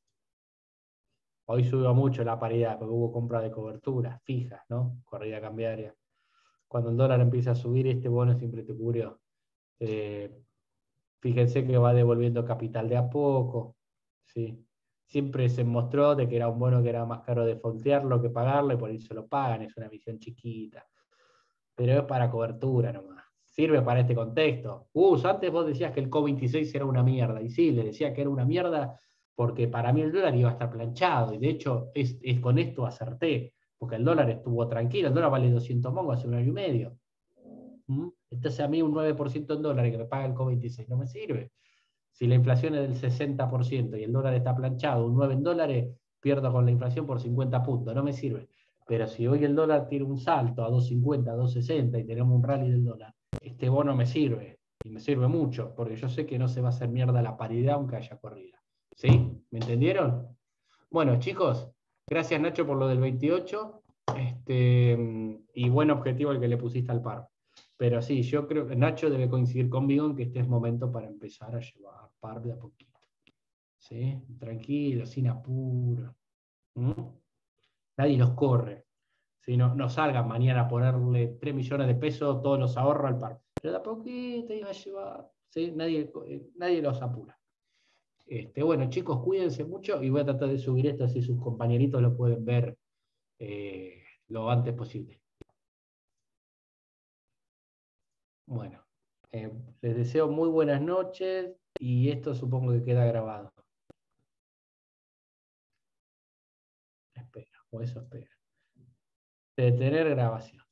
Hoy subió mucho la paridad porque hubo compra de cobertura fijas, ¿no? Corrida cambiaria. Cuando el dólar empieza a subir, este bono siempre te cubrió. Eh, fíjense que va devolviendo capital de a poco, ¿sí? Siempre se mostró de que era un bono que era más caro de fontearlo que pagarlo y por eso lo pagan, es una emisión chiquita. Pero es para cobertura nomás. Sirve para este contexto. Uh, antes vos decías que el C O veintiséis era una mierda, y sí, le decía que era una mierda porque para mí el dólar iba a estar planchado, y de hecho es, es con esto acerté, porque el dólar estuvo tranquilo, el dólar vale doscientos mongos hace un año y medio. ¿Mm? Entonces a mí un nueve por ciento en dólares que me paga el C O veintiséis no me sirve. Si la inflación es del sesenta por ciento y el dólar está planchado, un nueve en dólares, pierdo con la inflación por cincuenta puntos, no me sirve. Pero si hoy el dólar tiene un salto a dos cincuenta, dos sesenta y tenemos un rally del dólar, este bono me sirve, y me sirve mucho, porque yo sé que no se va a hacer mierda la paridad aunque haya corrida. ¿Sí? ¿Me entendieron? Bueno, chicos, gracias Nacho por lo del veintiocho, este, y buen objetivo el que le pusiste al par. Pero sí, yo creo que Nacho debe coincidir conmigo en que este es momento para empezar a llevar par de a poquito. ¿Sí? Tranquilo, sin apuro. ¿Mm? Nadie los corre. Si no, no salgan mañana a ponerle tres millones de pesos, todos los ahorros al par. Pero de a poquito iba a llevar. ¿Sí? Nadie, nadie los apura. Este, bueno, chicos, cuídense mucho y voy a tratar de subir esto así sus compañeritos lo pueden ver eh, lo antes posible. Bueno, eh, les deseo muy buenas noches y esto supongo que queda grabado. Espero, o eso espero. Detener grabación.